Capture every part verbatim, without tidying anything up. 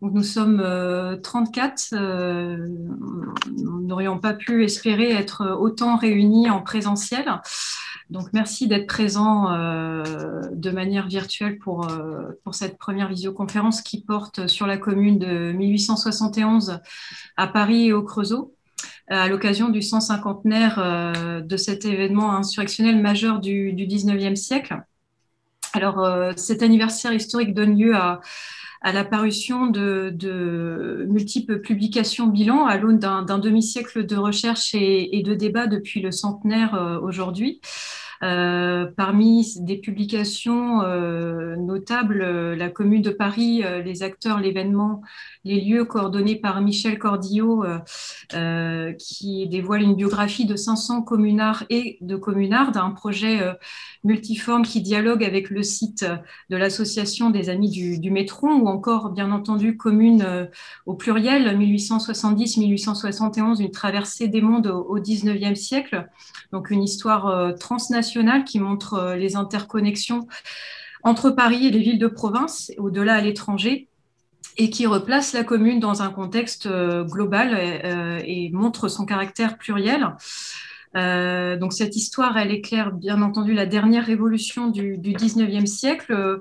Donc, nous sommes euh, trente-quatre. Euh, nous n'aurions pas pu espérer être autant réunis en présentiel. Donc, merci d'être présents euh, de manière virtuelle pour, euh, pour cette première visioconférence qui porte sur la commune de mille huit cent soixante et onze à Paris et au Creusot, à l'occasion du cent cinquantenaire euh, de cet événement insurrectionnel majeur du, du dix-neuvième siècle. Alors, euh, cet anniversaire historique donne lieu à à la parution de, de multiples publications bilan à l'aune d'un demi-siècle de recherche et, et, de débat depuis le centenaire euh, aujourd'hui. Euh, parmi des publications euh, notables, euh, la Commune de Paris, euh, les acteurs, l'événement, les lieux, coordonnés par Michel Cordillo, euh, euh, qui dévoile une biographie de cinq cents communards et de communardes, un projet euh, multiforme qui dialogue avec le site de l'association des Amis du, du Métron, ou encore, bien entendu, Commune euh, au pluriel, mille huit cent soixante-dix mille huit cent soixante et onze, une traversée des mondes au, au dix-neuvième siècle, donc une histoire euh, transnationale qui montre euh, les interconnexions entre Paris et les villes de province, au-delà à l'étranger, et qui replace la commune dans un contexte euh, global euh, et montre son caractère pluriel. Euh, donc cette histoire, elle éclaire bien entendu la dernière révolution du, du dix-neuvième siècle,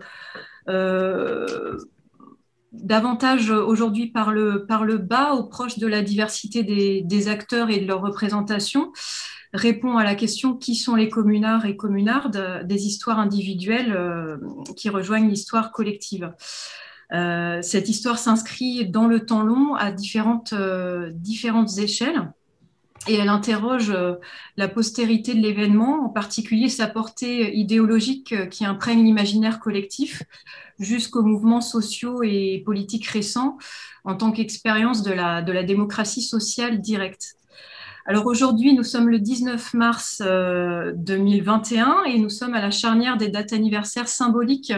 euh, davantage aujourd'hui par le, par le bas, au proche de la diversité des, des acteurs et de leur représentation, répond à la question qui sont les communards et communardes, des histoires individuelles euh, qui rejoignent l'histoire collective. Euh, cette histoire s'inscrit dans le temps long à différentes, euh, différentes échelles. Et elle interroge euh, la postérité de l'événement, en particulier sa portée idéologique euh, qui imprègne l'imaginaire collectif, jusqu'aux mouvements sociaux et politiques récents en tant qu'expérience de la, de la démocratie sociale directe. Alors aujourd'hui, nous sommes le dix-neuf mars euh, deux mille vingt et un et nous sommes à la charnière des dates anniversaires symboliques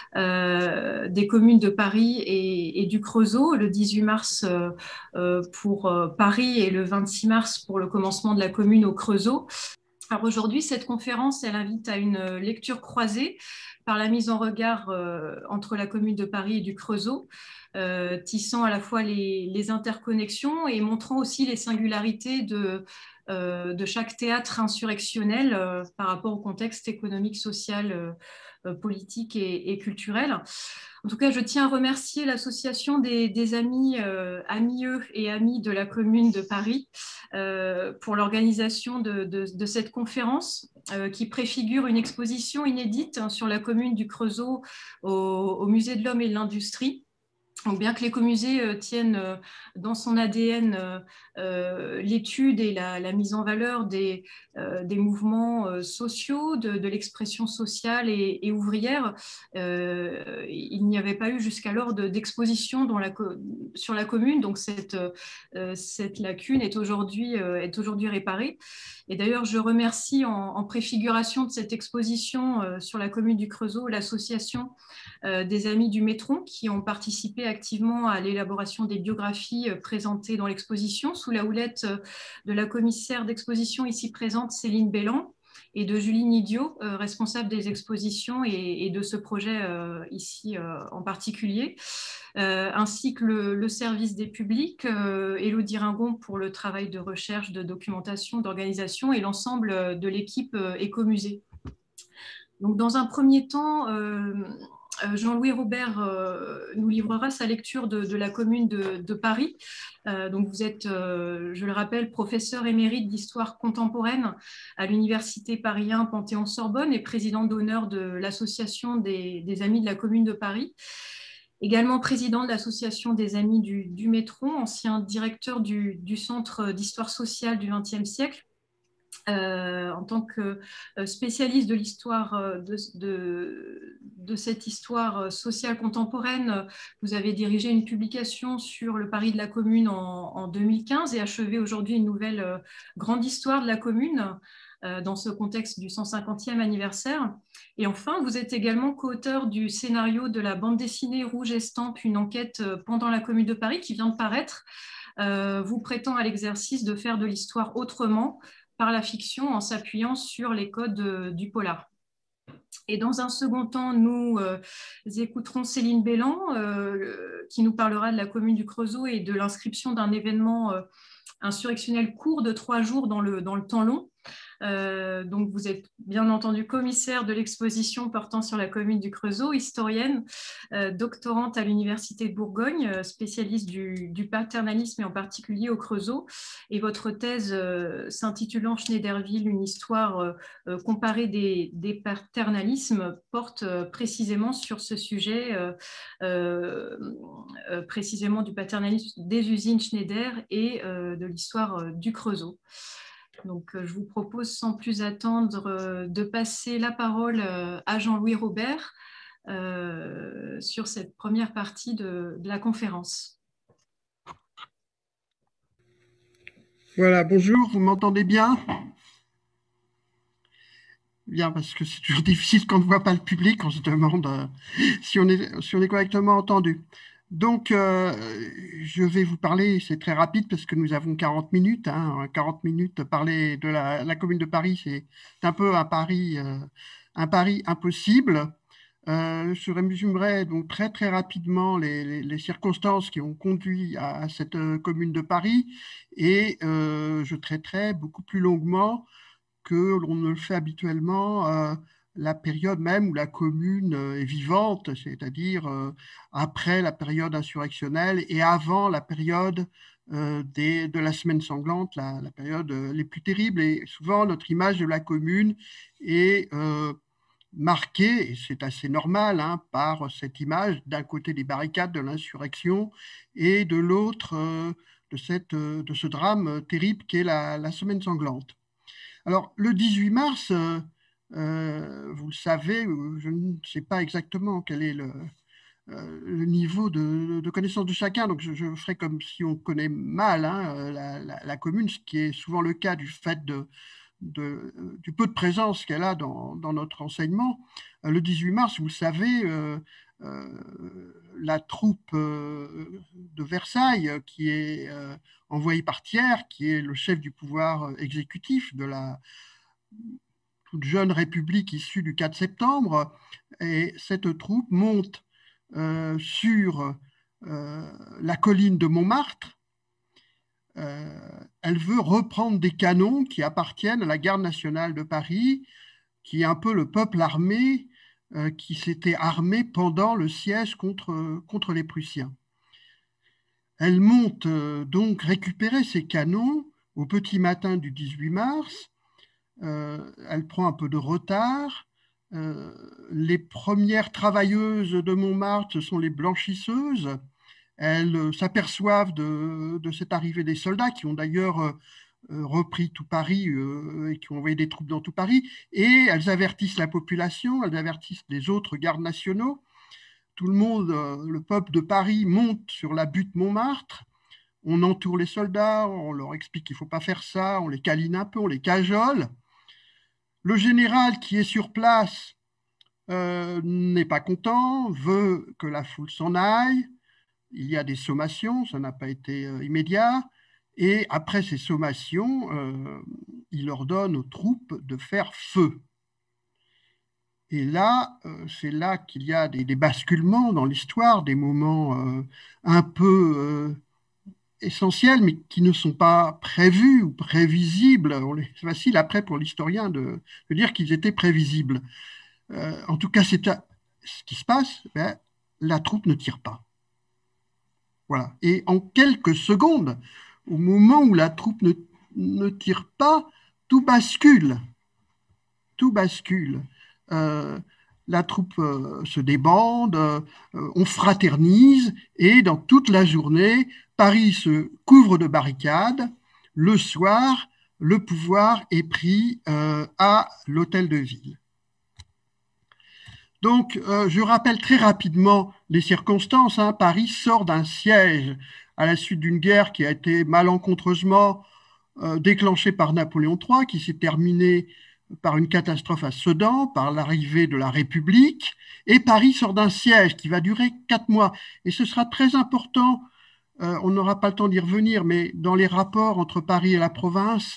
euh, des communes de Paris et, et du Creusot, le dix-huit mars euh, euh, pour euh, Paris et le vingt-six mars pour le commencement de la commune au Creusot. Alors aujourd'hui, cette conférence, elle invite à une lecture croisée par la mise en regard euh, entre la commune de Paris et du Creusot, euh, tissant à la fois les, les interconnexions et montrant aussi les singularités de, euh, de chaque théâtre insurrectionnel euh, par rapport au contexte économique, social, euh, politique et, et culturel. En tout cas, je tiens à remercier l'association des, des amis, euh, amieux et amis de la commune de Paris euh, pour l'organisation de, de, de cette conférence euh, qui préfigure une exposition inédite hein, sur la commune du Creusot au, au Musée de l'Homme et de l'Industrie. Donc, bien que l'écomusée euh, tienne euh, dans son A D N euh, euh, l'étude et la, la, mise en valeur des, euh, des mouvements euh, sociaux, de, de l'expression sociale et, et ouvrière, euh, il n'y avait pas eu jusqu'alors d'exposition la, sur la commune. Donc cette, euh, cette lacune est aujourd'hui euh, aujourd'hui réparée. Et d'ailleurs, je remercie en, en préfiguration de cette exposition euh, sur la commune du Creusot l'association euh, des Amis du Métron qui ont participé activement à l'élaboration des biographies euh, présentées dans l'exposition sous la houlette euh, de la commissaire d'exposition ici présente Céline Belland et de Julie Nidiot, euh, responsable des expositions et, et de ce projet euh, ici euh, en particulier, euh, ainsi que le, le service des publics, euh, Élodie Ringon pour le travail de recherche, de documentation, d'organisation et l'ensemble de l'équipe euh, Écomusée. Donc, dans un premier temps, euh, Jean-Louis Robert euh, nous livrera sa lecture de, de la commune de, de Paris. Euh, donc vous êtes, euh, je le rappelle, professeur émérite d'histoire contemporaine à l'université Paris un Panthéon-Sorbonne et président d'honneur de l'association des, des Amis de la commune de Paris. Également président de l'association des Amis du, du Métron, ancien directeur du, du Centre d'histoire sociale du vingtième siècle. Euh, en tant que spécialiste de l'histoire de, de, de cette histoire sociale contemporaine, vous avez dirigé une publication sur le Paris de la Commune en, en deux mille quinze et achevé aujourd'hui une nouvelle euh, grande histoire de la Commune euh, dans ce contexte du cent cinquantième anniversaire. Et enfin, vous êtes également co-auteur du scénario de la bande dessinée Rouge Estampe, une enquête pendant la Commune de Paris qui vient de paraître, euh, vous prêtant à l'exercice de faire de l'histoire autrement par la fiction en s'appuyant sur les codes du polar. Et dans un second temps, nous euh, écouterons Céline Bélan, euh, qui nous parlera de la commune du Creusot et de l'inscription d'un événement euh, insurrectionnel court de trois jours dans le, dans le temps long. Euh, donc, vous êtes bien entendu commissaire de l'exposition portant sur la commune du Creusot, historienne, euh, doctorante à l'Université de Bourgogne, euh, spécialiste du, du paternalisme et en particulier au Creusot. Et votre thèse euh, s'intitulant Schneiderville, une histoire euh, euh, comparée des, des paternalismes porte euh, précisément sur ce sujet, euh, euh, euh, précisément du paternalisme des usines Schneider et euh, de l'histoire euh, du Creusot. Donc, je vous propose sans plus attendre de passer la parole à Jean-Louis Robert euh, sur cette première partie de, de la conférence. Voilà, bonjour, vous m'entendez bien? Bien, parce que c'est toujours difficile quand on ne voit pas le public, on se demande euh, si, on est, si on est correctement entendu. Donc, euh, je vais vous parler, c'est très rapide parce que nous avons quarante minutes. Hein, quarante minutes, parler de la, la Commune de Paris, c'est un peu un pari, euh, un pari impossible. Euh, je résumerai donc très très rapidement les, les, les circonstances qui ont conduit à, à cette euh, Commune de Paris et euh, je traiterai beaucoup plus longuement que l'on ne le fait habituellement euh, la période même où la commune euh, est vivante, c'est-à-dire euh, après la période insurrectionnelle et avant la période euh, des, de la semaine sanglante, la, la période euh, les plus terribles. Et souvent, notre image de la commune est euh, marquée, et c'est assez normal, hein, par cette image d'un côté des barricades de l'insurrection et de l'autre euh, de, cette, de ce drame terrible qu'est la, la semaine sanglante. Alors, le dix-huit mars, euh, euh, vous le savez, je ne sais pas exactement quel est le, euh, le niveau de, de, connaissance de chacun, donc je, je, ferai comme si on connaît mal hein, la, la, la, commune, ce qui est souvent le cas du fait de, de, du peu de présence qu'elle a dans, dans, notre enseignement. Euh, le dix-huit mars, vous le savez, euh, euh, la troupe euh, de Versailles, qui est euh, envoyée par Thiers, qui est le chef du pouvoir exécutif de la toute jeune république issue du quatre septembre, et cette troupe monte euh, sur euh, la colline de Montmartre. Euh, elle veut reprendre des canons qui appartiennent à la garde nationale de Paris, qui est un peu le peuple armé euh, qui s'était armé pendant le siège contre, contre les Prussiens. Elle monte euh, donc récupérer ces canons au petit matin du dix-huit mars. Euh, elle prend un peu de retard. Euh, les premières travailleuses de Montmartre, ce sont les blanchisseuses. Elles euh, s'aperçoivent de, de cette arrivée des soldats qui ont d'ailleurs euh, repris tout Paris euh, et qui ont envoyé des troupes dans tout Paris. Et elles avertissent la population, elles avertissent les autres gardes nationaux. Tout le monde, euh, le peuple de Paris monte sur la butte Montmartre. On entoure les soldats, on leur explique qu'il ne faut pas faire ça, on les câline un peu, on les cajole. Le général qui est sur place euh, n'est pas content, veut que la foule s'en aille. Il y a des sommations, ça n'a pas été euh, immédiat. Et après ces sommations, euh, il ordonne aux troupes de faire feu. Et là, euh, c'est là qu'il y a des, des basculements dans l'histoire, des moments euh, un peu euh, essentiels, mais qui ne sont pas prévus ou prévisibles. C'est facile après pour l'historien de, de dire qu'ils étaient prévisibles. Euh, en tout cas, c'est ce qui se passe, ben, la troupe ne tire pas. Voilà. Et en quelques secondes, au moment où la troupe ne, ne tire pas, tout bascule. Tout bascule. Euh, la troupe euh, se débande, euh, on fraternise, et dans toute la journée, Paris se couvre de barricades. Le soir, le pouvoir est pris euh, à l'hôtel de ville. Donc, euh, je rappelle très rapidement les circonstances. Hein. Paris sort d'un siège à la suite d'une guerre qui a été malencontreusement euh, déclenchée par Napoléon trois, qui s'est terminée par une catastrophe à Sedan, par l'arrivée de la République. Et Paris sort d'un siège qui va durer quatre mois. Et ce sera très important, euh, on n'aura pas le temps d'y revenir, mais dans les rapports entre Paris et la province,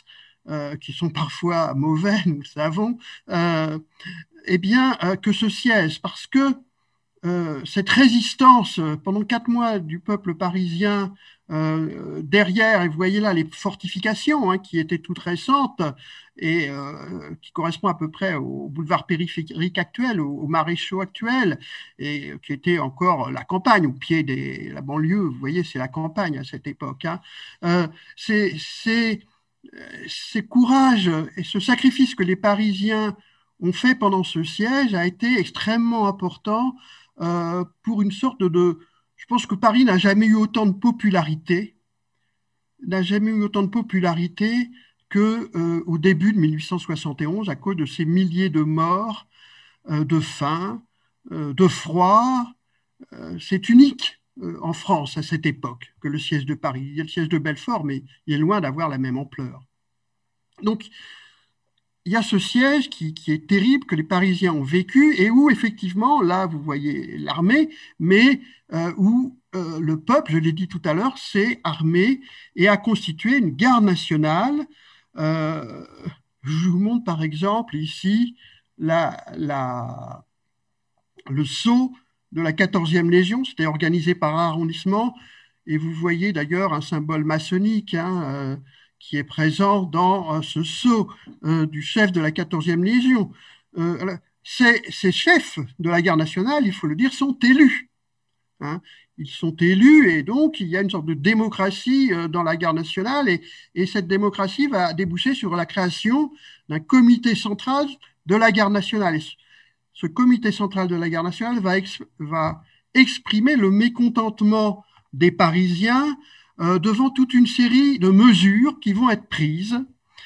euh, qui sont parfois mauvais, nous le savons, euh, eh bien, euh, que ce siège, parce que euh, cette résistance euh, pendant quatre mois du peuple parisien euh, derrière, et vous voyez là les fortifications hein, qui étaient toutes récentes et euh, qui correspondent à peu près au boulevard périphérique actuel, au, au maréchaux actuel, et qui était encore la campagne au pied de la banlieue. Vous voyez, c'est la campagne à cette époque. Hein. Euh, c'est, c'est, ces courages et ce sacrifice que les Parisiens ont fait pendant ce siège a été extrêmement important euh, pour une sorte de... Je pense que Paris n'a jamais eu autant de popularité, n'a jamais eu autant de popularité que euh, au début de mille huit cent soixante et onze à cause de ces milliers de morts, euh, de faim, euh, de froid. Euh, c'est unique euh, en France à cette époque que le siège de Paris. Il y a le siège de Belfort, mais il est loin d'avoir la même ampleur. Donc, il y a ce siège qui, qui, est terrible, que les Parisiens ont vécu, et où effectivement, là, vous voyez l'armée, mais euh, où euh, le peuple, je l'ai dit tout à l'heure, s'est armé et a constitué une garde nationale. Euh, je vous montre par exemple ici la, la, le sceau de la quatorzième Légion, c'était organisé par arrondissement, et vous voyez d'ailleurs un symbole maçonnique, hein, euh, qui est présent dans euh, ce sceau euh, du chef de la quatorzième Légion. Euh, ces, ces chefs de la garde nationale, il faut le dire, sont élus. Hein. Ils sont élus et donc il y a une sorte de démocratie euh, dans la garde nationale et, et cette démocratie va déboucher sur la création d'un comité central de la garde nationale. Et ce, ce comité central de la garde nationale va, ex, va exprimer le mécontentement des Parisiens euh, devant toute une série de mesures qui vont être prises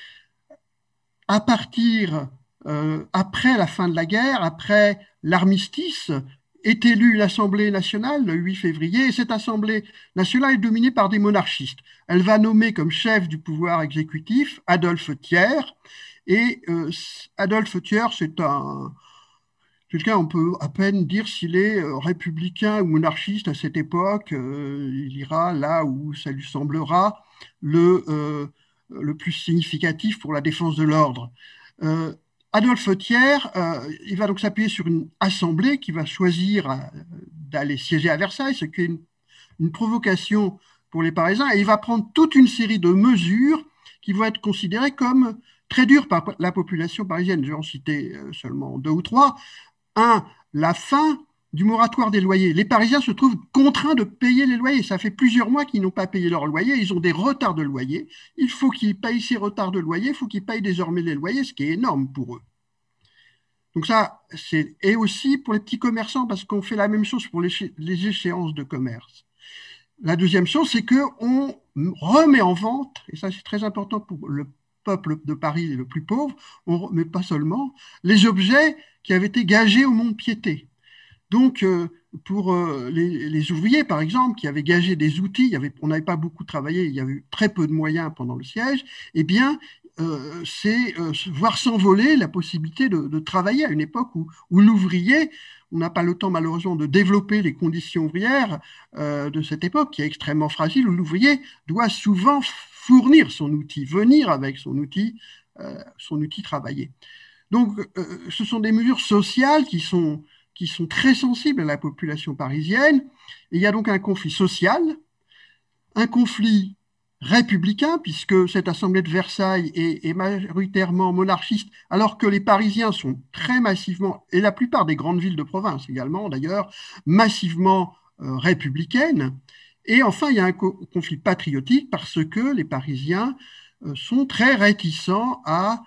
à partir, euh, après la fin de la guerre, après l'armistice, est élue l'Assemblée nationale le huit février, et cette Assemblée nationale est dominée par des monarchistes. Elle va nommer comme chef du pouvoir exécutif Adolphe Thiers, et euh, Adolphe Thiers, c'est un... quelqu'un, on peut à peine dire s'il est républicain ou monarchiste à cette époque. Euh, il ira là où ça lui semblera le, euh, le plus significatif pour la défense de l'ordre. Euh, Adolphe Thiers, euh, il va donc s'appuyer sur une assemblée qui va choisir euh, d'aller siéger à Versailles, ce qui est une, une provocation pour les Parisiens, et il va prendre toute une série de mesures qui vont être considérées comme très dures par la population parisienne. Je vais en citer seulement deux ou trois. Un, la fin du moratoire des loyers. Les Parisiens se trouvent contraints de payer les loyers. Ça fait plusieurs mois qu'ils n'ont pas payé leur loyer. Ils ont des retards de loyer. Il faut qu'ils payent ces retards de loyer. Il faut qu'ils payent désormais les loyers, ce qui est énorme pour eux. Donc ça, c'est... Et aussi pour les petits commerçants, parce qu'on fait la même chose pour les, les échéances de commerce. La deuxième chose, c'est qu'on remet en vente, et ça c'est très important pour le peuple de Paris le plus pauvre, on, mais pas seulement, les objets qui avaient été gagés au mont-de-piété. Donc, euh, pour euh, les, les ouvriers, par exemple, qui avaient gagé des outils, il y avait, on n'avait pas beaucoup travaillé, il y avait eu très peu de moyens pendant le siège, eh bien, euh, c'est euh, voir s'envoler la possibilité de, de travailler à une époque où, où l'ouvrier, on n'a pas le temps malheureusement de développer les conditions ouvrières euh, de cette époque, qui est extrêmement fragile, où l'ouvrier doit souvent fournir son outil, venir avec son outil, euh, son outil travaillé. Donc, euh, ce sont des mesures sociales qui sont, qui sont très sensibles à la population parisienne. Et il y a donc un conflit social, un conflit républicain, puisque cette Assemblée de Versailles est, est majoritairement monarchiste, alors que les Parisiens sont très massivement, et la plupart des grandes villes de province également d'ailleurs, massivement euh, républicaines. Et enfin, il y a un co conflit patriotique parce que les Parisiens euh, sont très réticents à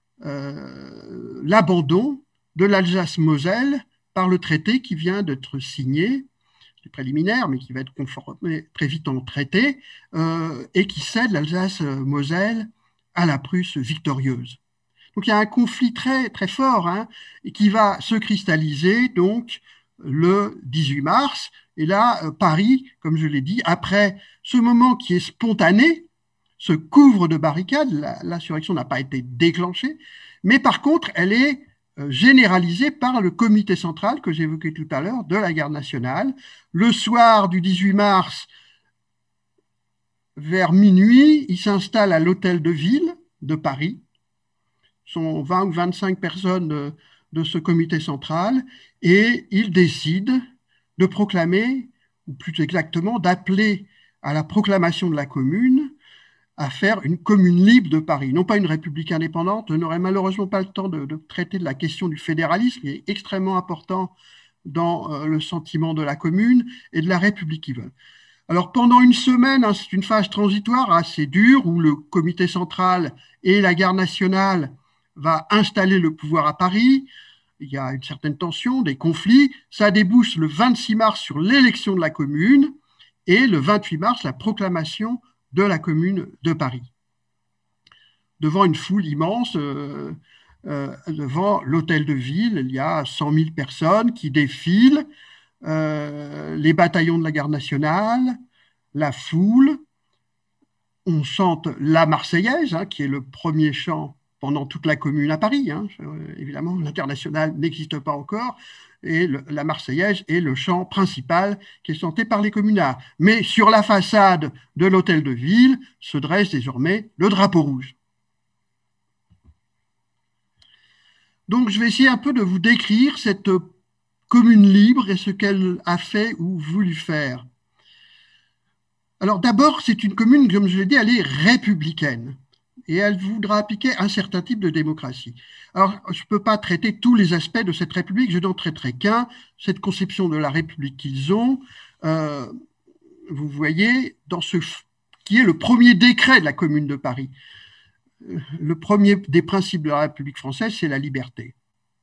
euh, l'abandon de l'Alsace-Moselle par le traité qui vient d'être signé, c'est préliminaire, mais qui va être conformé très vite en traité, euh, et qui cède l'Alsace-Moselle à la Prusse victorieuse. Donc il y a un conflit très, très fort hein, et qui va se cristalliser donc le dix-huit mars. Et là, euh, Paris, comme je l'ai dit, après ce moment qui est spontané, se couvre de barricades, l'insurrection n'a pas été déclenchée, mais par contre, elle est généralisée par le comité central que j'évoquais tout à l'heure de la garde nationale. Le soir du dix-huit mars, vers minuit, il s'installe à l'hôtel de ville de Paris. Ce sont vingt ou vingt-cinq personnes de, de ce comité central, et ils décident de proclamer, ou plus exactement d'appeler à la proclamation de la commune, à faire une commune libre de Paris, non pas une république indépendante. Je n'aurai malheureusement pas le temps de, de traiter de la question du fédéralisme, qui est extrêmement important dans euh, le sentiment de la commune, et de la république qu'ils veulent. Alors pendant une semaine, hein, c'est une phase transitoire assez dure, où le comité central et la garde nationale va installer le pouvoir à Paris. Il y a une certaine tension, des conflits. Ça débouche le vingt-six mars sur l'élection de la commune, et le vingt-huit mars, la proclamation de la commune de Paris. Devant une foule immense, euh, euh, devant l'hôtel de ville, il y a cent mille personnes qui défilent, euh, les bataillons de la garde nationale, la foule. On chante la Marseillaise, hein, qui est le premier chant pendant toute la commune à Paris. Hein. Euh, évidemment, l'international n'existe pas encore. Et le, la Marseillaise est le chant principal qui est chanté par les communards. Mais sur la façade de l'hôtel de ville se dresse désormais le drapeau rouge. Donc, je vais essayer un peu de vous décrire cette commune libre et ce qu'elle a fait ou voulu faire. Alors, d'abord, c'est une commune, comme je l'ai dit, elle est républicaine. Et elle voudra appliquer un certain type de démocratie. Alors, je ne peux pas traiter tous les aspects de cette République, je n'en traiterai qu'un, cette conception de la République qu'ils ont. Euh, vous voyez, dans ce qui est le premier décret de la Commune de Paris, le premier des principes de la République française, c'est la liberté.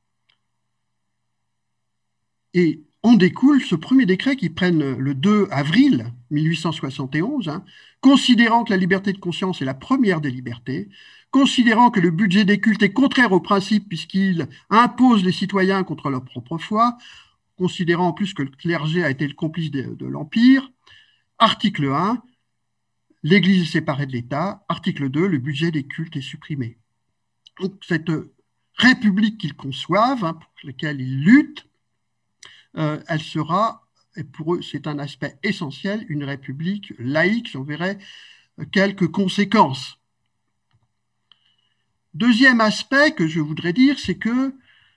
Et en découle ce premier décret qui prenne le deux avril mille huit cent soixante et onze, hein, considérant que la liberté de conscience est la première des libertés, considérant que le budget des cultes est contraire aux principes puisqu'il impose les citoyens contre leur propre foi, considérant en plus que le clergé a été le complice de, de l'Empire. Article un, l'Église est séparée de l'État. Article deux, le budget des cultes est supprimé. Donc cette république qu'ils conçoivent, hein, pour laquelle ils luttent, euh, elle sera, et pour eux c'est un aspect essentiel, une république laïque. J'en verrai quelques conséquences. Deuxième aspect que je voudrais dire, c'est que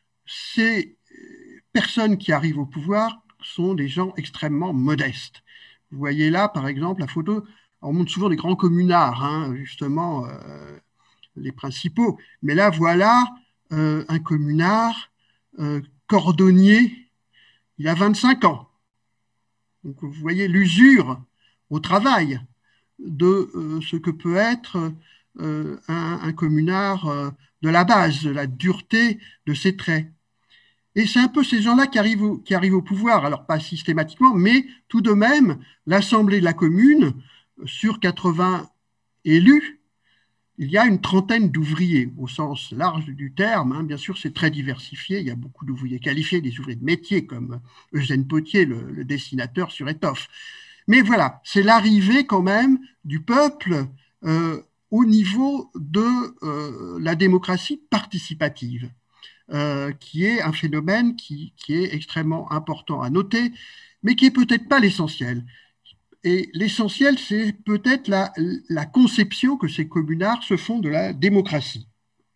ces personnes qui arrivent au pouvoir sont des gens extrêmement modestes. Vous voyez là, par exemple, la photo, on montre souvent des grands communards, hein, justement, euh, les principaux. Mais là, voilà euh, un communard euh, cordonnier, il a vingt-cinq ans. Donc, vous voyez l'usure au travail de euh, ce que peut être euh, un, un communard euh, de la base, de la dureté de ses traits. Et c'est un peu ces gens-là qui arrivent, au, qui arrivent au pouvoir, alors pas systématiquement, mais tout de même, l'Assemblée de la commune, sur quatre-vingts élus, il y a une trentaine d'ouvriers, au sens large du terme. Hein. Bien sûr, c'est très diversifié, il y a beaucoup d'ouvriers qualifiés, des ouvriers de métier, comme Eugène Potier, le, le dessinateur sur étoffe. Mais voilà, c'est l'arrivée quand même du peuple euh, au niveau de euh, la démocratie participative. Euh, qui est un phénomène qui, qui est extrêmement important à noter, mais qui n'est peut-être pas l'essentiel. Et l'essentiel, c'est peut-être la, la conception que ces communards se font de la démocratie.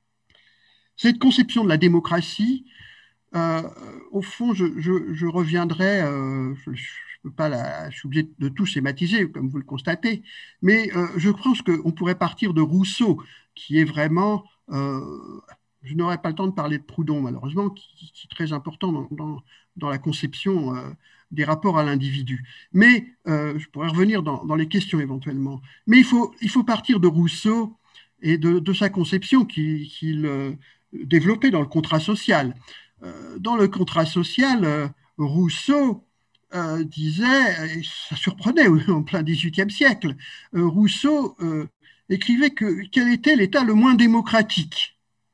Cette conception de la démocratie, euh, au fond, je, je, je reviendrai, euh, je, je, peux pas la, je suis obligé de tout schématiser, comme vous le constatez, mais euh, je pense qu'on pourrait partir de Rousseau, qui est vraiment... Euh, je n'aurai pas le temps de parler de Proudhon, malheureusement, qui, qui est très important dans, dans, dans la conception euh, des rapports à l'individu. Mais euh, je pourrais revenir dans, dans les questions éventuellement. Mais il faut, il faut partir de Rousseau et de, de sa conception qu'il qu'il euh, développait dans le contrat social. Euh, dans le contrat social, euh, Rousseau euh, disait, et ça surprenait en plein dix-huitième siècle, euh, Rousseau euh, écrivait que quel était l'État le moins démocratique.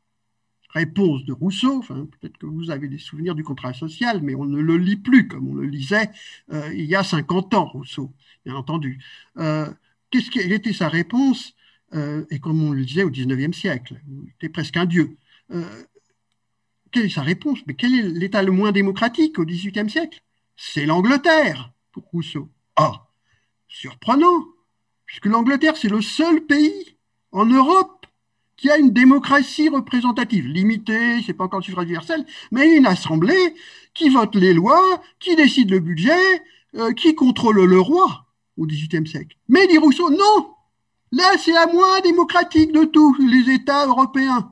Réponse de Rousseau, enfin, peut-être que vous avez des souvenirs du contrat social, mais on ne le lit plus comme on le lisait euh, il y a cinquante ans, Rousseau, bien entendu. Euh, qu'est-ce qu'elle était sa réponse euh, et comme on le disait au dix-neuvième siècle, il était presque un dieu. Euh, quelle est sa réponse? Mais quel est l'État le moins démocratique au dix-huitième siècle? C'est l'Angleterre, pour Rousseau. Ah, surprenant, puisque l'Angleterre, c'est le seul pays en Europe qui a une démocratie représentative, limitée, c'est pas encore le suffrage universel, mais une assemblée qui vote les lois, qui décide le budget, euh, qui contrôle le roi au dix-huitième siècle. Mais dit Rousseau, non, là c'est la moins démocratique de tous les États européens.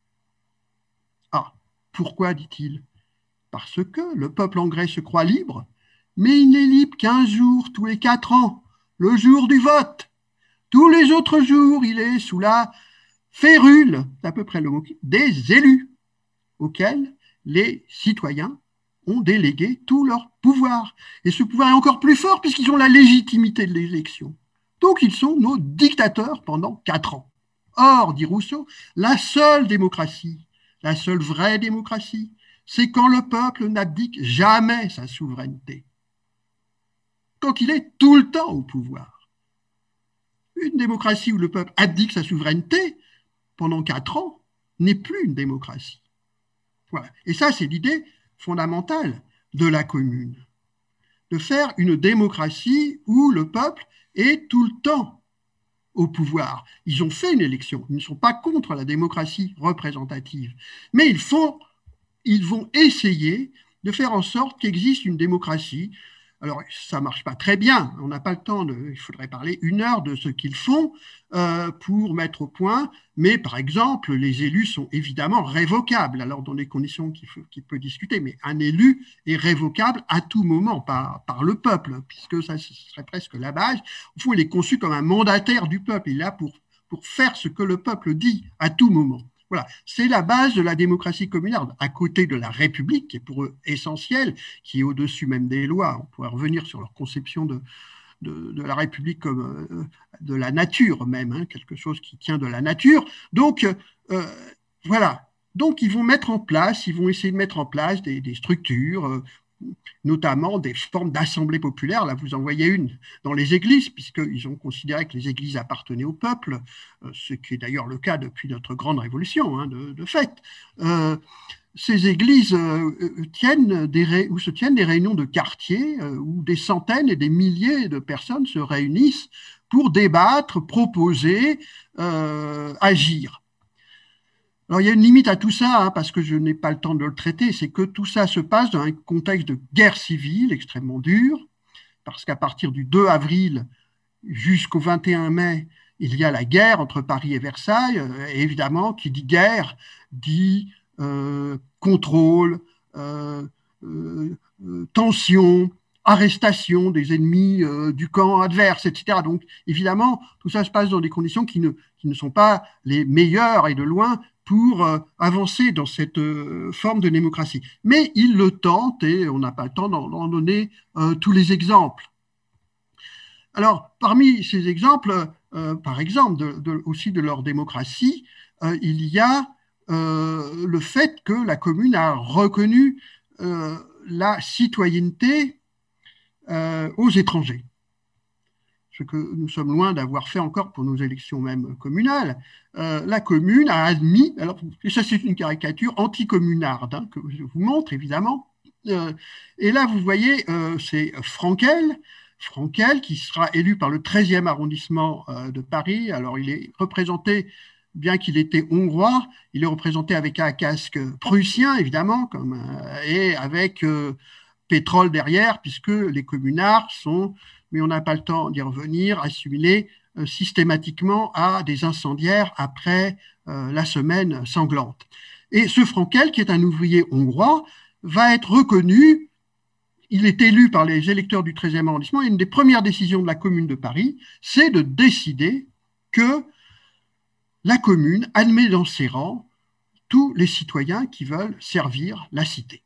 Ah, pourquoi, dit-il? Parce que le peuple anglais se croit libre, mais il n'est libre qu'un jour tous les quatre ans, le jour du vote. Tous les autres jours, il est sous la férule, c'est à peu près le mot, des élus, auxquels les citoyens ont délégué tout leur pouvoir. Et ce pouvoir est encore plus fort puisqu'ils ont la légitimité de l'élection. Donc ils sont nos dictateurs pendant quatre ans. Or, dit Rousseau, la seule démocratie, la seule vraie démocratie, c'est quand le peuple n'abdique jamais sa souveraineté, quand il est tout le temps au pouvoir. Une démocratie où le peuple abdique sa souveraineté pendant quatre ans n'est plus une démocratie. Voilà. Et ça, c'est l'idée fondamentale de la commune, de faire une démocratie où le peuple est tout le temps au pouvoir. Ils ont fait une élection, ils ne sont pas contre la démocratie représentative, mais ils, font, ils vont essayer de faire en sorte qu'existe une démocratie. Alors, ça ne marche pas très bien, on n'a pas le temps, de, il faudrait parler une heure de ce qu'ils font euh, pour mettre au point, mais par exemple, les élus sont évidemment révocables, alors dans des conditions qu'il qu'il peut discuter, mais un élu est révocable à tout moment par, par le peuple, puisque ça ce serait presque la base. Au fond, il est conçu comme un mandataire du peuple, il est là pour, pour faire ce que le peuple dit à tout moment. Voilà, c'est la base de la démocratie communale, à côté de la République, qui est pour eux essentielle, qui est au-dessus même des lois. On pourrait revenir sur leur conception de, de, de la République comme euh, de la nature même, hein, quelque chose qui tient de la nature. Donc, euh, voilà. Donc, ils vont mettre en place, ils vont essayer de mettre en place des, des structures, euh, notamment des formes d'assemblée populaire. Là, vous en voyez une dans les églises, puisqu'ils ont considéré que les églises appartenaient au peuple, ce qui est d'ailleurs le cas depuis notre grande révolution, hein, de, de fait. Euh, ces églises euh, tiennent des où se tiennent des réunions de quartier euh, où des centaines et des milliers de personnes se réunissent pour débattre, proposer, euh, agir. Alors, il y a une limite à tout ça, hein, parce que je n'ai pas le temps de le traiter, c'est que tout ça se passe dans un contexte de guerre civile extrêmement dur, parce qu'à partir du deux avril jusqu'au vingt et un mai, il y a la guerre entre Paris et Versailles, et évidemment, qui dit guerre, dit euh, contrôle, euh, euh, euh, tension, arrestation des ennemis euh, du camp adverse, et cetera. Donc, évidemment, tout ça se passe dans des conditions qui ne, qui ne sont pas les meilleures et de loin pour euh, avancer dans cette euh, forme de démocratie. Mais il le tente et on n'a pas le temps d'en donner euh, tous les exemples. Alors, parmi ces exemples, euh, par exemple, de, de, aussi de leur démocratie, euh, il y a euh, le fait que la commune a reconnu euh, la citoyenneté euh, aux étrangers. Ce que nous sommes loin d'avoir fait encore pour nos élections même communales. Euh, la commune a admis, alors, et ça c'est une caricature anticommunarde hein, que je vous montre évidemment, euh, et là vous voyez, euh, c'est Frankel, Frankel qui sera élu par le treizième arrondissement euh, de Paris, alors il est représenté, bien qu'il était hongrois, il est représenté avec un casque prussien évidemment, comme, euh, et avec euh, pétrole derrière, puisque les communards sont, mais on n'a pas le temps d'y revenir, assimilés euh, systématiquement à des incendiaires après euh, la semaine sanglante. Et ce Frankel, qui est un ouvrier hongrois, va être reconnu, il est élu par les électeurs du treizième arrondissement, et une des premières décisions de la Commune de Paris, c'est de décider que la commune admet dans ses rangs tous les citoyens qui veulent servir la cité.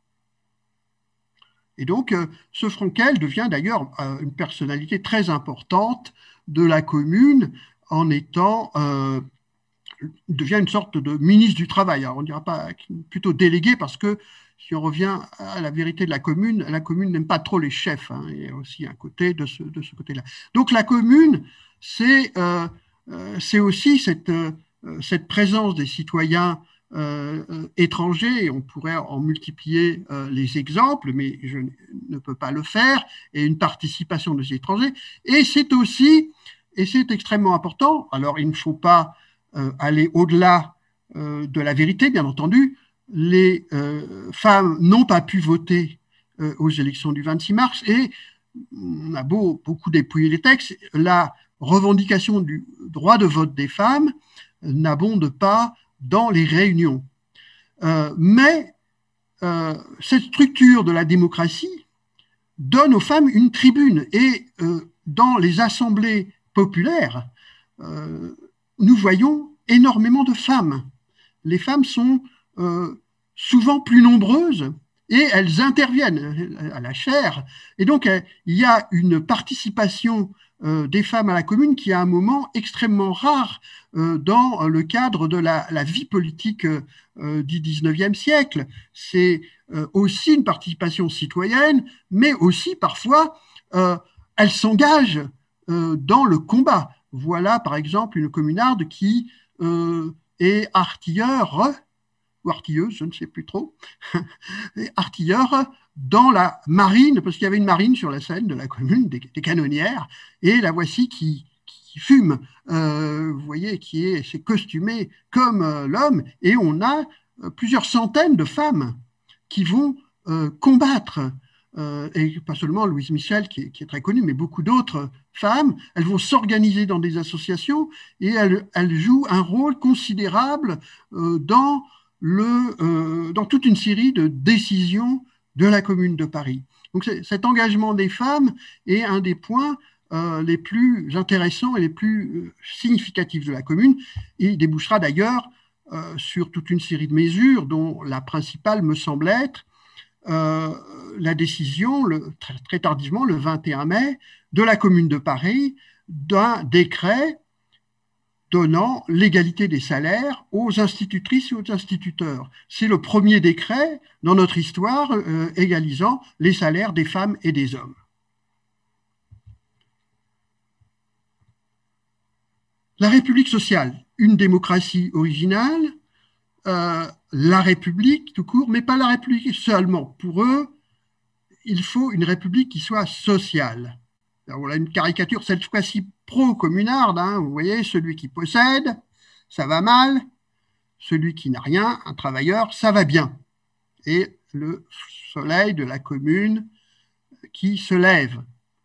Et donc, euh, ce Frankel devient d'ailleurs euh, une personnalité très importante de la commune en étant, euh, devient une sorte de ministre du Travail. Alors, on ne dira pas plutôt délégué parce que si on revient à la vérité de la commune, la commune n'aime pas trop les chefs. Hein, il y a aussi un côté de ce, de ce côté-là. Donc, la commune, c'est euh, euh, c'est aussi cette, euh, cette présence des citoyens Euh, euh, étrangers, et on pourrait en multiplier euh, les exemples, mais je ne peux pas le faire, et une participation des étrangers. Et c'est aussi, et c'est extrêmement important, alors il ne faut pas euh, aller au-delà euh, de la vérité, bien entendu. Les euh, femmes n'ont pas pu voter euh, aux élections du vingt-six mars et on a beau beaucoup dépouiller les textes, la revendication du droit de vote des femmes n'abonde pas dans les réunions. Euh, mais euh, cette structure de la démocratie donne aux femmes une tribune et euh, dans les assemblées populaires, euh, nous voyons énormément de femmes. Les femmes sont euh, souvent plus nombreuses et elles interviennent à la chaire. Et donc, il y a une participation euh, des femmes à la commune qui est un moment extrêmement rare euh, dans le cadre de la, la vie politique euh, du dix-neuvième siècle. C'est euh, aussi une participation citoyenne, mais aussi parfois, euh, elles s'engagent euh, dans le combat. Voilà, par exemple, une communarde qui euh, est artilleur, ou artilleuse, je ne sais plus trop, artilleur dans la marine, parce qu'il y avait une marine sur la scène de la commune, des, des canonnières, et la voici qui, qui fume, euh, vous voyez, qui est, s'est costumée comme euh, l'homme, et on a euh, plusieurs centaines de femmes qui vont euh, combattre, euh, et pas seulement Louise Michel, qui est, qui est très connue, mais beaucoup d'autres femmes, elles vont s'organiser dans des associations, et elles, elles jouent un rôle considérable euh, dans Le, euh, dans toute une série de décisions de la Commune de Paris. Donc cet engagement des femmes est un des points euh, les plus intéressants et les plus euh, significatifs de la Commune. Et il débouchera d'ailleurs euh, sur toute une série de mesures dont la principale me semble être euh, la décision, le, très, très tardivement, le vingt et un mai, de la Commune de Paris d'un décret donnant l'égalité des salaires aux institutrices et aux instituteurs. C'est le premier décret dans notre histoire euh, égalisant les salaires des femmes et des hommes. La République sociale, une démocratie originale, euh, la République tout court, mais pas la République seulement. Pour eux, il faut une République qui soit sociale. Alors, voilà une caricature, cette fois-ci pro-communarde, hein, vous voyez, celui qui possède, ça va mal, celui qui n'a rien, un travailleur, ça va bien. Et le soleil de la commune qui se lève.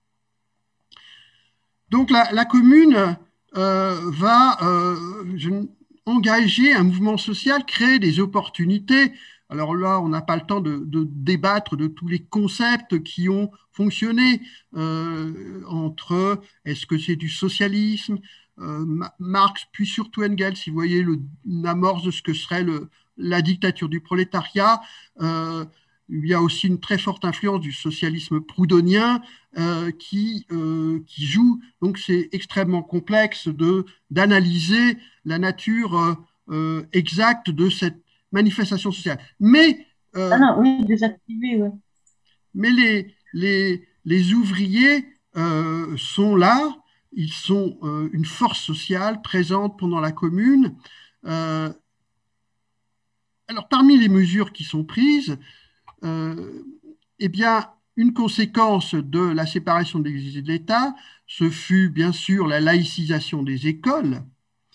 Donc la, la commune euh, va euh, engager un mouvement social, créer des opportunités. Alors là, on n'a pas le temps de, de débattre de tous les concepts qui ont fonctionné euh, entre est-ce que c'est du socialisme, euh, Marx, puis surtout Engels, si vous voyez le, une amorce de ce que serait le, la dictature du prolétariat. Euh, il y a aussi une très forte influence du socialisme proudhonien euh, qui, euh, qui joue. Donc c'est extrêmement complexe de, d'analyser la nature euh, exacte de cette manifestation sociale. Mais, euh, ah non, oui, désactivé, ouais. mais les, les, les ouvriers euh, sont là, ils sont euh, une force sociale présente pendant la commune. Euh, alors, parmi les mesures qui sont prises, euh, eh bien, une conséquence de la séparation de l'Église et de l'État, ce fut bien sûr la laïcisation des écoles.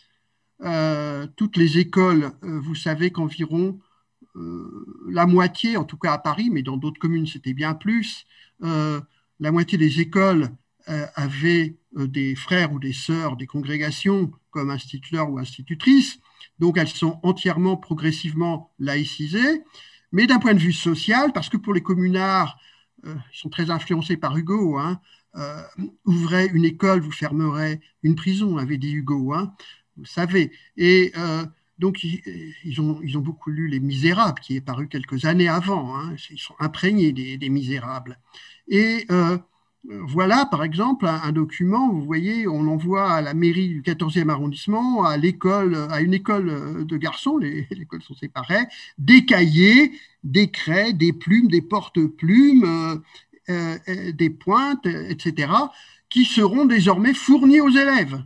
Euh, toutes les écoles, euh, vous savez qu'environ euh, la moitié, en tout cas à Paris, mais dans d'autres communes c'était bien plus, euh, la moitié des écoles euh, avaient euh, des frères ou des sœurs, des congrégations comme instituteurs ou institutrices, donc elles sont entièrement, progressivement laïcisées, mais d'un point de vue social, parce que pour les communards, euh, ils sont très influencés par Hugo, hein, euh, ouvrez une école, vous fermerez une prison, avait dit Hugo, hein, vous savez. Et euh, donc, ils, ils, ont, ils ont beaucoup lu Les Misérables, qui est paru quelques années avant. Hein, ils sont imprégnés des, des Misérables. Et euh, voilà, par exemple, un, un document, vous voyez, on l'envoie à la mairie du quatorzième arrondissement, à l'école, à une école de garçons, les, les écoles sont séparées, des cahiers, des craies, des plumes, des porte-plumes, euh, euh, des pointes, et cetera, qui seront désormais fournis aux élèves.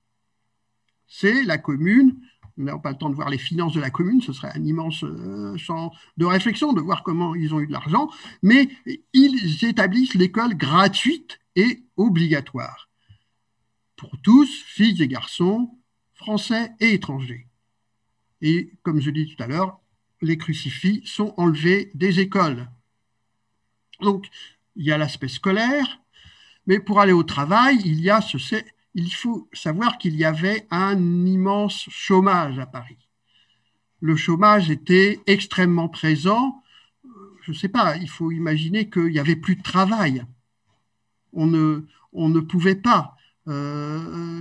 C'est la commune, nous n'avons pas le temps de voir les finances de la commune, ce serait un immense champ de réflexion de voir comment ils ont eu de l'argent, mais ils établissent l'école gratuite et obligatoire pour tous, filles et garçons, français et étrangers. Et comme je dis tout à l'heure, les crucifix sont enlevés des écoles. Donc, il y a l'aspect scolaire, mais pour aller au travail, il, y a ce, il faut savoir qu'il y avait un immense chômage à Paris. Le chômage était extrêmement présent. Je ne sais pas, il faut imaginer qu'il n'y avait plus de travail. On ne, on ne pouvait pas, euh,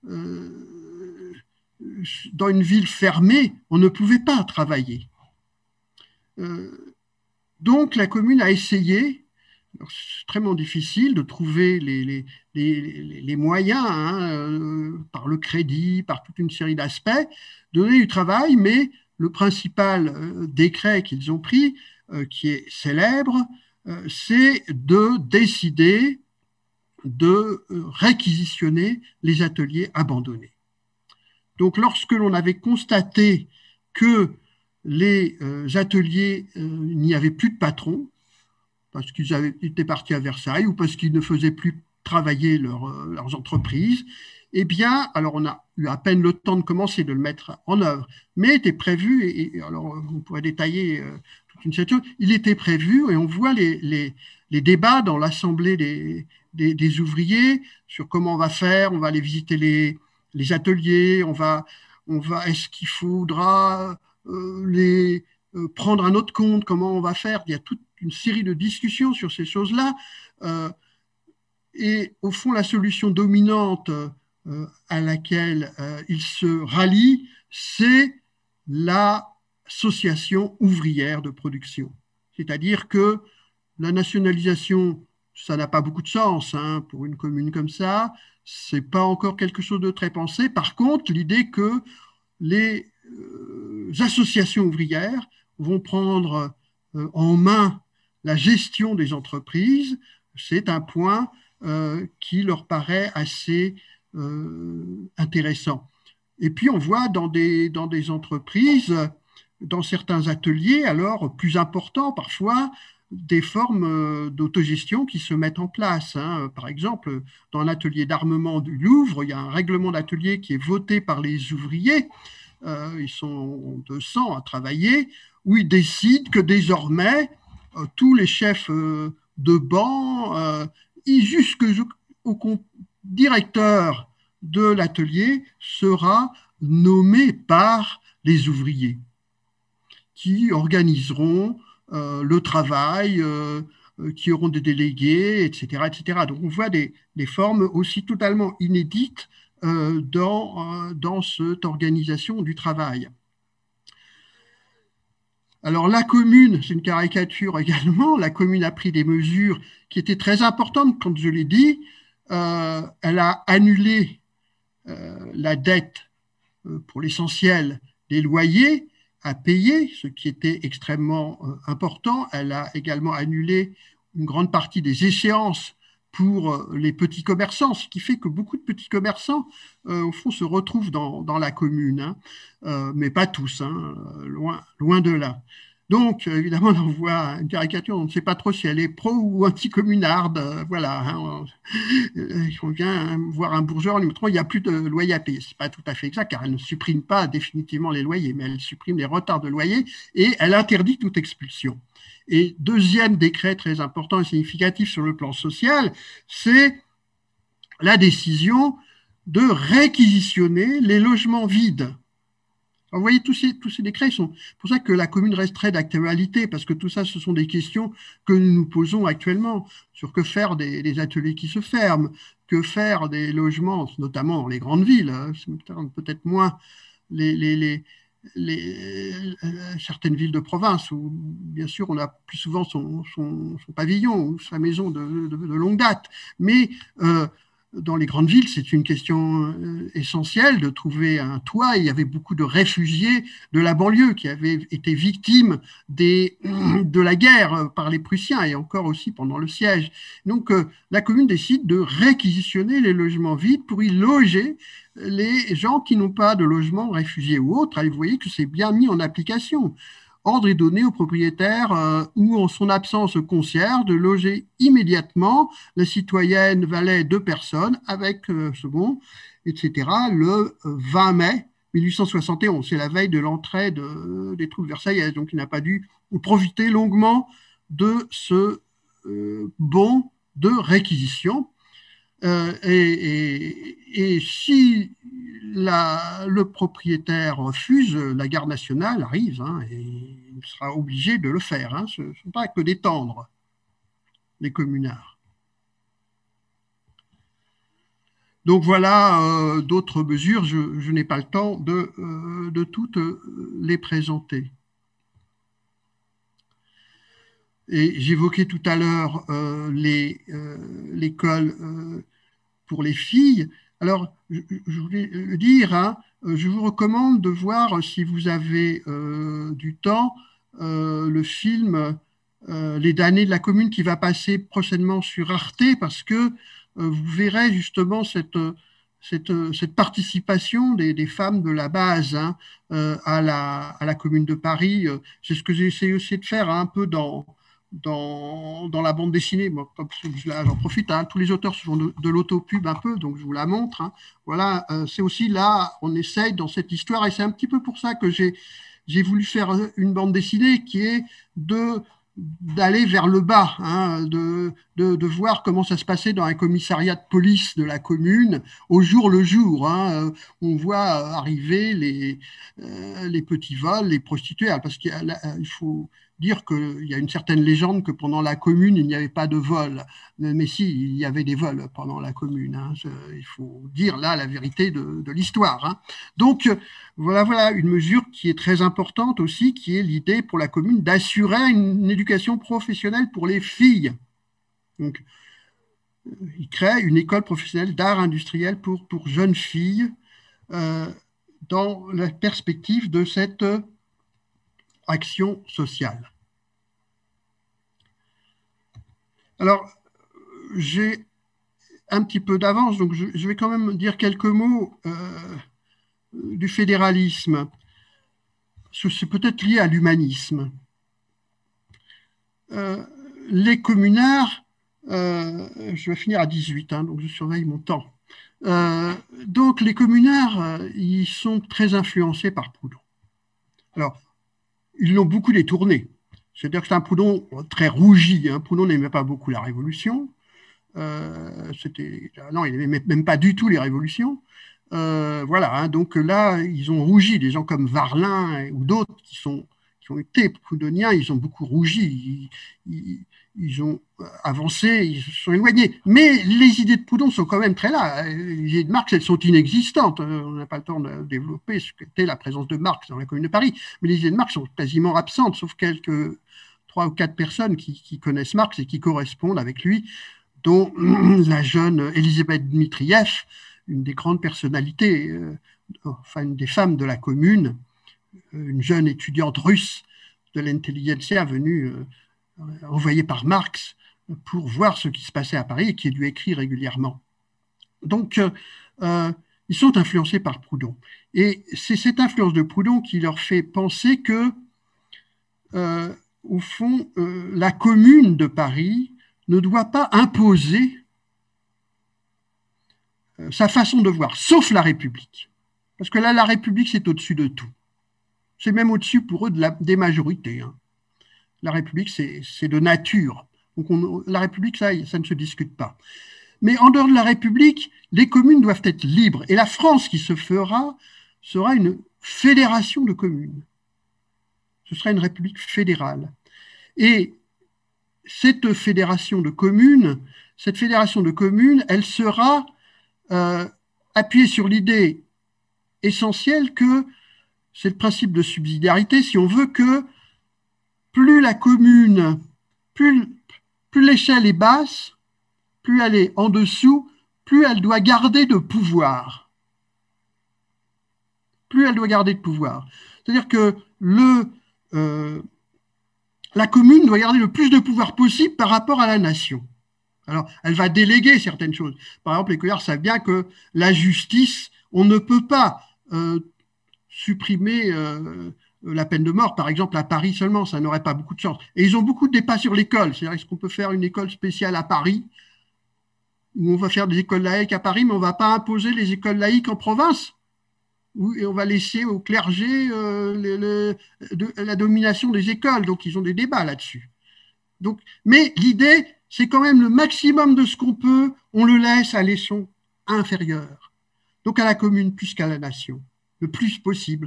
euh, dans une ville fermée, on ne pouvait pas travailler. Euh, donc la commune a essayé, c'est extrêmement difficile de trouver les, les, les, les moyens, hein, euh, par le crédit, par toute une série d'aspects, de donner du travail, mais le principal euh, décret qu'ils ont pris, euh, qui est célèbre, euh, c'est de décider de euh, réquisitionner les ateliers abandonnés. Donc lorsque l'on avait constaté que les euh, ateliers, euh, il n'y avait plus de patrons, parce qu'ils avaient été partis à Versailles ou parce qu'ils ne faisaient plus travailler leur, euh, leurs entreprises, eh bien, alors on a eu à peine le temps de commencer de le mettre en œuvre, mais était prévu, et, et alors on pourrait détailler euh, toute une série de choses, il était prévu, et on voit les, les, les débats dans l'Assemblée des, des, des ouvriers sur comment on va faire, on va aller visiter les, les ateliers, on va, on va, est-ce qu'il faudra euh, les, euh, prendre un autre compte, comment on va faire, il y a toute une série de discussions sur ces choses-là, euh, et au fond, la solution dominante euh, à laquelle euh, il se rallie, c'est l'association ouvrière de production. C'est-à-dire que la nationalisation, ça n'a pas beaucoup de sens, hein, pour une commune comme ça, c'est pas encore quelque chose de très pensé. Par contre, l'idée que les euh, associations ouvrières vont prendre euh, en main la gestion des entreprises, c'est un point euh, qui leur paraît assez euh, intéressant. Et puis on voit dans des, dans des entreprises, dans certains ateliers, alors plus importants parfois, des formes d'autogestion qui se mettent en place. Hein. Par exemple, dans l'atelier d'armement du Louvre, il y a un règlement d'atelier qui est voté par les ouvriers, euh, ils sont deux cents à travailler, où ils décident que désormais, euh, tous les chefs euh, de banc, euh, jusqu'au directeur de l'atelier, sera nommé par les ouvriers, qui organiseront euh, le travail, euh, qui auront des délégués, et cetera, et cetera. Donc on voit des, des formes aussi totalement inédites euh, dans, euh, dans cette organisation du travail. Alors la commune, c'est une caricature également, la commune a pris des mesures qui étaient très importantes, comme je l'ai dit, euh, elle a annulé euh, la dette euh, pour l'essentiel des loyers à payer, ce qui était extrêmement euh, important. Elle a également annulé une grande partie des échéances pour euh, les petits commerçants, ce qui fait que beaucoup de petits commerçants, euh, au fond, se retrouvent dans, dans la commune, hein, euh, mais pas tous, hein, loin, loin de là. Donc, évidemment, là, on voit une caricature, on ne sait pas trop si elle est pro ou anti-communarde, euh, voilà. Hein, on, on vient voir un bourgeois, on lui montre, il n'y a plus de loyer à payer. Ce n'est pas tout à fait exact, car elle ne supprime pas définitivement les loyers, mais elle supprime les retards de loyer et elle interdit toute expulsion. Et deuxième décret très important et significatif sur le plan social, c'est la décision de réquisitionner les logements vides. Alors, vous voyez, tous ces, tous ces décrets sont pour ça que la commune reste très d'actualité, parce que tout ça, ce sont des questions que nous nous posons actuellement sur que faire des, des ateliers qui se ferment, que faire des logements, notamment dans les grandes villes, hein, peut-être moins les, les, les Les, euh, certaines villes de province où, bien sûr, on a plus souvent son, son, son pavillon ou sa maison de, de, de longue date. Mais euh, dans les grandes villes, c'est une question euh, essentielle de trouver un toit. Il y avait beaucoup de réfugiés de la banlieue qui avaient été victimes des, de la guerre par les Prussiens et encore aussi pendant le siège. Donc, euh, la commune décide de réquisitionner les logements vides pour y loger les gens qui n'ont pas de logement, réfugiés ou autres. Et vous voyez que c'est bien mis en application. ordre est donné au propriétaire euh, ou en son absence au concierge de loger immédiatement la citoyenne valet deux personnes avec euh, second, et cetera le vingt mai mille huit cent soixante et onze. C'est la veille de l'entrée de, des troupes versaillaises, donc il n'a pas dû profiter longuement de ce euh, bon de réquisition. Euh, et, et, et si la, le propriétaire refuse, la garde nationale arrive hein, et il sera obligé de le faire. Hein. Ce ne sont pas que d'étendre les communards. Donc voilà euh, d'autres mesures, je, je n'ai pas le temps de, euh, de toutes les présenter. Et j'évoquais tout à l'heure euh, l'école euh, pour les filles. Alors, je, je voulais le dire, hein, je vous recommande de voir, si vous avez euh, du temps, euh, le film euh, Les damnés de la commune qui va passer prochainement sur Arte, parce que euh, vous verrez justement cette, cette, cette participation des, des femmes de la base hein, euh, à, la, à la commune de Paris. C'est ce que j'ai essayé aussi de faire hein, un peu dans Dans, dans la bande dessinée. Bon, j'en profite, hein, tous les auteurs se font de, de l'autopub un peu, donc je vous la montre. Hein. Voilà, euh, c'est aussi là, on essaye dans cette histoire, et c'est un petit peu pour ça que j'ai j'ai voulu faire une bande dessinée qui est de d'aller vers le bas, hein, de, de, de voir comment ça se passait dans un commissariat de police de la commune au jour le jour. Hein. On voit arriver les, euh, les petits vols, les prostituées, parce qu'il faut dire qu'il y a une certaine légende que pendant la commune, il n'y avait pas de vol. Mais si, il y avait des vols pendant la commune. Hein. Il faut dire là la vérité de, de l'histoire. Hein. Donc, voilà, voilà une mesure qui est très importante aussi, qui est l'idée pour la commune d'assurer une, une éducation professionnelle pour les filles. Donc, il crée une école professionnelle d'art industriel pour, pour jeunes filles euh, dans la perspective de cette action sociale. Alors, j'ai un petit peu d'avance, donc je, je vais quand même dire quelques mots euh, du fédéralisme. C'est peut-être lié à l'humanisme. Euh, les communards, euh, je vais finir à dix-huit, hein, donc je surveille mon temps. Euh, donc les communards, euh, ils sont très influencés par Proudhon. Alors, ils l'ont beaucoup détourné. C'est-à-dire que c'est un Proudhon très rougi. Hein. Proudhon n'aimait pas beaucoup la Révolution. Euh, non, il n'aimait même pas du tout les révolutions. Euh, voilà, hein, donc là, ils ont rougi. Des gens comme Varlin ou d'autres qui, sont, qui ont été proudhoniens, ils ont beaucoup rougi. Ils, ils, ils ont avancé, ils se sont éloignés. Mais les idées de Proudhon sont quand même très là. Les idées de Marx, elles sont inexistantes. On n'a pas le temps de développer ce qu'était la présence de Marx dans la Commune de Paris. Mais les idées de Marx sont quasiment absentes, sauf quelques trois ou quatre personnes qui, qui connaissent Marx et qui correspondent avec lui, dont la jeune Elisabeth Dmitriev, une des grandes personnalités, euh, enfin une des femmes de la commune, une jeune étudiante russe de l'intelligentsia venue, euh, envoyée par Marx pour voir ce qui se passait à Paris et qui lui écrit régulièrement. Donc, euh, ils sont influencés par Proudhon. Et c'est cette influence de Proudhon qui leur fait penser que, euh, au fond, euh, la commune de Paris ne doit pas imposer sa façon de voir, sauf la République. Parce que là, la République, c'est au-dessus de tout. C'est même au-dessus pour eux de la, des majorités. Hein. La République, c'est de nature. Donc on, la République, ça, ça ne se discute pas. Mais en dehors de la République, les communes doivent être libres. Et la France qui se fera sera une fédération de communes. Ce sera une République fédérale. Et cette fédération de communes, cette fédération de communes, elle sera euh, appuyée sur l'idée essentielle que c'est le principe de subsidiarité. Si on veut que plus la commune, plus, plus l'échelle est basse, plus elle est en dessous, plus elle doit garder de pouvoir. Plus elle doit garder de pouvoir. C'est-à-dire que le, euh, la commune doit garder le plus de pouvoir possible par rapport à la nation. Alors, elle va déléguer certaines choses. Par exemple, les Couillards savent bien que la justice, on ne peut pas euh, supprimer euh, la peine de mort, par exemple, à Paris seulement, ça n'aurait pas beaucoup de chance. Et ils ont beaucoup de débats sur l'école. C'est-à-dire, est-ce qu'on peut faire une école spéciale à Paris, où on va faire des écoles laïques à Paris, mais on ne va pas imposer les écoles laïques en province, et on va laisser au clergé euh, le, le, de, la domination des écoles. Donc, ils ont des débats là-dessus. Donc, mais l'idée, c'est quand même le maximum de ce qu'on peut, on le laisse à l'échelon inférieur. Donc, à la commune plus qu'à la nation, le plus possible.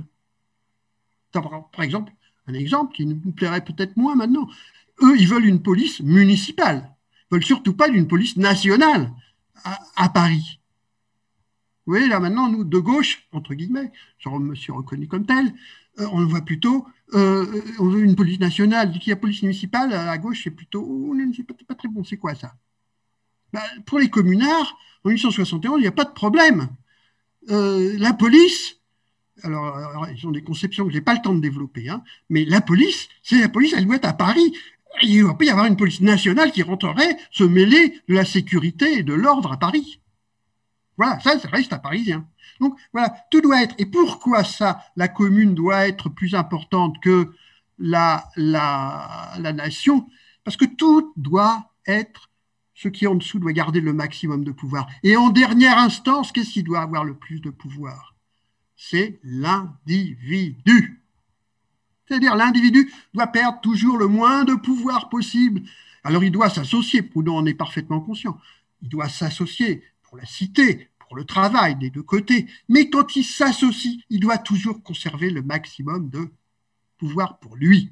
Par exemple, un exemple qui nous plairait peut-être moins maintenant. Eux, ils veulent une police municipale. Ils veulent surtout pas d'une police nationale à, à Paris. Vous voyez, là maintenant, nous, de gauche, entre guillemets, je me suis reconnu comme tel, euh, on le voit plutôt, euh, on veut une police nationale. Dès qu'il y a police municipale, à gauche, c'est plutôt, oh, c'est pas, pas très bon, c'est quoi ça? Ben, pour les communards, en mille huit cent soixante et onze, il n'y a pas de problème. Euh, la police, alors, alors, ils ont des conceptions que je n'ai pas le temps de développer, hein, mais la police, c'est la police, elle doit être à Paris. Il ne va pas y avoir une police nationale qui rentrerait se mêler de la sécurité et de l'ordre à Paris. Voilà, ça, ça reste à Parisien. Donc, voilà, tout doit être. Et pourquoi ça, la commune doit être plus importante que la, la, la nation? Parce que tout doit être, ce qui est en dessous doit garder le maximum de pouvoir. Et en dernière instance, qu'est-ce qui doit avoir le plus de pouvoir? C'est l'individu. C'est-à-dire l'individu doit perdre toujours le moins de pouvoir possible. Alors il doit s'associer, Proudhon en est parfaitement conscient, il doit s'associer pour la cité, pour le travail des deux côtés, mais quand il s'associe, il doit toujours conserver le maximum de pouvoir pour lui.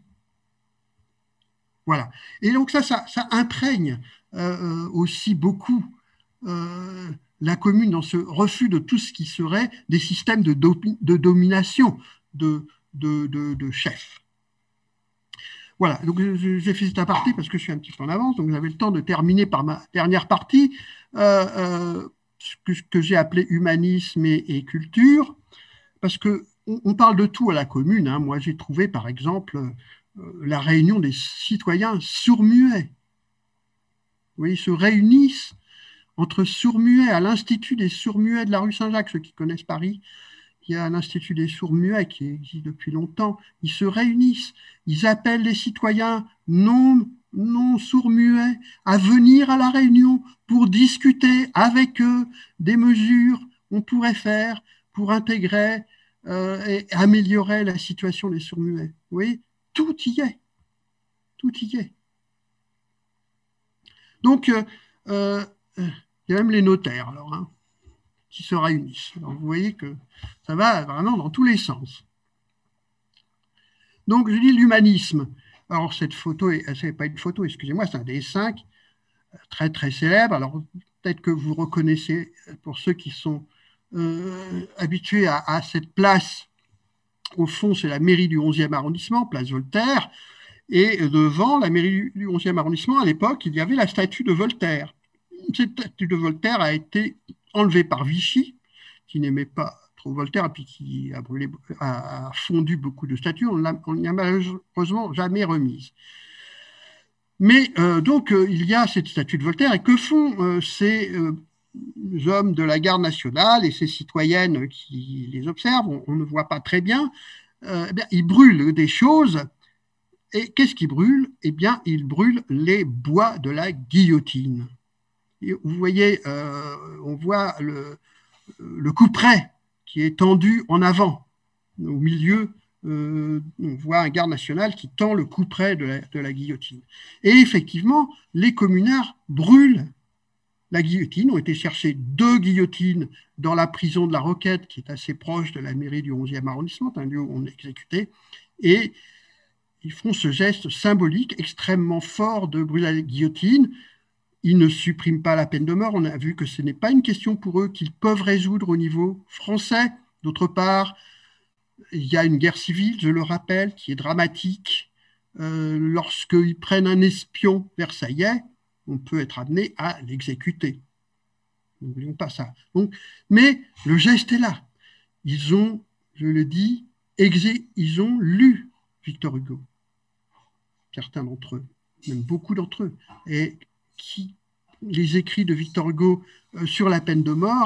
Voilà. Et donc ça, ça, ça imprègne euh, aussi beaucoup euh, la commune dans ce refus de tout ce qui serait des systèmes de, do de domination de, de, de, de chefs. Voilà, donc j'ai fait cet aparté parce que je suis un petit peu en avance, donc j'avais le temps de terminer par ma dernière partie, euh, euh, que, que j'ai appelé humanisme et, et culture, parce qu'on on parle de tout à la commune. Hein. Moi, j'ai trouvé, par exemple, euh, la réunion des citoyens sourds-muets. Oui, ils se réunissent entre sourds-muets à l'Institut des sourds-muets de la rue Saint-Jacques, ceux qui connaissent Paris. Il y a l'Institut des sourds-muets qui existe depuis longtemps. Ils se réunissent, ils appellent les citoyens non, non sourds-muets à venir à la réunion pour discuter avec eux des mesures qu'on pourrait faire pour intégrer euh, et améliorer la situation des sourds-muets. Vous voyez, tout y est. Tout y est. Donc, euh, euh, il y a même les notaires, alors, hein, qui se réunissent. Alors, vous voyez que ça va vraiment dans tous les sens. Donc, je dis l'humanisme. Alors, cette photo, ce n'est pas une photo, excusez-moi, c'est un dessin très, très célèbre. Alors, peut-être que vous reconnaissez, pour ceux qui sont euh, habitués à, à cette place, au fond, c'est la mairie du onzième arrondissement, place Voltaire, et devant la mairie du onzième arrondissement, à l'époque, il y avait la statue de Voltaire. Cette statue de Voltaire a été enlevée par Vichy, qui n'aimait pas trop Voltaire, et puis qui a, brûlé, a fondu beaucoup de statues. On n'y a malheureusement jamais remise. Mais euh, donc, euh, il y a cette statue de Voltaire, et que font euh, ces euh, hommes de la garde nationale et ces citoyennes qui les observent? On, on ne voit pas très bien. Euh, eh bien, ils brûlent des choses. Et qu'est-ce qu'ils brûlent? Eh bien, ils brûlent les bois de la guillotine. Et vous voyez, euh, on voit le, le couperet qui est tendu en avant. Au milieu, euh, on voit un garde national qui tend le couperet de la, de la guillotine. Et effectivement, les communards brûlent la guillotine. On été chercher deux guillotines dans la prison de la Roquette, qui est assez proche de la mairie du onzième arrondissement, un lieu où on est exécuté. Et ils font ce geste symbolique extrêmement fort de brûler la guillotine. Ils ne suppriment pas la peine de mort. On a vu que ce n'est pas une question pour eux qu'ils peuvent résoudre au niveau français. D'autre part, il y a une guerre civile, je le rappelle, qui est dramatique. Euh, lorsqu'ils prennent un espion versaillais, on peut être amené à l'exécuter. N'oublions pas ça. Donc, mais le geste est là. Ils ont, je le dis, exé- ils ont lu Victor Hugo. Certains d'entre eux, même beaucoup d'entre eux. Et qui, les écrits de Victor Hugo euh, sur la peine de mort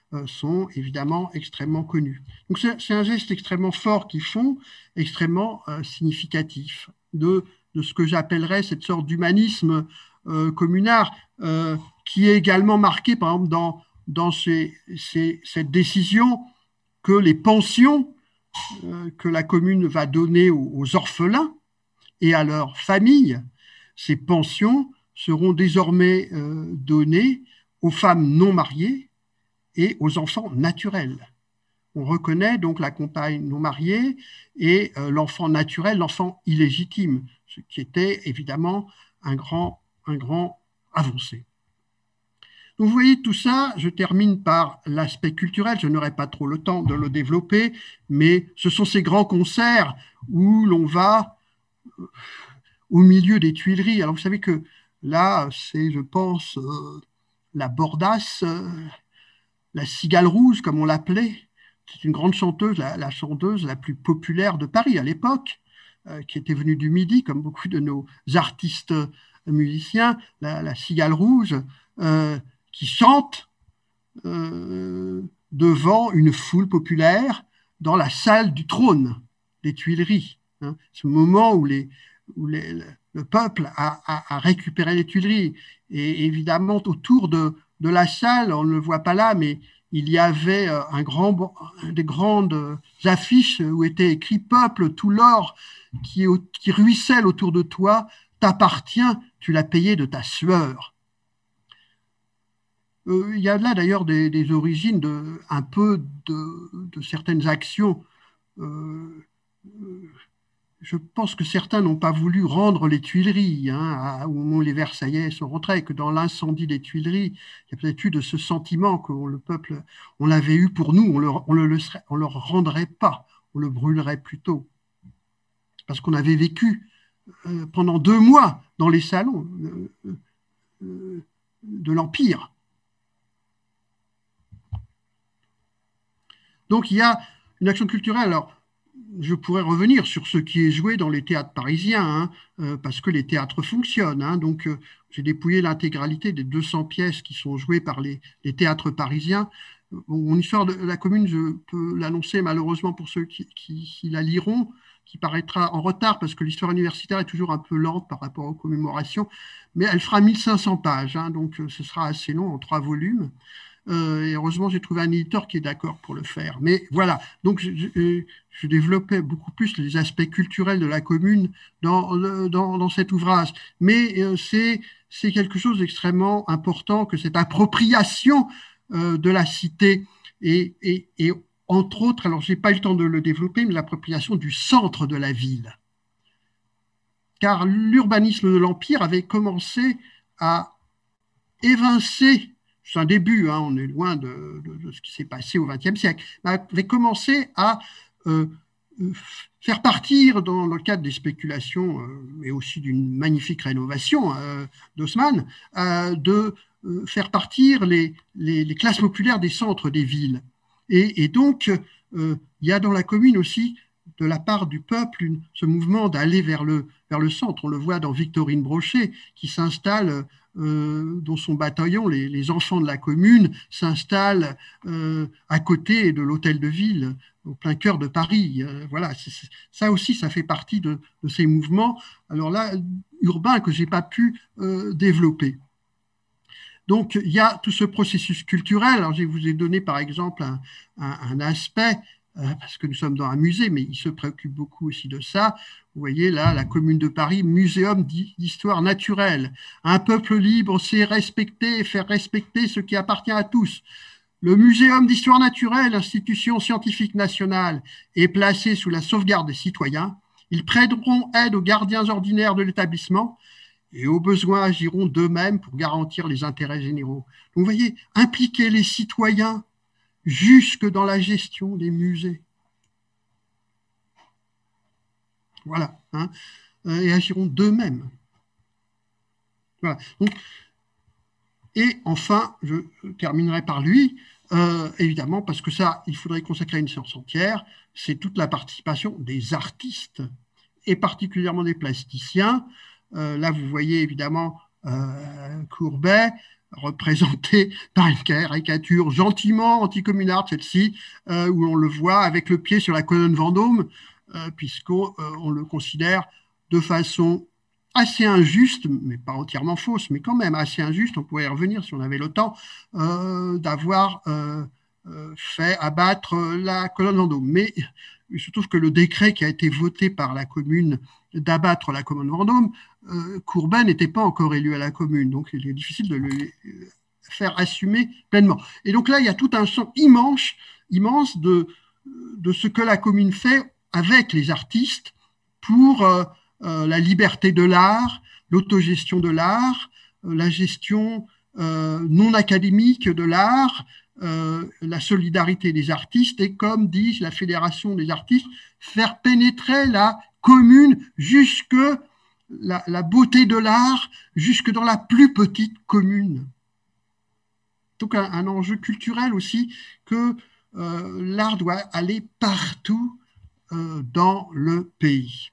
euh, sont évidemment extrêmement connus. Donc c'est un geste extrêmement fort qu'ils font, extrêmement euh, significatif de, de ce que j'appellerais cette sorte d'humanisme euh, communard, euh, qui est également marqué, par exemple, dans, dans ces, ces, cette décision que les pensions euh, que la commune va donner aux, aux orphelins et à leurs familles, ces pensions seront désormais euh, données aux femmes non mariées et aux enfants naturels. On reconnaît donc la compagne non mariée et euh, l'enfant naturel, l'enfant illégitime, ce qui était évidemment un grand, un grand avancé. Donc vous voyez tout ça, je termine par l'aspect culturel, je n'aurai pas trop le temps de le développer, mais ce sont ces grands concerts où l'on va au milieu des Tuileries. Alors vous savez que là, c'est, je pense, euh, la Bordasse, euh, la Cigale Rouge, comme on l'appelait. C'est une grande chanteuse, la, la chanteuse la plus populaire de Paris à l'époque, euh, qui était venue du Midi, comme beaucoup de nos artistes musiciens, la, la Cigale Rouge, euh, qui chante euh, devant une foule populaire dans la salle du trône des Tuileries. Hein, ce moment où, les, où les, le peuple a, a, a récupéré les Tuileries. Et évidemment, autour de, de la salle, on ne le voit pas là, mais il y avait un grand, des grandes affiches où était écrit « Peuple, tout l'or qui, qui ruisselle autour de toi t'appartient, tu l'as payé de ta sueur ». Euh, il y a là d'ailleurs des, des origines de, un peu de, de certaines actions. Euh, je pense que certains n'ont pas voulu rendre les Tuileries hein, au moment où les Versaillais sont rentrés, et que dans l'incendie des Tuileries, il y a peut-être eu de ce sentiment que le peuple, on l'avait eu pour nous, on le, on le, on le rendrait pas, on le brûlerait plutôt. Parce qu'on avait vécu euh, pendant deux mois dans les salons euh, euh, de l'Empire. Donc il y a une action culturelle. Alors, je pourrais revenir sur ce qui est joué dans les théâtres parisiens, hein, euh, parce que les théâtres fonctionnent. Hein, donc, euh, j'ai dépouillé l'intégralité des deux cents pièces qui sont jouées par les, les théâtres parisiens. Bon, mon histoire de la commune, je peux l'annoncer malheureusement pour ceux qui, qui, qui la liront, qui paraîtra en retard parce que l'histoire universitaire est toujours un peu lente par rapport aux commémorations, mais elle fera mille cinq cents pages, hein, donc ce sera assez long en trois volumes. Euh, et heureusement, j'ai trouvé un éditeur qui est d'accord pour le faire. Mais voilà, donc je, je, je développais beaucoup plus les aspects culturels de la commune dans, dans, dans cet ouvrage. Mais euh, c'est, c'est quelque chose d'extrêmement important que cette appropriation euh, de la cité et, et, et entre autres, alors je n'ai pas eu le temps de le développer, mais l'appropriation du centre de la ville. Car l'urbanisme de l'Empire avait commencé à évincer, c'est un début, hein, on est loin de, de, de ce qui s'est passé au vingtième siècle, avait commencé à euh, faire partir, dans le cadre des spéculations, euh, et aussi d'une magnifique rénovation euh, d'Haussmann, euh, de euh, faire partir les, les, les classes populaires des centres des villes. Et, et donc, euh, il y a dans la commune aussi, de la part du peuple, une, ce mouvement d'aller vers le, vers le centre. On le voit dans Victorine Brochet, qui s'installe euh, dans son bataillon, les, les enfants de la commune s'installent euh, à côté de l'hôtel de ville, au plein cœur de Paris. Euh, voilà, c'est, c'est, ça aussi, ça fait partie de, de ces mouvements, alors là, urbains que je n'ai pas pu euh, développer. Donc, il y a tout ce processus culturel. Alors, je vous ai donné, par exemple, un, un, un aspect, euh, parce que nous sommes dans un musée, mais il se préoccupe beaucoup aussi de ça. Vous voyez là, la Commune de Paris, muséum d'histoire naturelle. Un peuple libre sait respecter et faire respecter ce qui appartient à tous. Le Muséum d'histoire naturelle, institution scientifique nationale, est placé sous la sauvegarde des citoyens. Ils prêteront aide aux gardiens ordinaires de l'établissement et au besoin agiront d'eux-mêmes pour garantir les intérêts généraux. Donc, vous voyez, impliquer les citoyens jusque dans la gestion des musées. Voilà, hein, et agiront d'eux-mêmes. Voilà. Donc, et enfin, je terminerai par lui, euh, évidemment, parce que ça, il faudrait consacrer une séance entière, c'est toute la participation des artistes, et particulièrement des plasticiens. Euh, là, vous voyez évidemment euh, Courbet, représentée par une caricature gentiment anticommunarde, celle-ci, euh, où on le voit avec le pied sur la colonne Vendôme, euh, puisqu'on euh, le considère de façon assez injuste, mais pas entièrement fausse, mais quand même assez injuste, on pourrait y revenir si on avait le temps, euh, d'avoir euh, euh, fait abattre la colonne Vendôme. Mais il se trouve que le décret qui a été voté par la commune d'abattre la colonne Vendôme, euh, Courbet n'était pas encore élu à la commune, donc il est difficile de le faire assumer pleinement. Et donc là, il y a tout un champ immense, immense de, de ce que la commune fait avec les artistes pour euh, euh, la liberté de l'art, l'autogestion de l'art, euh, la gestion euh, non académique de l'art, euh, la solidarité des artistes et, comme dit la Fédération des artistes, faire pénétrer la commune jusque la, la beauté de l'art, jusque dans la plus petite commune. Donc un, un enjeu culturel aussi que euh, l'art doit aller partout euh, dans le pays.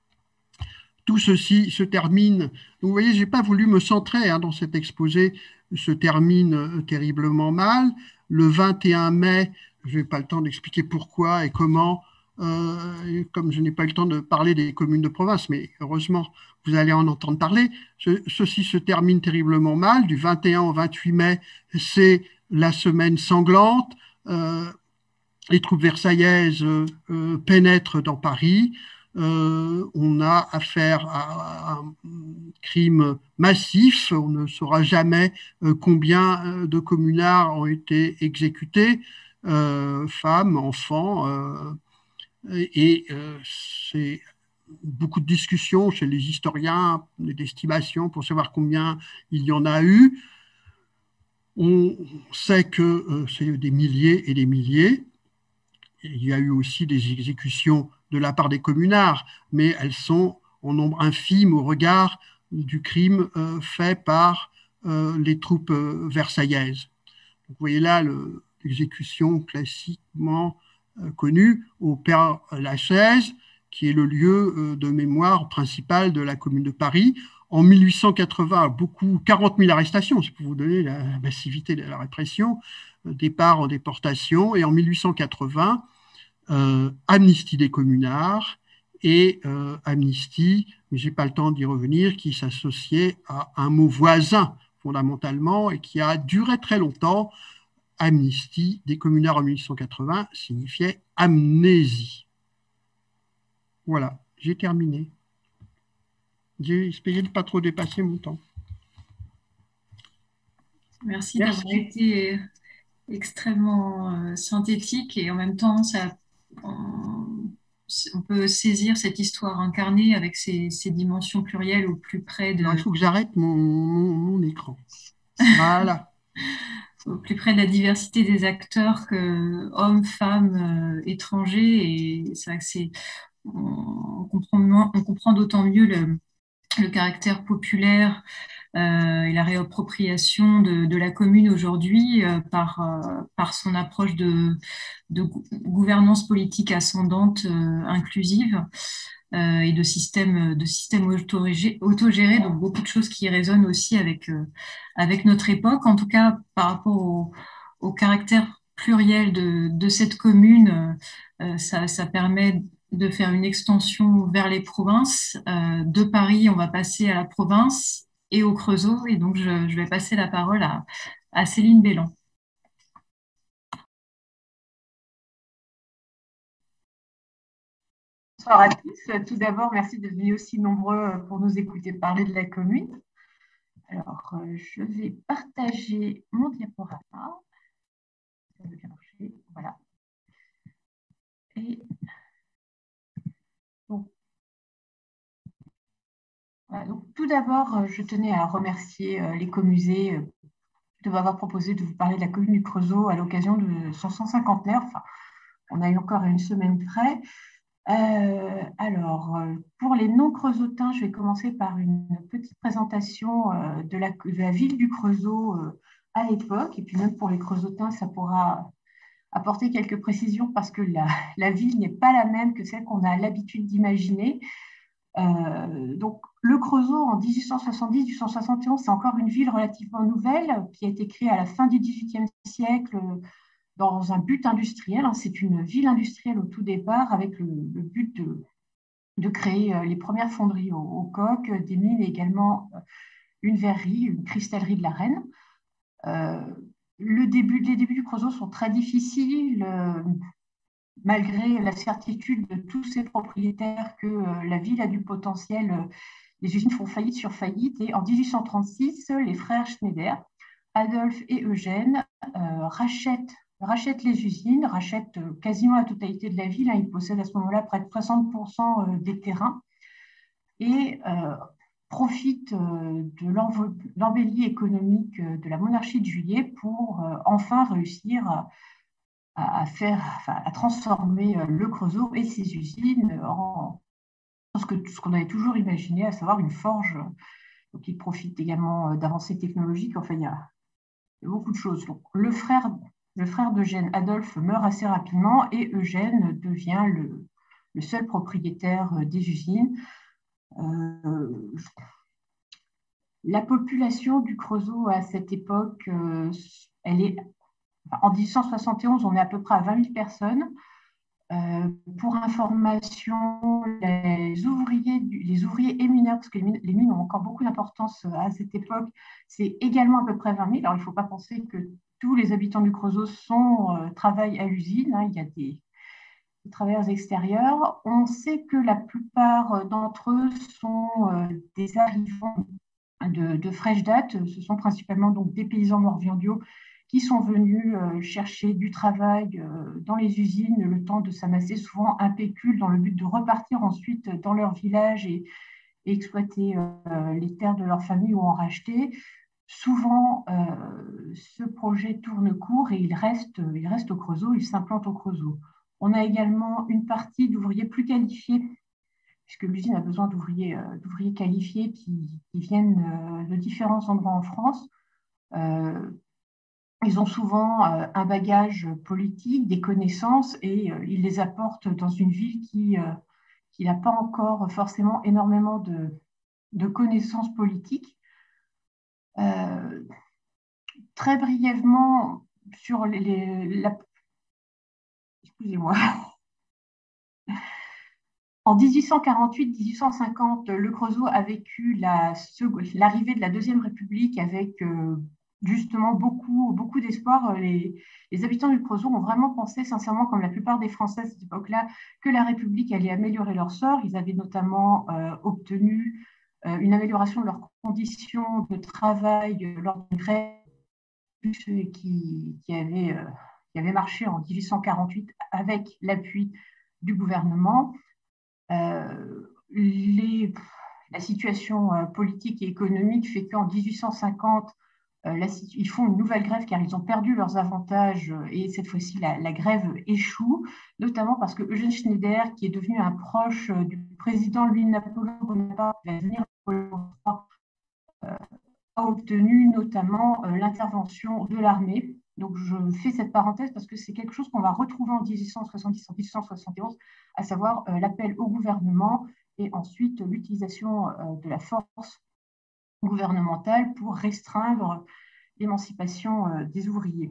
Tout ceci se termine, donc vous voyez, je n'ai pas voulu me centrer hein, dans cet exposé, se termine euh, terriblement mal. Le vingt et un mai, je n'ai pas le temps d'expliquer pourquoi et comment, euh, comme je n'ai pas eu le temps de parler des communes de province, mais heureusement, vous allez en entendre parler. Ce, ceci se termine terriblement mal. Du vingt et un au vingt-huit mai, c'est la semaine sanglante. Euh, les troupes versaillaises euh, pénètrent dans Paris. Euh, on a affaire à, à un crime massif. On ne saura jamais euh, combien de communards ont été exécutés, euh, femmes, enfants. Euh, et euh, c'est beaucoup de discussions chez les historiens, d'estimation pour savoir combien il y en a eu. On sait que euh, c'est des milliers et des milliers. Il y a eu aussi des exécutions de la part des communards, mais elles sont en nombre infime au regard du crime euh, fait par euh, les troupes euh, versaillaises. Donc, vous voyez là l'exécution classiquement euh, connue au Père-Lachaise, qui est le lieu euh, de mémoire principal de la commune de Paris. En mille huit cent quatre-vingts, beaucoup, quarante mille arrestations, c'est pour vous donner la massivité de la répression, euh, départ en déportation, et en mille huit cent quatre-vingts, euh, amnistie des communards et euh, amnistie, mais je n'ai pas le temps d'y revenir, qui s'associait à un mot voisin fondamentalement et qui a duré très longtemps. Amnistie des communards en mille huit cent quatre-vingts signifiait amnésie. Voilà, j'ai terminé. J'ai essayé de ne pas trop dépasser mon temps. Merci, Merci. d'avoir été extrêmement euh, synthétique et en même temps, ça, on, on peut saisir cette histoire incarnée avec ses, ses dimensions plurielles au plus près de... Alors, il faut que j'arrête mon, mon, mon écran. Voilà. Au plus près de la diversité des acteurs, que hommes, femmes, euh, étrangers, et c'est vrai que c'est... On comprend, on comprend d'autant mieux le, le caractère populaire euh, et la réappropriation de, de la commune aujourd'hui euh, par, euh, par son approche de, de gouvernance politique ascendante euh, inclusive euh, et de système, de système autogéré, autogéré, donc beaucoup de choses qui résonnent aussi avec, euh, avec notre époque, en tout cas par rapport au, au caractère pluriel de, de cette commune, euh, ça, ça permet de faire une extension vers les provinces. Euh, de Paris, on va passer à la province et au Creusot. Et donc, je, je vais passer la parole à, à Céline Bélan. Bonsoir à tous. Tout d'abord, merci de venir aussi nombreux pour nous écouter parler de la commune. Alors, je vais partager mon diaporama. Ça va bien marcher. Voilà. Et donc, voilà. Donc, tout d'abord, je tenais à remercier l'Écomusée de m'avoir proposé de vous parler de la commune du Creusot à l'occasion de son cent cinquantenaire. Enfin, on a eu encore une semaine près. Euh, alors, pour les non-creusotins, je vais commencer par une petite présentation euh, de, la, de la ville du Creusot euh, à l'époque. Et puis même pour les creusotins, ça pourra apporter quelques précisions parce que la, la ville n'est pas la même que celle qu'on a l'habitude d'imaginer. Euh, donc, le Creusot, en mille huit cent soixante-dix à mille huit cent soixante et onze, c'est encore une ville relativement nouvelle qui a été créée à la fin du dix-huitième siècle dans un but industriel. C'est une ville industrielle au tout départ avec le, le but de, de créer les premières fonderies au, au coq, des mines et également une verrerie, une cristallerie de la Reine. Euh, le début, les débuts du Creusot sont très difficiles, euh, malgré la certitude de tous ses propriétaires que euh, la ville a du potentiel. Euh, les usines font faillite sur faillite et en mille huit cent trente-six, les frères Schneider, Adolphe et Eugène, euh, rachètent, rachètent les usines, rachètent euh, quasiment la totalité de la ville. Hein, ils possèdent à ce moment-là près de soixante pour cent des terrains et euh, profite de l'embellie économique de la monarchie de Juillet pour enfin réussir à, à faire, enfin, à transformer le Creusot et ses usines en ce que ce qu'on avait toujours imaginé, à savoir une forge. Donc, il profite également d'avancées technologiques. Enfin, il y a beaucoup de choses. Donc, le frère, le frère d'Eugène, Adolphe, meurt assez rapidement et Eugène devient le, le seul propriétaire des usines. Euh, La population du Creusot à cette époque, euh, elle est, en mille huit cent soixante et onze, on est à peu près à vingt mille personnes. Euh, pour information, les ouvriers, les ouvriers et mineurs, parce que les mines, les mines ont encore beaucoup d'importance à cette époque, c'est également à peu près vingt mille. Alors, il ne faut pas penser que tous les habitants du Creusot sont, euh, travaillent à l'usine. Hein, il y a des, des travailleurs extérieurs. On sait que la plupart d'entre eux sont euh, des arrivants de, de fraîche date. Ce sont principalement donc des paysans morbihandiaux qui sont venus euh, chercher du travail euh, dans les usines, le temps de s'amasser souvent un pécule dans le but de repartir ensuite dans leur village et, et exploiter euh, les terres de leur famille ou en racheter. Souvent, euh, ce projet tourne court et il reste, il reste au Creusot, il s'implante au Creusot. On a également une partie d'ouvriers plus qualifiés, puisque l'usine a besoin d'ouvriers, euh, d'ouvriers qualifiés qui, qui viennent euh, de différents endroits en France. Euh, ils ont souvent euh, un bagage politique, des connaissances, et euh, ils les apportent dans une ville qui, euh, qui n'a pas encore forcément énormément de, de connaissances politiques. Euh, très brièvement, sur les, les la... Excusez-moi. En mille huit cent quarante-huit à mille huit cent cinquante, le Creusot a vécu l'arrivée de la Deuxième République avec euh, justement beaucoup, beaucoup d'espoir. Les, les habitants du Creusot ont vraiment pensé, sincèrement, comme la plupart des Français à cette époque-là, que la République allait améliorer leur sort. Ils avaient notamment euh, obtenu euh, une amélioration de leurs conditions de travail euh, lors d'une grève qui, qui, avait, euh, qui avait marché en mille huit cent quarante-huit avec l'appui du gouvernement. Euh, les, la situation euh, politique et économique fait qu'en mille huit cent cinquante, euh, la, ils font une nouvelle grève car ils ont perdu leurs avantages euh, et cette fois-ci la, la grève échoue, notamment parce que Eugène Schneider, qui est devenu un proche euh, du président Louis-Napoléon Bonaparte, qui va devenir Napoléon trois, euh, a obtenu notamment euh, l'intervention de l'armée. Donc, je fais cette parenthèse parce que c'est quelque chose qu'on va retrouver en mille huit cent soixante-dix, en mille huit cent soixante et onze, à savoir euh, l'appel au gouvernement et ensuite l'utilisation euh, de la force gouvernementale pour restreindre l'émancipation euh, des ouvriers.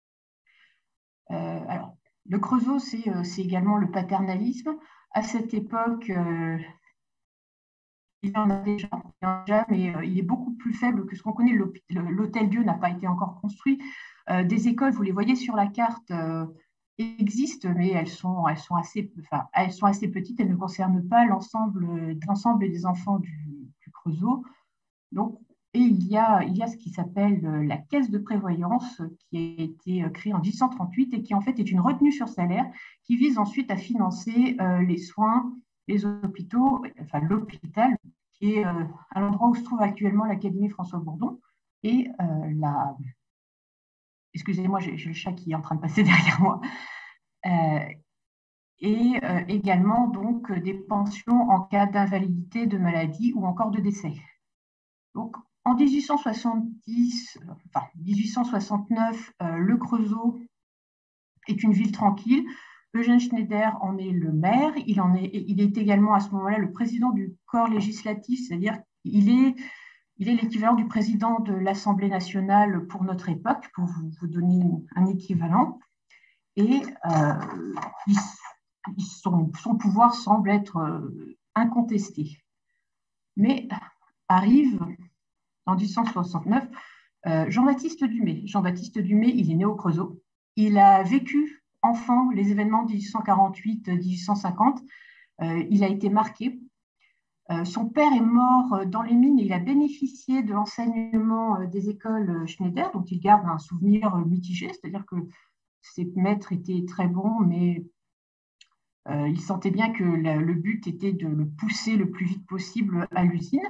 Euh, alors, le Creusot, c'est euh, également le paternalisme. À cette époque, euh, il y en a déjà, mais euh, il est beaucoup plus faible que ce qu'on connaît. L'Hôtel-Dieu n'a pas été encore construit. Euh, des écoles, vous les voyez sur la carte, euh, existent, mais elles sont, elles, sont assez, enfin, elles sont assez petites. Elles ne concernent pas l'ensemble des enfants du, du Creusot. Donc, et il y a, il y a ce qui s'appelle la caisse de prévoyance qui a été créée en mille huit cent trente-huit et qui en fait est une retenue sur salaire qui vise ensuite à financer euh, les soins, les hôpitaux, enfin l'hôpital, qui est euh, à l'endroit où se trouve actuellement l'Académie François Bourdon. Et euh, la... Excusez-moi, j'ai le chat qui est en train de passer derrière moi. Euh, et euh, également donc des pensions en cas d'invalidité, de maladie ou encore de décès. Donc, en mille huit cent soixante-dix, enfin mille huit cent soixante-neuf, euh, le Creusot est une ville tranquille. Eugène Schneider en est le maire. Il, en est, il est également à ce moment-là le président du corps législatif, c'est-à-dire qu'il est, il est l'équivalent du président de l'Assemblée nationale pour notre époque, pour vous, vous donner un équivalent. Et euh, il, son, son pouvoir semble être euh, incontesté. Mais arrive en dix-huit cent soixante-neuf euh, Jean-Baptiste Dumay. Jean-Baptiste Dumay, il est né au Creusot. Il a vécu enfant les événements de dix-huit cent quarante-huit à dix-huit cent cinquante. Euh, il a été marqué. Euh, son père est mort dans les mines et il a bénéficié de l'enseignement euh, des écoles Schneider, dont il garde un souvenir mitigé, c'est-à-dire que ses maîtres étaient très bons, mais euh, il sentait bien que la, le but était de le pousser le plus vite possible à l'usine.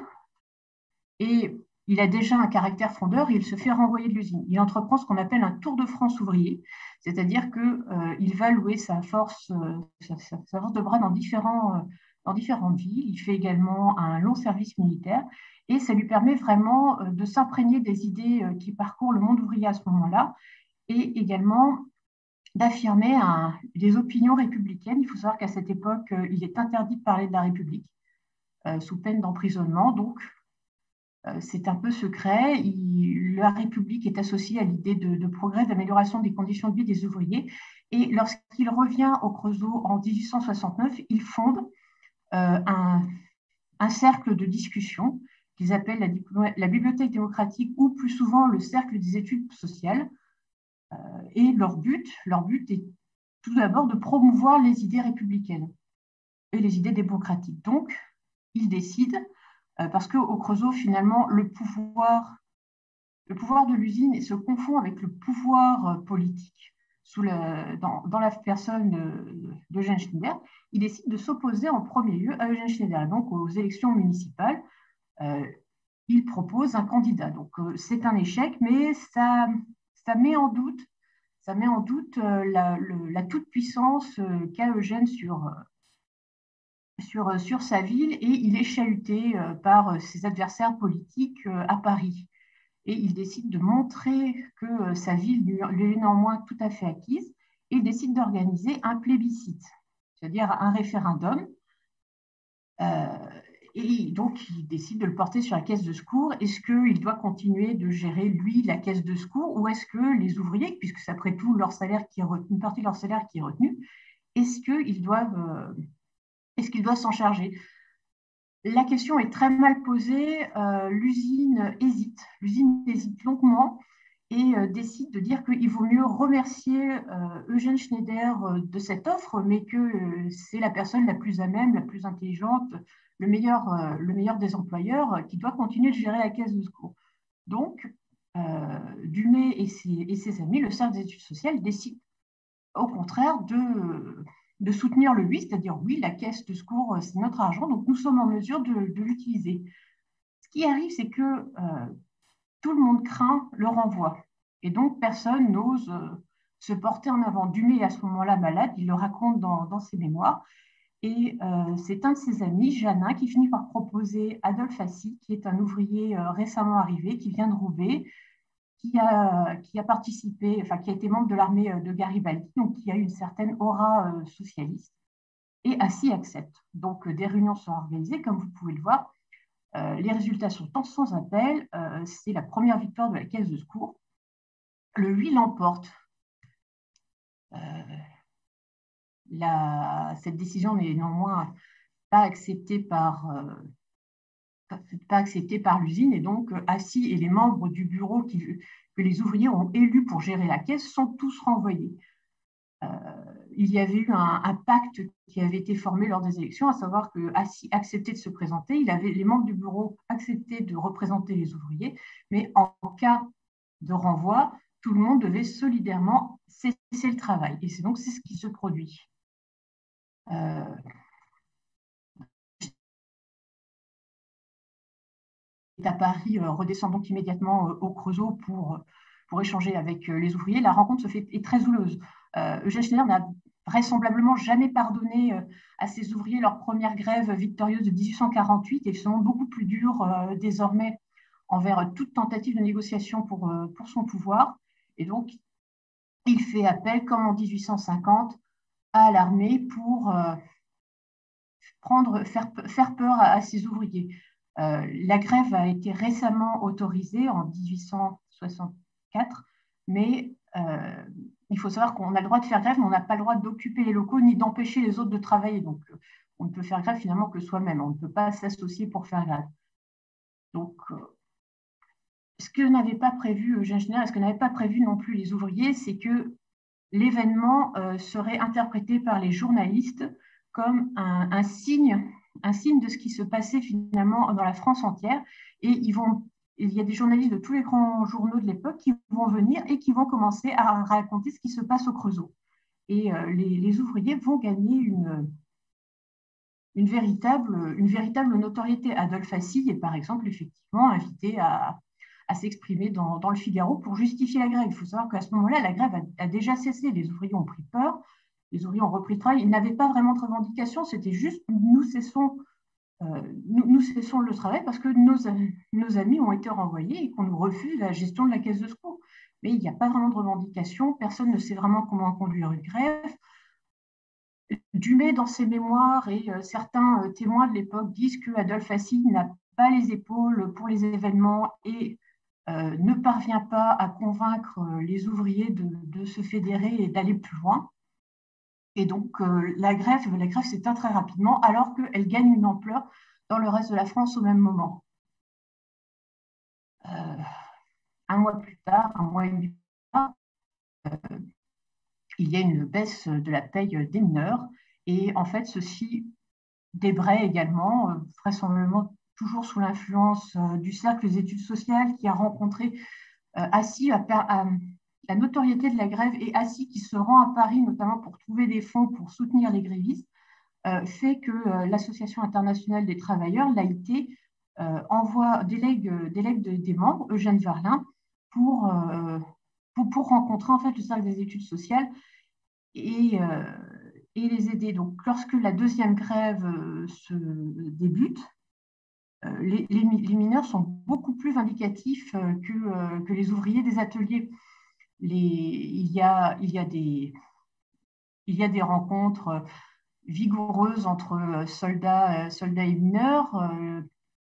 Et il a déjà un caractère frondeur et il se fait renvoyer de l'usine. Il entreprend ce qu'on appelle un tour de France ouvrier, c'est-à-dire qu'il euh, va louer sa force, euh, sa, sa force de bras dans, différents, euh, dans différentes villes. Il fait également un long service militaire et ça lui permet vraiment euh, de s'imprégner des idées euh, qui parcourent le monde ouvrier à ce moment-là et également d'affirmer un, des opinions républicaines. Il faut savoir qu'à cette époque, euh, il est interdit de parler de la République euh, sous peine d'emprisonnement. Donc, c'est un peu secret. Il, la République est associée à l'idée de, de progrès, d'amélioration des conditions de vie des ouvriers. Et lorsqu'il revient au Creusot en dix-huit cent soixante-neuf, il fonde euh, un, un cercle de discussion qu'ils appellent la, la Bibliothèque démocratique ou plus souvent le Cercle des études sociales. Euh, et leur but, leur but est tout d'abord de promouvoir les idées républicaines et les idées démocratiques. Donc, ils décident parce qu'au Creusot, finalement, le pouvoir, le pouvoir de l'usine se confond avec le pouvoir politique sous le, dans, dans la personne d'Eugène Schneider. Il décide de s'opposer en premier lieu à Eugène Schneider. Donc, aux élections municipales, euh, il propose un candidat. Donc, euh, c'est un échec, mais ça, ça met en doute, ça met en doute euh, la, le, la toute-puissance euh, qu'a Eugène sur... Euh, Sur, sur sa ville et il est chahuté euh, par ses adversaires politiques euh, à Paris. Et il décide de montrer que euh, sa ville lui, lui est néanmoins tout à fait acquise et il décide d'organiser un plébiscite, c'est-à-dire un référendum. Euh, et donc, il décide de le porter sur la caisse de secours. Est-ce qu'il doit continuer de gérer, lui, la caisse de secours ou est-ce que les ouvriers, puisque c'est après tout leur salaire qui est retenu, une partie de leur salaire qui est retenue, est-ce qu'ils doivent... Euh, Est-ce qu'il doit s'en charger? La question est très mal posée. Euh, l'usine hésite. L'usine hésite longuement et euh, décide de dire qu'il vaut mieux remercier euh, Eugène Schneider euh, de cette offre, mais que euh, c'est la personne la plus à même, la plus intelligente, le meilleur, euh, le meilleur des employeurs euh, qui doit continuer de gérer la caisse de secours. Donc, euh, Dumay et ses, et ses amis, le cercle des études sociales, décident au contraire de, de soutenir le oui, c'est-à-dire oui, la caisse de secours, c'est notre argent, donc nous sommes en mesure de, de l'utiliser. Ce qui arrive, c'est que euh, tout le monde craint le renvoi. Et donc, personne n'ose euh, se porter en avant. Dumay est à ce moment-là malade, il le raconte dans, dans ses mémoires. Et euh, c'est un de ses amis, Janin, qui finit par proposer Adolphe Assy, qui est un ouvrier euh, récemment arrivé, qui vient de Roubaix, qui a, qui a participé, enfin qui a été membre de l'armée de Garibaldi, donc qui a une certaine aura euh, socialiste. Et Assy accepte. Donc euh, des réunions sont organisées, comme vous pouvez le voir. Euh, les résultats sont tant sans appel. Euh, c'est la première victoire de la caisse de secours. Le huit l'emporte. Euh, la, cette décision n'est néanmoins pas acceptée par, euh, pas acceptée par l'usine et donc euh, Assy et les membres du bureau qui, que les ouvriers ont élus pour gérer la caisse sont tous renvoyés. Euh, il y avait eu un, un pacte qui avait été formé lors des élections, à savoir que Assy acceptait de se présenter, il avait, les membres du bureau acceptaient de représenter les ouvriers, mais en cas de renvoi, tout le monde devait solidairement cesser le travail. Et c'est donc c'est ce qui se produit. Euh, à Paris, euh, redescend donc immédiatement euh, au Creusot pour, pour échanger avec euh, les ouvriers. La rencontre se fait, est très houleuse. Euh, Eugène Schneider n'a vraisemblablement jamais pardonné euh, à ses ouvriers leur première grève victorieuse de dix-huit cent quarante-huit et sont beaucoup plus durs euh, désormais envers toute tentative de négociation pour, euh, pour son pouvoir. Et donc, il fait appel, comme en dix-huit cent cinquante, à l'armée pour euh, prendre, faire, faire peur à, à ses ouvriers. Euh, la grève a été récemment autorisée en mille huit cent soixante-quatre, mais euh, il faut savoir qu'on a le droit de faire grève, mais on n'a pas le droit d'occuper les locaux ni d'empêcher les autres de travailler. Donc, euh, on ne peut faire grève finalement que soi-même. On ne peut pas s'associer pour faire grève. Donc, euh, ce que n'avait pas prévu Eugène Schneider, ce que n'avaient pas prévu non plus les ouvriers, c'est que l'événement euh, serait interprété par les journalistes comme un, un, signe, un signe de ce qui se passait finalement dans la France entière. Et ils vont, il y a des journalistes de tous les grands journaux de l'époque qui vont venir et qui vont commencer à raconter ce qui se passe au Creusot. Et euh, les, les ouvriers vont gagner une, une, véritable, une véritable notoriété. Adolphe Assy est par exemple effectivement invité à, à s'exprimer dans, dans le Figaro pour justifier la grève. Il faut savoir qu'à ce moment-là, la grève a, a déjà cessé. Les ouvriers ont pris peur, les ouvriers ont repris le travail. Ils n'avaient pas vraiment de revendication, c'était juste nous cessons, euh, nous, nous cessons le travail parce que nos, nos amis ont été renvoyés et qu'on nous refuse la gestion de la caisse de secours. Mais il n'y a pas vraiment de revendication, personne ne sait vraiment comment conduire une grève. Dumay, dans ses mémoires, et euh, certains euh, témoins de l'époque disent que Adolphe Assy n'a pas les épaules pour les événements et euh, ne parvient pas à convaincre euh, les ouvriers de, de se fédérer et d'aller plus loin. Et donc, euh, la grève, la grève s'éteint très rapidement, alors qu'elle gagne une ampleur dans le reste de la France au même moment. Euh, un mois plus tard, un mois et demi plus tard, euh, il y a une baisse de la paye des mineurs. Et en fait, ceci débraye également, euh, vraisemblablement toujours sous l'influence euh, du cercle des études sociales qui a rencontré euh, Assy, à, à, la notoriété de la grève et Assy qui se rend à Paris notamment pour trouver des fonds pour soutenir les grévistes, euh, fait que euh, l'Association internationale des travailleurs, l'A I T, euh, envoie, délègue, délègue de, des membres, Eugène Varlin, pour, euh, pour, pour rencontrer en fait le cercle des études sociales et, euh, et les aider. Donc, lorsque la deuxième grève euh, se débute, euh, les, les, les mineurs sont beaucoup plus vindicatifs euh, que, euh, que les ouvriers des ateliers. Les, il, y a, il, y a des, il y a des rencontres vigoureuses entre soldats, euh, soldats et mineurs. Euh,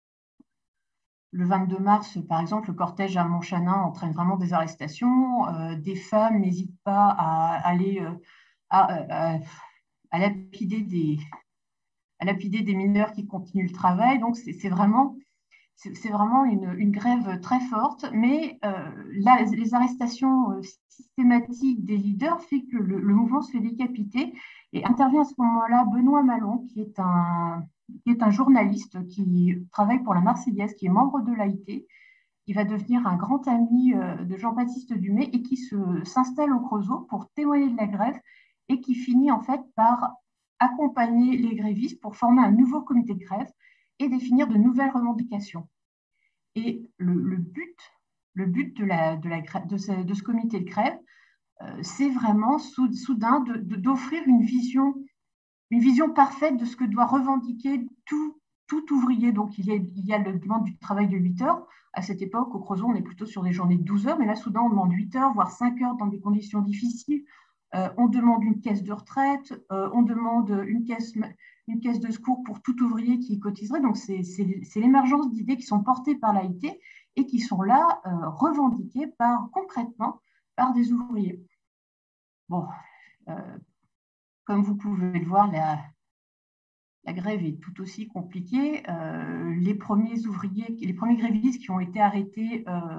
le vingt-deux mars, par exemple, le cortège à Montchanin entraîne vraiment des arrestations. Euh, des femmes n'hésitent pas à aller euh, à, à, à lapider des, à lapider des mineurs qui continuent le travail. Donc, c'est vraiment, c'est vraiment une, une grève très forte. Mais euh, là, les arrestations euh, systématiques des leaders fait que le, le mouvement se fait décapiter. Et intervient à ce moment-là Benoît Malon, qui est un, qui est un journaliste qui travaille pour la Marseillaise, qui est membre de l'A I T, qui va devenir un grand ami euh, de Jean-Baptiste Dumay et qui s'installe au Creusot pour témoigner de la grève et qui finit en fait par accompagner les grévistes pour former un nouveau comité de grève et définir de nouvelles revendications. Et le, le but, le but de, la, de, la, de, ce, de ce comité de grève, euh, c'est vraiment soudain d'offrir une vision, une vision parfaite de ce que doit revendiquer tout, tout ouvrier. Donc, il y, a, il y a le demande du travail de huit heures. À cette époque, au Creusot, on est plutôt sur des journées de douze heures, mais là, soudain, on demande huit heures, voire cinq heures dans des conditions difficiles. Euh, on demande une caisse de retraite, euh, on demande une caisse, une caisse de secours pour tout ouvrier qui cotiserait. Donc, c'est l'émergence d'idées qui sont portées par l'A I T et qui sont là euh, revendiquées par, concrètement par des ouvriers. Bon, euh, comme vous pouvez le voir, la, la grève est tout aussi compliquée. Euh, les premiers ouvriers, les premiers grévistes qui ont été arrêtés euh,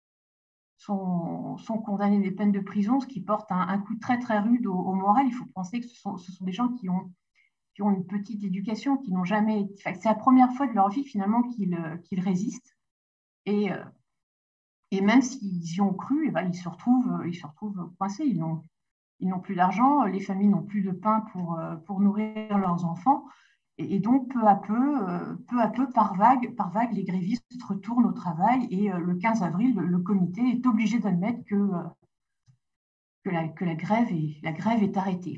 Sont, sont condamnés des peines de prison, ce qui porte un, un coup très très rude au, au moral. Il faut penser que ce sont, ce sont des gens qui ont, qui ont une petite éducation, qui n'ont jamais... Enfin, c'est la première fois de leur vie finalement qu'ils qu'ils résistent. Et, et même s'ils y ont cru, et ben, ils, se retrouvent, ils se retrouvent coincés. Ils n'ont ils n'ont plus d'argent, les familles n'ont plus de pain pour, pour nourrir leurs enfants. Et, et donc, peu à peu, peu à peu, par vague, par vague, les grévistes retournent au travail. Et le quinze avril, le, le comité est obligé d'admettre que, que, la, que la, grève est, la grève est arrêtée.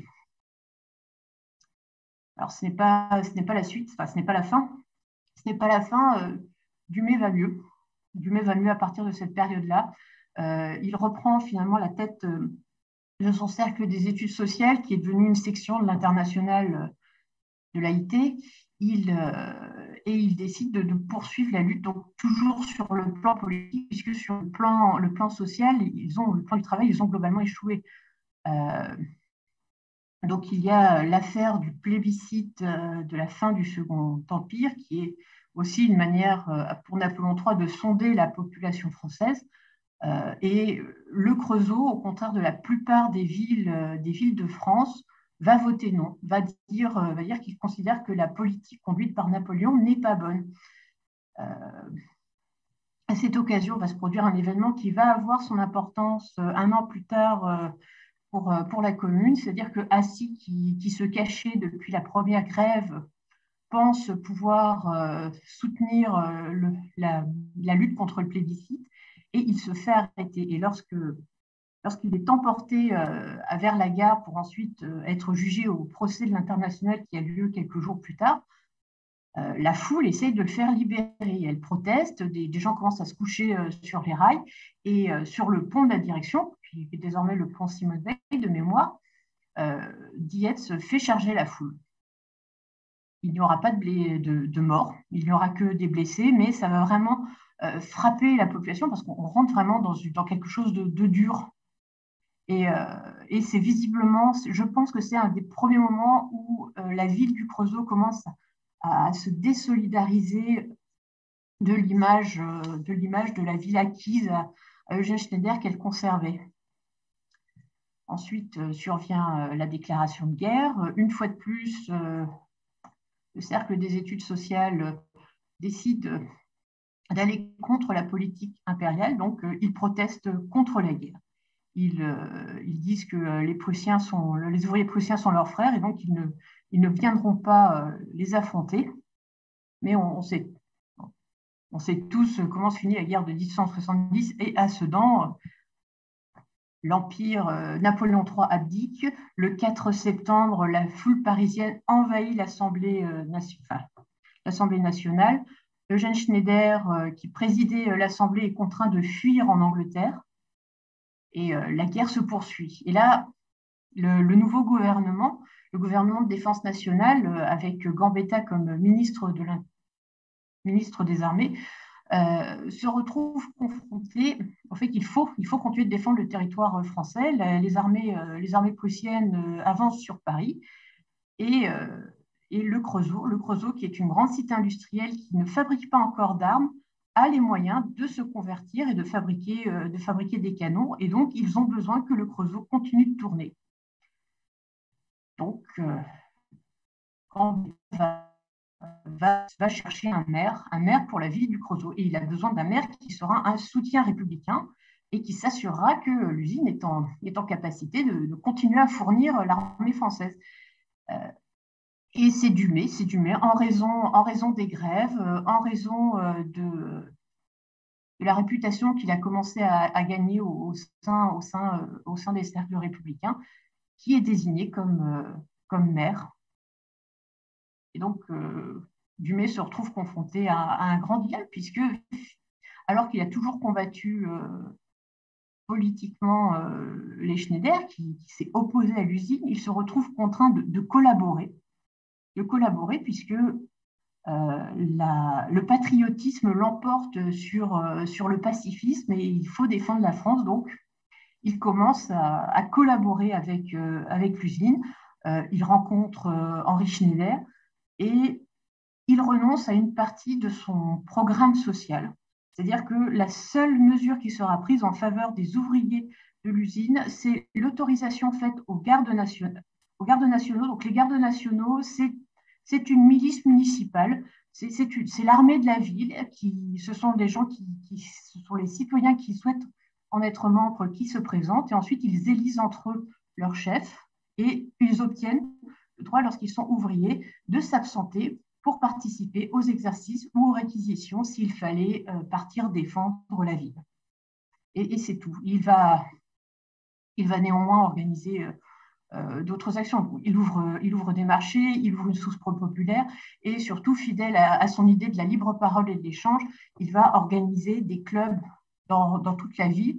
Alors, ce n'est pas, ce n'est pas la suite, enfin, ce n'est pas la fin. Ce n'est pas la fin. Euh, Dumay va mieux. Dumay va mieux à partir de cette période-là. Euh, il reprend finalement la tête... Euh, de son cercle des études sociales, qui est devenu une section de l'international de l'A I T, il, euh, et il décide de, de poursuivre la lutte, donc toujours sur le plan politique, puisque sur le plan, le plan social, ils ont, le plan du travail, ils ont globalement échoué. Euh, donc il y a l'affaire du plébiscite euh, de la fin du Second Empire, qui est aussi une manière euh, pour Napoléon trois de sonder la population française. Euh, et le Creusot, au contraire de la plupart des villes, euh, des villes de France, va voter non, va dire, euh, va dire qu'il considère que la politique conduite par Napoléon n'est pas bonne. Euh, à cette occasion va se produire un événement qui va avoir son importance euh, un an plus tard euh, pour, euh, pour la Commune, c'est-à-dire que Assy, qui, qui se cachait depuis la première grève, pense pouvoir euh, soutenir euh, le, la, la lutte contre le plébiscite, et il se fait arrêter. Et lorsque Lorsqu'il est emporté euh, vers la gare pour ensuite euh, être jugé au procès de l'Internationale qui a lieu quelques jours plus tard, euh, la foule essaye de le faire libérer. Elle proteste, des, des gens commencent à se coucher euh, sur les rails, et euh, sur le pont de la direction, qui est désormais le pont Simone Veil de mémoire, euh, Dietz fait charger la foule. Il n'y aura pas de, blé, de, de morts, il n'y aura que des blessés, mais ça va vraiment euh, frapper la population parce qu'on rentre vraiment dans, dans quelque chose de, de dur. Et, euh, et c'est visiblement, je pense que c'est un des premiers moments où euh, la ville du Creusot commence à, à se désolidariser de l'image euh, de l'image de la ville acquise à, à Eugène Schneider qu'elle conservait. Ensuite euh, survient euh, la déclaration de guerre. Une fois de plus, euh, le cercle des études sociales euh, décide d'aller contre la politique impériale, donc euh, ils protestent contre la guerre. Ils, euh, ils disent que les Prussiens sont, les ouvriers prussiens sont leurs frères et donc ils ne, ils ne viendront pas euh, les affronter. Mais on, on, sait, on sait tous comment se finit la guerre de mille huit cent soixante-dix, et à Sedan, l'Empire euh, Napoléon trois abdique. Le quatre septembre, la foule parisienne envahit l'Assemblée euh, enfin, l'Assemblée nationale. Eugène Schneider, euh, qui présidait euh, l'Assemblée, est contraint de fuir en Angleterre. Et euh, la guerre se poursuit. Et là, le, le nouveau gouvernement, le gouvernement de défense nationale, euh, avec Gambetta comme ministre, de ministre des Armées, euh, se retrouve confronté au fait qu'il faut, il faut continuer de défendre le territoire français. La, les, armées, euh, les armées prussiennes euh, avancent sur Paris. Et, euh, et le Creusot, le Creusot, qui est une grande cité industrielle qui ne fabrique pas encore d'armes, a les moyens de se convertir et de fabriquer, euh, de fabriquer des canons. Et donc, ils ont besoin que le Creusot continue de tourner. Donc, euh, quand va, va, va chercher un maire, un maire pour la ville du Creusot. Et il a besoin d'un maire qui sera un soutien républicain et qui s'assurera que l'usine est en, est en capacité de, de continuer à fournir l'armée française. Euh, Et c'est Dumay, c'est Dumay en raison, en raison des grèves, euh, en raison euh, de, de la réputation qu'il a commencé à, à gagner au, au, sein, au, sein, euh, au sein des cercles républicains, qui est désigné comme, euh, comme maire. Et donc, euh, Dumay se retrouve confronté à, à un grand dilemme, puisque, alors qu'il a toujours combattu euh, politiquement euh, les Schneider, qui, qui s'est opposé à l'usine, il se retrouve contraint de, de collaborer. de collaborer puisque euh, la, le patriotisme l'emporte sur, euh, sur le pacifisme et il faut défendre la France. Donc, il commence à, à collaborer avec, euh, avec l'usine. Euh, il rencontre euh, Henri Schneider et il renonce à une partie de son programme social. C'est-à-dire que la seule mesure qui sera prise en faveur des ouvriers de l'usine, c'est l'autorisation faite aux gardes nationaux. Aux gardes nationaux. Donc, les gardes nationaux, c'est C'est une milice municipale, c'est l'armée de la ville, qui, ce sont des gens qui, qui, ce sont les citoyens qui souhaitent en être membres qui se présentent, et ensuite ils élisent entre eux leur chef, et ils obtiennent le droit, lorsqu'ils sont ouvriers, de s'absenter pour participer aux exercices ou aux réquisitions s'il fallait euh, partir défendre la ville. Et, et c'est tout. Il va, il va néanmoins organiser euh, Euh, d'autres actions. Il ouvre, il ouvre des marchés, il ouvre une source populaire et surtout, fidèle à, à son idée de la libre parole et de l'échange, il va organiser des clubs dans, dans toute la ville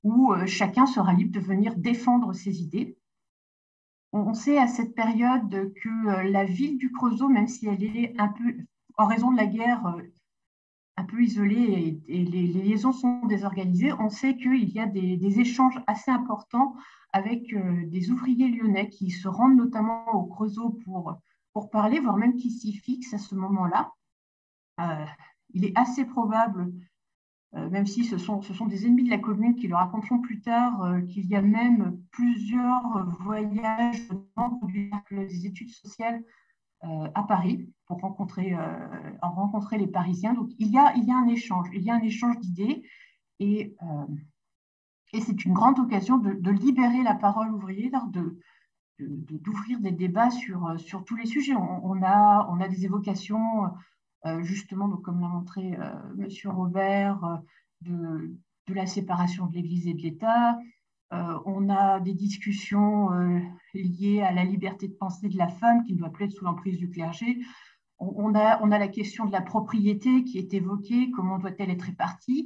où euh, chacun sera libre de venir défendre ses idées. On sait à cette période que euh, la ville du Creusot, même si elle est un peu, en raison de la guerre, euh, un peu isolée et, et les, les, liaisons sont désorganisées, on sait qu'il y a des, des échanges assez importants avec euh, des ouvriers lyonnais qui se rendent notamment au Creusot pour, pour parler, voire même qui s'y fixent à ce moment-là. Euh, il est assez probable, euh, même si ce sont, ce sont des ennemis de la commune qui le raconteront plus tard, euh, qu'il y a même plusieurs voyages de membres du cercle des études sociales euh, à Paris pour rencontrer, euh, rencontrer les Parisiens. Donc il y a, il y a un échange, il y a un échange d'idées et, euh, et c'est une grande occasion de, de libérer la parole ouvrière, de, de, d'ouvrir des débats sur, sur tous les sujets. On, on, a, on a des évocations, euh, justement, donc, comme l'a montré euh, Monsieur Robert, euh, de, de la séparation de l'Église et de l'État. Euh, on a des discussions euh, liées à la liberté de pensée de la femme qui ne doit plus être sous l'emprise du clergé. On, on, a, on a la question de la propriété qui est évoquée, comment doit-elle être répartie.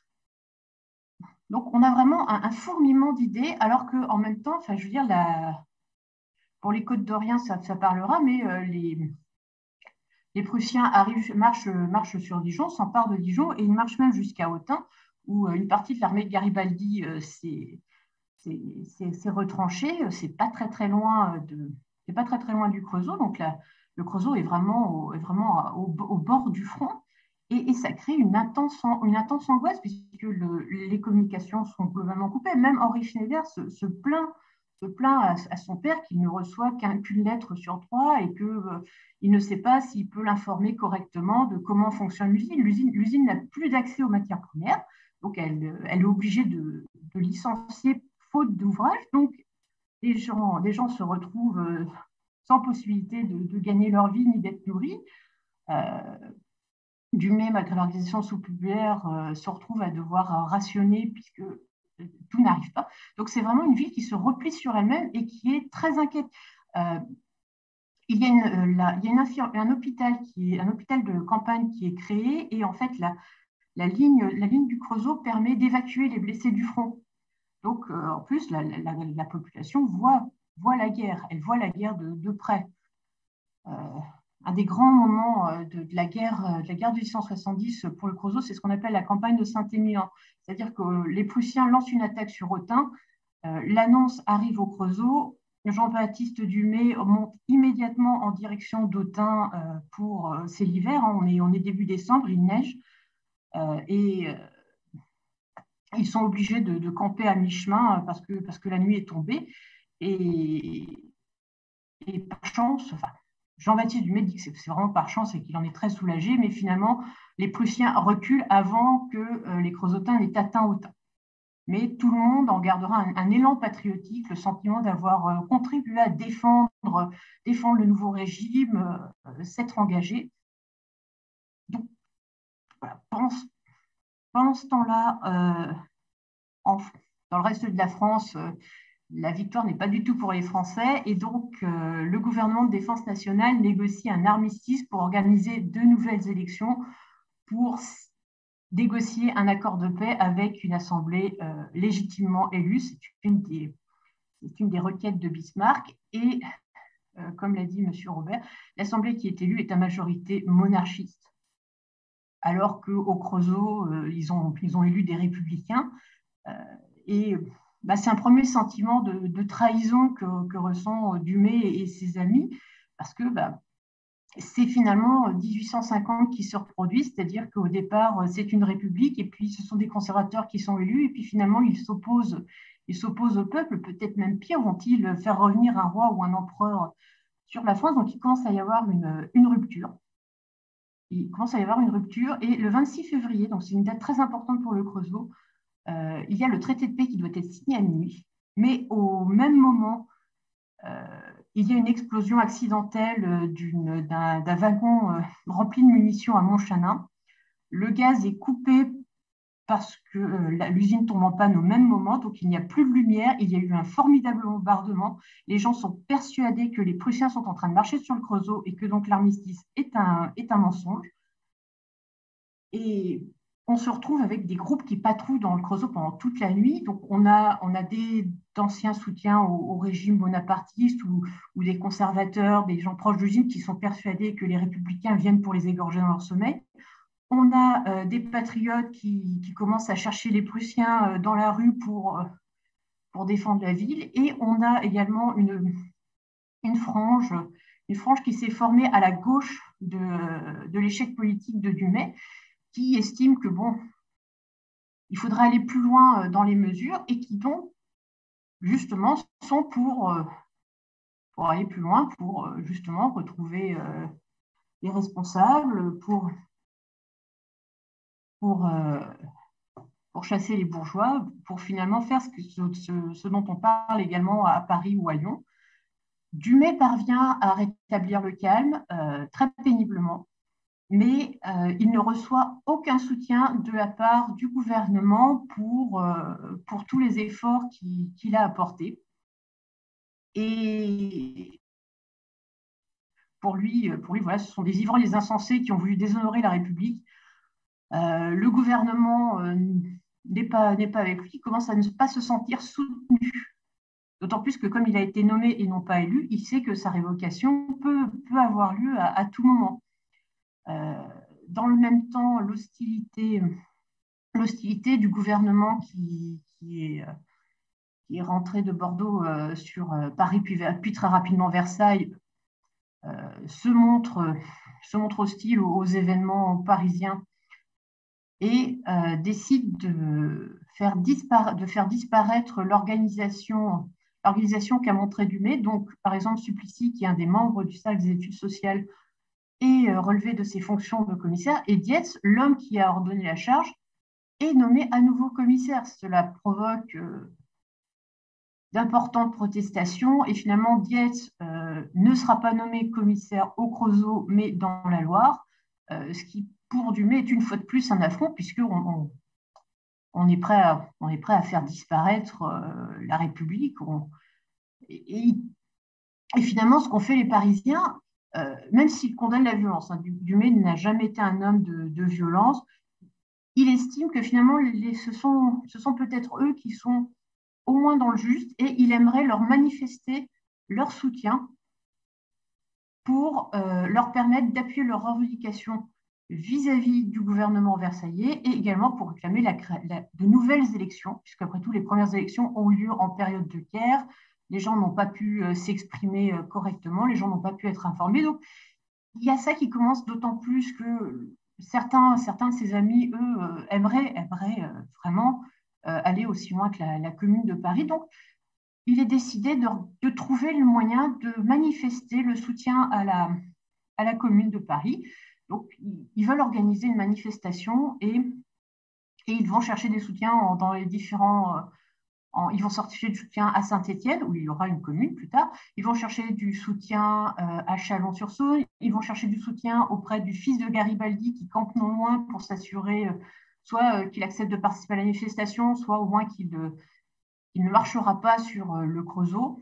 Donc on a vraiment un, un fourmillement d'idées, alors qu'en même temps, enfin, je veux dire, la, pour les Côtes d'Orient, ça, ça parlera, mais euh, les, les Prussiens arrivent, marchent, marchent sur Dijon, s'emparent de Dijon, et ils marchent même jusqu'à Autun, où euh, une partie de l'armée de Garibaldi euh, s'est c'est retranché, c'est pas très très loin de, c'est pas très très loin du Creusot, donc là, le Creusot est vraiment au, est vraiment au, au bord du front, et, et, ça crée une intense, une intense angoisse puisque le, les communications sont globalement coupées. Même Henri Schneider se, se plaint, se plaint à, à son père qu'il ne reçoit qu'une lettre sur trois et qu'il euh, ne sait pas s'il peut l'informer correctement de comment fonctionne l'usine. L'usine n'a plus d'accès aux matières premières, donc elle, elle est obligée de, de licencier faute d'ouvrage. Donc, les gens, les gens se retrouvent euh, sans possibilité de, de, gagner leur vie ni d'être nourris. Euh, Dumay, malgré l'organisation sous-populaire, euh, se retrouve à devoir euh, rationner puisque tout n'arrive pas. Donc, c'est vraiment une ville qui se replie sur elle-même et qui est très inquiète. Euh, il y a, une, euh, la, il y a une un, hôpital qui est, un hôpital de campagne qui est créé et en fait, la, la, ligne, la ligne du Creusot permet d'évacuer les blessés du front. Donc, euh, en plus, la, la, la, population voit, voit la guerre, elle voit la guerre de, de près. Euh, un des grands moments euh, de, de, la guerre, de la guerre de mille huit cent soixante-dix pour le Creusot, c'est ce qu'on appelle la campagne de Saint-Émilion. C'est-à-dire que les Prussiens lancent une attaque sur Autun, euh, l'annonce arrive au Creusot, Jean-Baptiste Dumay monte immédiatement en direction d'Autun euh, pour, euh, c'est l'hiver, hein, on, est, on est début décembre, il neige, euh, et euh, ils sont obligés de, de camper à mi-chemin parce que, parce que la nuit est tombée. Et, et par chance, enfin, Jean-Baptiste Dumay dit que c'est vraiment par chance et qu'il en est très soulagé, mais finalement, les Prussiens reculent avant que euh, les Creusotins n'aient atteint Autun. Mais tout le monde en gardera un, un élan patriotique, le sentiment d'avoir euh, contribué à défendre, défendre le nouveau régime, euh, s'être engagé. Donc, voilà, pendant, pendant ce temps-là, euh, en, dans le reste de la France, euh, la victoire n'est pas du tout pour les Français et donc euh, le gouvernement de défense nationale négocie un armistice pour organiser de nouvelles élections pour négocier un accord de paix avec une assemblée euh, légitimement élue. C'est une des, c'est une des requêtes de Bismarck et euh, comme l'a dit M. Robert, l'assemblée qui est élue est à majorité monarchiste alors qu'au Creusot, euh, ils, ont, ils ont élu des républicains euh, et bah, c'est un premier sentiment de, de trahison que, que ressent Dumay et, et ses amis, parce que bah, c'est finalement mille huit cent cinquante qui se reproduit, c'est-à-dire qu'au départ, c'est une république, et puis ce sont des conservateurs qui sont élus, et puis finalement, ils s'opposent, ils s'opposent au peuple, peut-être même pire, vont-ils faire revenir un roi ou un empereur sur la France, donc il commence à y avoir une, une rupture. Il commence à y avoir une rupture, et le vingt-six février, donc c'est une date très importante pour le Creusot, Euh, il y a le traité de paix qui doit être signé à minuit, mais au même moment, euh, il y a une explosion accidentelle d'un wagon euh, rempli de munitions à Montchanin. Le gaz est coupé parce que euh, l'usine tombe en panne au même moment, donc il n'y a plus de lumière, il y a eu un formidable bombardement. Les gens sont persuadés que les Prussiens sont en train de marcher sur le Creusot et que donc l'armistice est un, est un mensonge. Et on se retrouve avec des groupes qui patrouillent dans le Creusot pendant toute la nuit. Donc, on a, on a des, d'anciens soutiens au, au régime bonapartiste ou, ou des conservateurs, des gens proches de Gilles qui sont persuadés que les républicains viennent pour les égorger dans leur sommeil. On a euh, des patriotes qui, qui commencent à chercher les Prussiens euh, dans la rue pour, euh, pour défendre la ville. Et on a également une, une frange, une frange qui s'est formée à la gauche de, de l'échec politique de Dumay, qui estime que bon, il faudra aller plus loin dans les mesures et qui donc, justement, sont pour, pour aller plus loin, pour justement retrouver les responsables, pour, pour, pour chasser les bourgeois, pour finalement faire ce, que, ce, ce dont on parle également à Paris ou à Lyon. Dumay parvient à rétablir le calme euh, très péniblement, mais euh, il ne reçoit aucun soutien de la part du gouvernement pour, euh, pour tous les efforts qu'il, qu'il a apportés. Et pour lui, pour lui voilà, ce sont des ivrognes, des insensés qui ont voulu déshonorer la République. Euh, le gouvernement euh, n'est pas, n'est pas avec lui, il commence à ne pas se sentir soutenu. D'autant plus que comme il a été nommé et non pas élu, il sait que sa révocation peut, peut avoir lieu à, à tout moment. Euh, dans le même temps, l'hostilité, l'hostilité du gouvernement qui, qui, est, qui est rentré de Bordeaux euh, sur euh, Paris, puis, puis très rapidement Versailles, euh, se, montre, se montre hostile aux, aux événements parisiens et euh, décide de faire, dispara- de faire disparaître l'organisation, l'organisation qu'a montré Dumay. Donc, par exemple, Supplicy, qui est un des membres du cercle des études sociales, est euh, relevé de ses fonctions de commissaire, et Dietz, l'homme qui a ordonné la charge, est nommé à nouveau commissaire. Cela provoque euh, d'importantes protestations, et finalement, Dietz euh, ne sera pas nommé commissaire au Creusot, mais dans la Loire, euh, ce qui pour Dumay est une fois de plus un affront, puisqu'on on, on est, prêt à, on est prêt à faire disparaître euh, la République. On, et, et, et, finalement, ce qu'ont fait les Parisiens, euh, même s'ils condamnent la violence, hein, Dumay n'a jamais été un homme de, de violence, il estime que finalement, les, ce sont, ce sont peut-être eux qui sont au moins dans le juste, et il aimerait leur manifester leur soutien pour euh, leur permettre d'appuyer leurs revendications vis-à-vis du gouvernement versaillais et également pour réclamer la, la, de nouvelles élections, puisqu'après tout, les premières élections ont eu lieu en période de guerre, les gens n'ont pas pu euh, s'exprimer euh, correctement, les gens n'ont pas pu être informés. Donc, il y a ça qui commence d'autant plus que certains, certains de ses amis, eux, euh, aimeraient, aimeraient euh, vraiment euh, aller aussi loin que la, la Commune de Paris. Donc, il est décidé de, de trouver le moyen de manifester le soutien à la, à la Commune de Paris. Donc, ils veulent organiser une manifestation et, et ils vont chercher des soutiens en, dans les différents... En, ils vont chercher du soutien à Saint-Étienne, où il y aura une commune plus tard. Ils vont chercher du soutien euh, à Chalon-sur-Saône. Ils vont chercher du soutien auprès du fils de Garibaldi, qui campe non loin pour s'assurer euh, soit euh, qu'il accepte de participer à la manifestation, soit au moins qu'il euh, il ne marchera pas sur euh, le Creusot.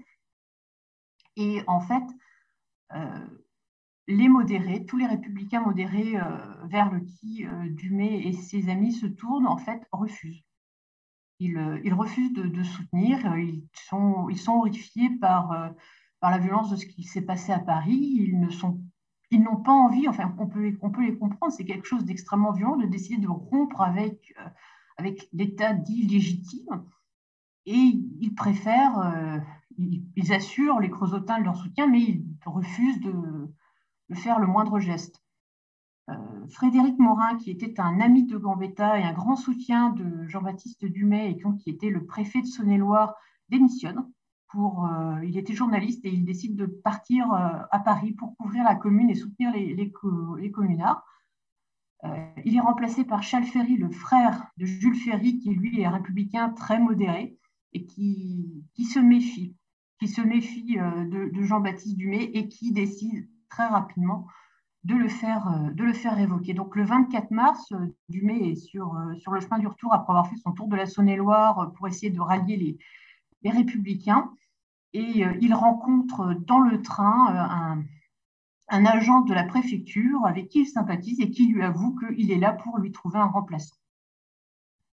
Et en fait, euh, les modérés, tous les républicains modérés euh, vers le qui euh, Dumay et ses amis se tournent, en fait, refusent. Ils, euh, ils refusent de, de soutenir. Ils sont, ils sont horrifiés par, euh, par la violence de ce qui s'est passé à Paris. Ils ne sont, ils n'ont pas envie, enfin, on peut, on peut les comprendre, c'est quelque chose d'extrêmement violent de décider de rompre avec, euh, avec l'État dit légitime. Et ils préfèrent, euh, ils, ils assurent les Creusotins de leur soutien, mais ils refusent de, de faire le moindre geste. Euh, Frédéric Morin, qui était un ami de Gambetta et un grand soutien de Jean-Baptiste Dumay, et qui était le préfet de Saône-et-Loire, démissionne. Pour, euh, il était journaliste et il décide de partir euh, à Paris pour couvrir la commune et soutenir les, les, les communards. Euh, il est remplacé par Charles Ferry, le frère de Jules Ferry, qui lui est républicain très modéré et qui, qui se méfie, qui se méfie euh, de, de Jean-Baptiste Dumay et qui décide très rapidement de le faire, euh, de le faire révoquer. Donc le vingt-quatre mars, euh, Dumay est sur, euh, sur le chemin du retour après avoir fait son tour de la Saône-et-Loire pour essayer de rallier les, les républicains. Et euh, il rencontre dans le train euh, un, un agent de la préfecture avec qui il sympathise et qui lui avoue qu'il est là pour lui trouver un remplaçant.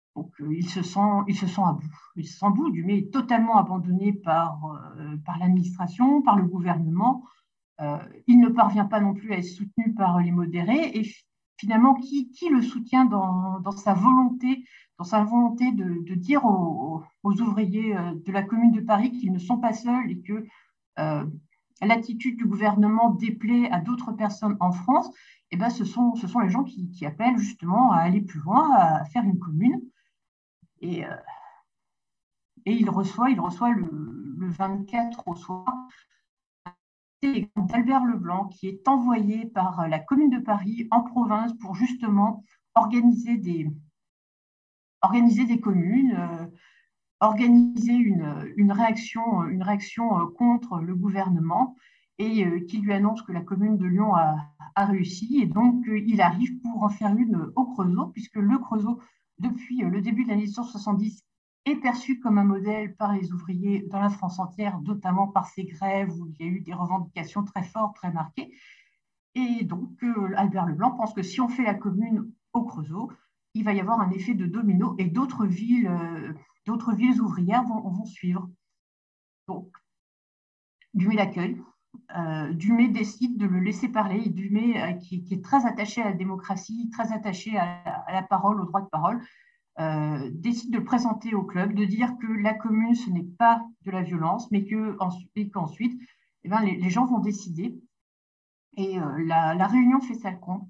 Donc, euh, il se sent, il se sent à bout. Il se sent à bout. Dumay est totalement abandonné par, euh, par l'administration, par le gouvernement. Euh, il ne parvient pas non plus à être soutenu par les modérés. Et finalement, qui, qui le soutient dans, dans sa volonté, dans sa volonté de, de dire aux, aux ouvriers de la Commune de Paris qu'ils ne sont pas seuls et que euh, l'attitude du gouvernement déplaît à d'autres personnes en France, eh ben, ce sont, ce sont les gens qui, qui appellent justement à aller plus loin, à faire une commune. Et, euh, et il reçoit, il reçoit le, le vingt-quatre au soir d'Albert Leblanc, qui est envoyé par la Commune de Paris en province pour justement organiser des, organiser des communes, euh, organiser une, une, réaction, une réaction contre le gouvernement, et euh, qui lui annonce que la commune de Lyon a, a réussi. Et donc, euh, il arrive pour en faire une au Creusot, puisque le Creusot, depuis le début de l'année mille neuf cent soixante-dix, est perçu comme un modèle par les ouvriers dans la France entière, notamment par ces grèves où il y a eu des revendications très fortes, très marquées. Et donc, euh, Albert Leblanc pense que si on fait la commune au Creusot, il va y avoir un effet de domino et d'autres villes, euh, d'autres villes ouvrières vont, vont suivre. Donc, Dumay l'accueille. Euh, Dumay décide de le laisser parler. Et Dumay, euh, qui, qui est très attaché à la démocratie, très attaché à, à la parole, au droit de parole, Euh, décide de le présenter au club, de dire que la commune, ce n'est pas de la violence, mais qu'ensuite, eh ben, les, les gens vont décider. Et euh, la, la réunion fait sa compte.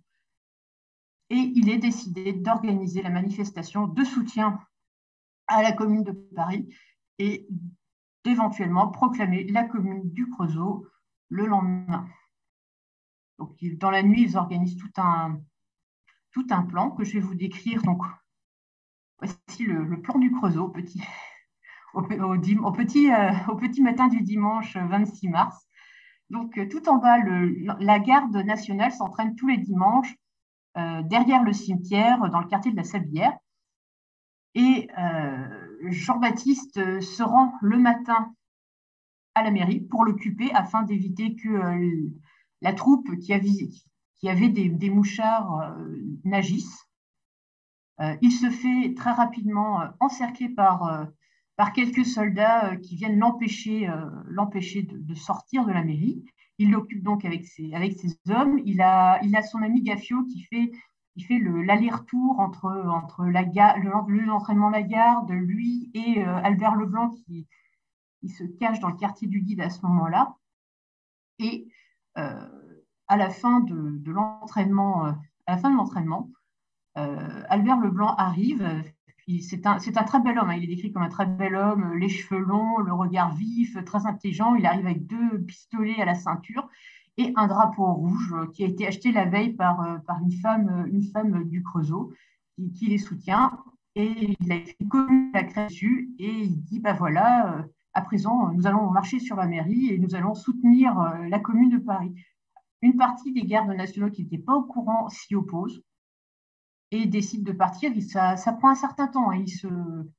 Et il est décidé d'organiser la manifestation de soutien à la commune de Paris et d'éventuellement proclamer la commune du Creusot le lendemain. Donc, dans la nuit, ils organisent tout un, tout un plan que je vais vous décrire. Donc, voici le, le plan du Creusot, petit. Au, au, au, petit, euh, au petit matin du dimanche vingt-six mars. Donc, euh, tout en bas, le, la garde nationale s'entraîne tous les dimanches euh, derrière le cimetière, dans le quartier de la Sablière. Et euh, Jean-Baptiste se rend le matin à la mairie pour l'occuper afin d'éviter que euh, la troupe qui avait, qui avait des, des mouchards euh, n'agisse. Euh, il se fait très rapidement euh, encercler par... Euh, par quelques soldats qui viennent l'empêcher, euh, l'empêcher de, de sortir de la mairie. Il l'occupe donc avec ses, avec ses hommes. Il a, il a son ami Gaffio qui fait, qui fait le, l'aller-retour entre, entre la ga- le, l'entraînement Lagarde, lui et euh, Albert Leblanc qui, qui se cache dans le quartier du Guide à ce moment-là. Et euh, à la fin de, de l'entraînement, euh, à la fin de l'entraînement, euh, Albert Leblanc arrive. C'est un, c'est un très bel homme, hein. Il est décrit comme un très bel homme, les cheveux longs, le regard vif, très intelligent. Il arrive avec deux pistolets à la ceinture et un drapeau rouge qui a été acheté la veille par, par une, femme, une femme du Creusot qui, qui les soutient. Et il a été connu la crête dessus et il dit, bah voilà, à présent, nous allons marcher sur la mairie et nous allons soutenir la commune de Paris. Une partie des gardes nationaux qui n'étaient pas au courant s'y opposent et décide de partir. Ça, ça prend un certain temps. Hein. Ils se,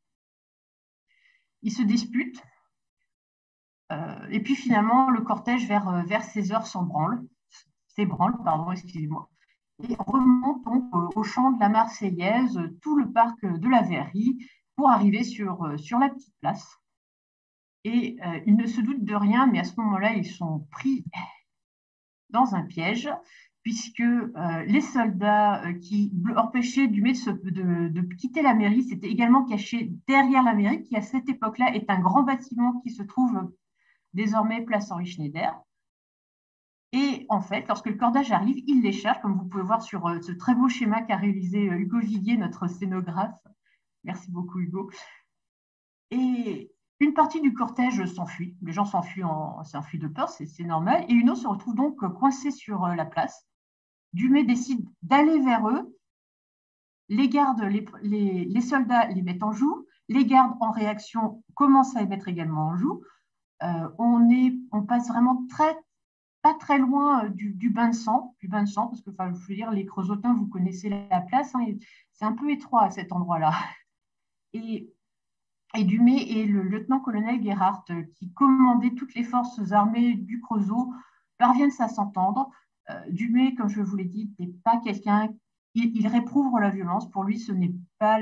ils se disputent. Euh, et puis finalement, le cortège vers, vers seize heures s'embranle, s'ébranle, pardon, excusez-moi, et remonte donc au champ de la Marseillaise, tout le parc de la Verrerie, pour arriver sur, sur la petite place. Et euh, ils ne se doutent de rien, mais à ce moment-là, ils sont pris dans un piège, puisque euh, les soldats euh, qui empêchaient Dumay de, de, de quitter la mairie s'étaient également cachés derrière la mairie, qui à cette époque-là est un grand bâtiment qui se trouve désormais place Henri Schneider. Et en fait, lorsque le cordage arrive, il les cherche, comme vous pouvez voir sur euh, ce très beau schéma qu'a réalisé euh, Hugo Vivier, notre scénographe. Merci beaucoup, Hugo. Et une partie du cortège s'enfuit. Les gens s'enfuient, en, s'enfuient de peur, c'est, c'est normal. Et une autre se retrouve donc coincée sur euh, la place. Dumay décide d'aller vers eux. Les gardes, les, les, les soldats les mettent en joue. Les gardes, en réaction, commencent à les mettre également en joue. Euh, on, est, on passe vraiment très, pas très loin du, du bain de sang, du bain de sang, parce que, enfin, je veux dire, les Creusotins, vous connaissez la place, hein, c'est un peu étroit à cet endroit-là. Et, et Dumay et le lieutenant-colonel Gerhardt, qui commandait toutes les forces armées du Creusot, parviennent à s'entendre. Euh, Dumay, comme je vous l'ai dit, n'est pas quelqu'un, il, il réprouve la violence. Pour lui, ce n'est pas la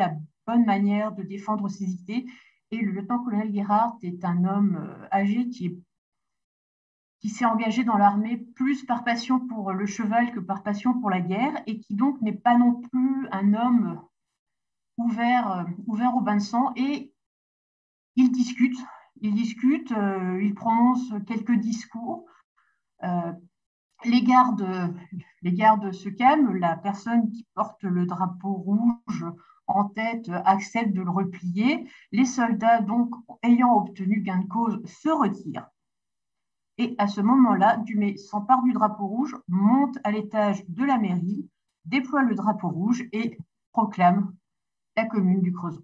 bonne manière de défendre ses idées. Et le lieutenant-colonel Gerhardt est un homme âgé qui est qui s'est engagé dans l'armée plus par passion pour le cheval que par passion pour la guerre, et qui donc n'est pas non plus un homme ouvert, ouvert au bain de sang. Et il discute, il discute, euh, il prononce quelques discours. Euh, les gardes, les gardes se calment, la personne qui porte le drapeau rouge en tête accepte de le replier. Les soldats, donc, ayant obtenu gain de cause, se retirent. Et à ce moment-là, Dumay s'empare du drapeau rouge, monte à l'étage de la mairie, déploie le drapeau rouge et proclame la commune du Creusot.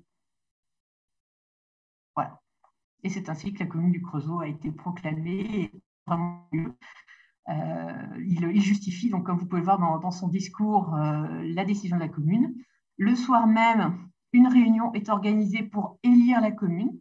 Voilà. Et c'est ainsi que la commune du Creusot a été proclamée. Vraiment, euh, il, il justifie, donc, comme vous pouvez le voir dans, dans son discours, euh, la décision de la commune. Le soir même, une réunion est organisée pour élire la commune.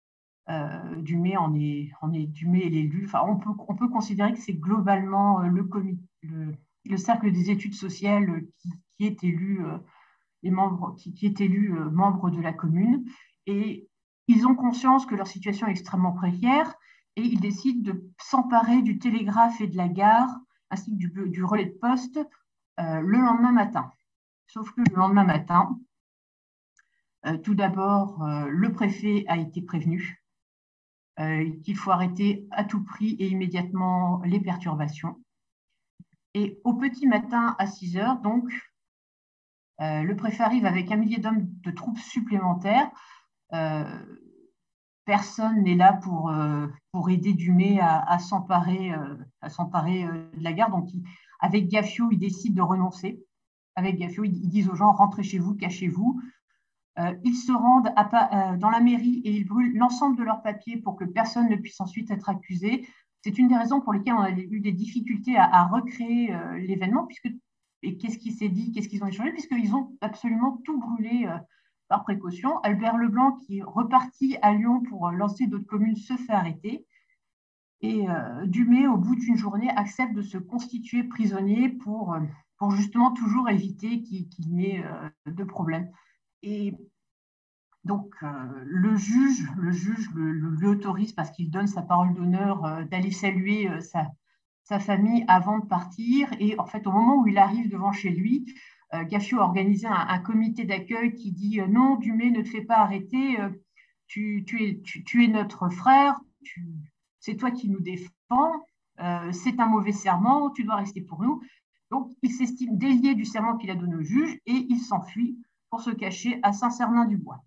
Euh, Dumay en est, en est Dumay est l'élu. Enfin, on peut, on peut considérer que c'est globalement euh, le, comité, le, le cercle des études sociales qui, qui est élu, euh, les membres, qui, qui est élu euh, membre de la commune. Et ils ont conscience que leur situation est extrêmement précaire et ils décident de s'emparer du télégraphe et de la gare ainsi que du, du relais de poste euh, le lendemain matin. Sauf que le lendemain matin, euh, tout d'abord, euh, le préfet a été prévenu Euh, qu'il faut arrêter à tout prix et immédiatement les perturbations. Et au petit matin à six heures, donc, euh, le préfet arrive avec un millier d'hommes de troupes supplémentaires. Euh, personne n'est là pour, euh, pour aider Dumay à, à s'emparer euh, à s'emparer euh, de la gare. Donc, il, avec Gaffiot, ils décident de renoncer. Avec Gaffiot, ils, ils disent aux gens, rentrez chez vous, cachez-vous. Euh, ils se rendent à, euh, dans la mairie et ils brûlent l'ensemble de leurs papiers pour que personne ne puisse ensuite être accusé. C'est une des raisons pour lesquelles on a eu des difficultés à, à recréer euh, l'événement, puisque et qu'est-ce qui s'est dit, qu'est-ce qu'ils ont échangé, puisqu'ils ont absolument tout brûlé euh, par précaution. Albert Leblanc, qui est reparti à Lyon pour lancer d'autres communes, se fait arrêter. Et euh, Dumay, au bout d'une journée, accepte de se constituer prisonnier pour, euh, pour justement toujours éviter qu'il qu'il n'y ait euh, de problème. Et donc, euh, le juge, le juge le, le, lui autorise, parce qu'il donne sa parole d'honneur, euh, d'aller saluer euh, sa, sa famille avant de partir. Et en fait, au moment où il arrive devant chez lui, euh, Gaffiot a organisé un, un comité d'accueil qui dit euh, non, Dumay, ne te fais pas arrêter, euh, tu, tu, es, tu, tu es notre frère, c'est toi qui nous défends, euh, c'est un mauvais serment, tu dois rester pour nous. Donc, il s'estime délié du serment qu'il a donné au juge et il s'enfuit pour se cacher à Saint-Cernin-du-Bois.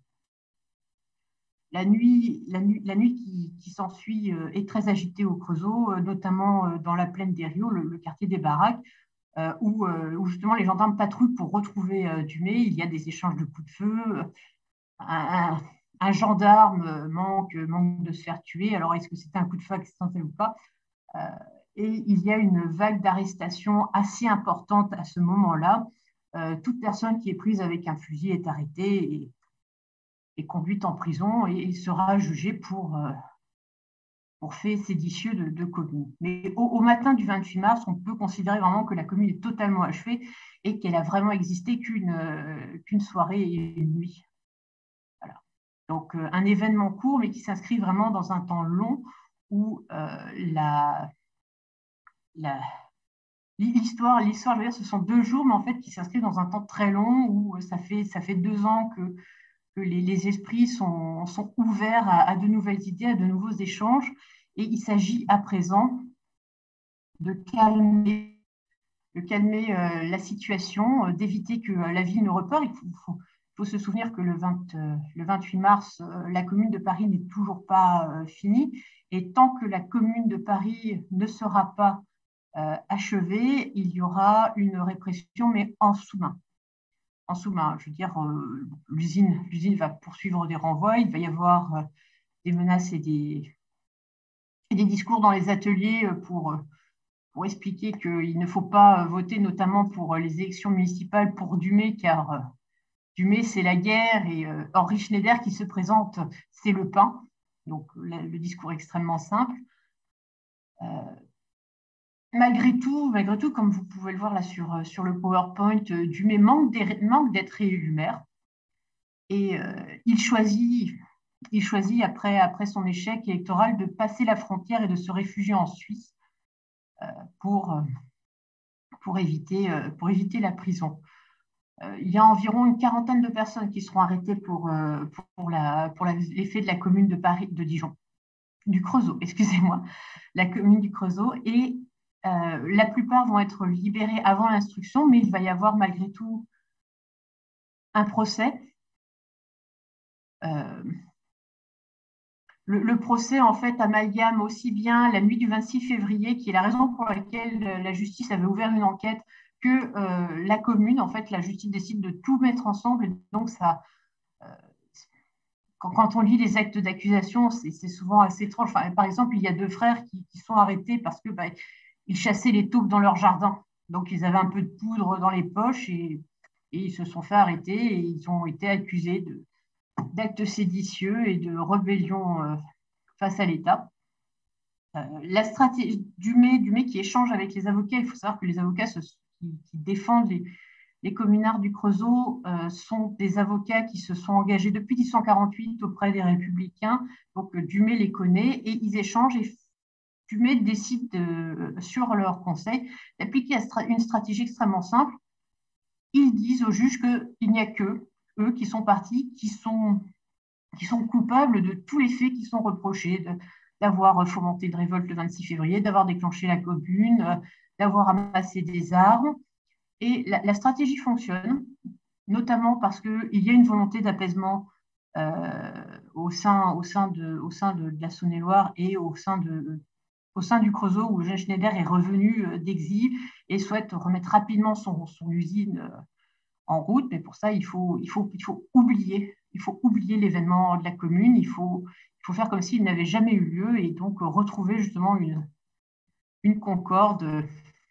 La nuit, la nuit, la nuit qui, qui s'ensuit euh, est très agitée au Creusot, euh, notamment euh, dans la plaine des Rios, le, le quartier des Baraques, euh, où, euh, où justement les gendarmes patrouillent pour retrouver euh, Dumay. Il y a des échanges de coups de feu. Un, un, un gendarme manque, manque de se faire tuer. Alors, est-ce que c'était un coup de feu accidentel ou pas? euh, Et il y a une vague d'arrestations assez importante à ce moment-là. Euh, toute personne qui est prise avec un fusil est arrêtée et est conduite en prison et sera jugée pour, euh, pour fait séditieux de, de commune. Mais au, au matin du vingt-huit mars, on peut considérer vraiment que la commune est totalement achevée et qu'elle a vraiment existé qu'une euh, qu'une soirée et une nuit. Voilà. Donc, euh, un événement court, mais qui s'inscrit vraiment dans un temps long où euh, la, la, l'histoire, l'histoire, je veux dire, ce sont deux jours, mais en fait, qui s'inscrivent dans un temps très long où ça fait, ça fait deux ans que que les, les esprits sont, sont ouverts à, à de nouvelles idées, à de nouveaux échanges. Et il s'agit à présent de calmer, de calmer euh, la situation, euh, d'éviter que euh, la ville ne repart. Il faut, faut, faut se souvenir que le, vingt, euh, le vingt-huit mars, euh, la commune de Paris n'est toujours pas euh, finie. Et tant que la commune de Paris ne sera pas euh, achevée, il y aura une répression, mais en sous-main. En sous-main. Je veux dire, euh, l'usine, l'usine va poursuivre des renvois, il va y avoir euh, des menaces et des, et des discours dans les ateliers pour, pour expliquer qu'il ne faut pas voter, notamment pour les élections municipales, pour Dumay, car euh, Dumay, c'est la guerre, et euh, Henri Schneider qui se présente, c'est le pain. Donc, le, le discours est extrêmement simple. Euh, Malgré tout, malgré tout, comme vous pouvez le voir là sur, sur le PowerPoint, Dumay manque d'être réélu maire. Et euh, il choisit, il choisit après, après son échec électoral de passer la frontière et de se réfugier en Suisse euh, pour, euh, pour, éviter, euh, pour éviter la prison. Euh, il y a environ une quarantaine de personnes qui seront arrêtées pour, euh, pour, la, pour la, les faits de la commune de Paris, de Dijon, du Creusot, excusez-moi, la commune du Creusot. Et euh, la plupart vont être libérés avant l'instruction, mais il va y avoir malgré tout un procès. Euh, le, le procès, en fait, amalgame aussi bien la nuit du vingt-six février, qui est la raison pour laquelle la justice avait ouvert une enquête, que euh, la commune. En fait, la justice décide de tout mettre ensemble. Et donc, ça, euh, quand, quand, on lit les actes d'accusation, c'est souvent assez étrange. Enfin, par exemple, il y a deux frères qui, qui sont arrêtés parce que bah, ils chassaient les taupes dans leur jardin. Donc, ils avaient un peu de poudre dans les poches et, et ils se sont fait arrêter et ils ont été accusés de d'actes séditieux et de rébellion euh, face à l'État. Euh, la stratégie Dumay, Dumay qui échange avec les avocats, il faut savoir que les avocats se, qui, qui, défendent les, les communards du Creusot euh, sont des avocats qui se sont engagés depuis mille huit cent quarante-huit auprès des Républicains. Donc Dumay les connaît et ils échangent et Dumay décide de, sur leur conseil d'appliquer une stratégie extrêmement simple. Ils disent aux juges qu'il n'y a que eux qui sont partis, qui sont, qui sont coupables de tous les faits qui sont reprochés, d'avoir fomenté une révolte le vingt-six février, d'avoir déclenché la commune, d'avoir amassé des armes. Et la, la stratégie fonctionne, notamment parce qu'il y a une volonté d'apaisement euh, au, sein, au, sein de, au sein de, de la Saône-et-Loire et au sein, de, au sein du Creusot, où Eugène Schneider est revenu d'exil et souhaite remettre rapidement son, son usine en route. Mais pour ça, il faut, il faut, il faut oublier, il faut oublier l'événement de la commune. Il faut, il faut faire comme s'il n'avait jamais eu lieu et donc retrouver justement une, une concorde.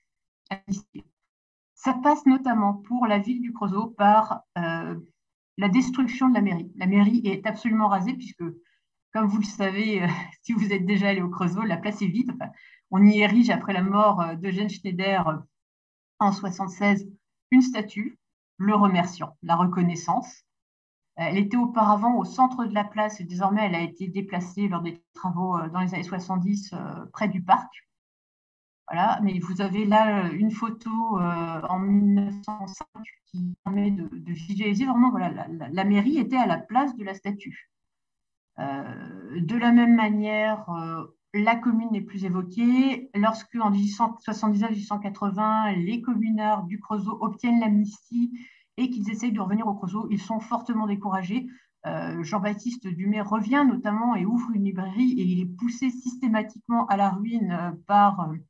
Ça passe notamment pour la ville du Creusot par euh, la destruction de la mairie. La mairie est absolument rasée puisque, comme vous le savez, euh, si vous êtes déjà allé au Creusot, la place est vide. Enfin, on y érige, après la mort euh, d'Eugène Schneider euh, en soixante-seize, une statue, le remerciant, la reconnaissance. Elle était auparavant au centre de la place et désormais elle a été déplacée lors des travaux euh, dans les années soixante-dix euh, près du parc. Voilà, mais vous avez là une photo euh, en mille neuf cent cinq qui permet de, de visualiser vraiment, voilà, la, la, la mairie était à la place de la statue. Euh, de la même manière, euh, la commune n'est plus évoquée. Lorsque, en mille huit cent soixante-dix-neuf mille huit cent quatre-vingts, les communards du Creusot obtiennent l'amnistie et qu'ils essayent de revenir au Creusot, ils sont fortement découragés. Euh, Jean-Baptiste Dumay revient notamment et ouvre une librairie et il est poussé systématiquement à la ruine euh, par... Euh,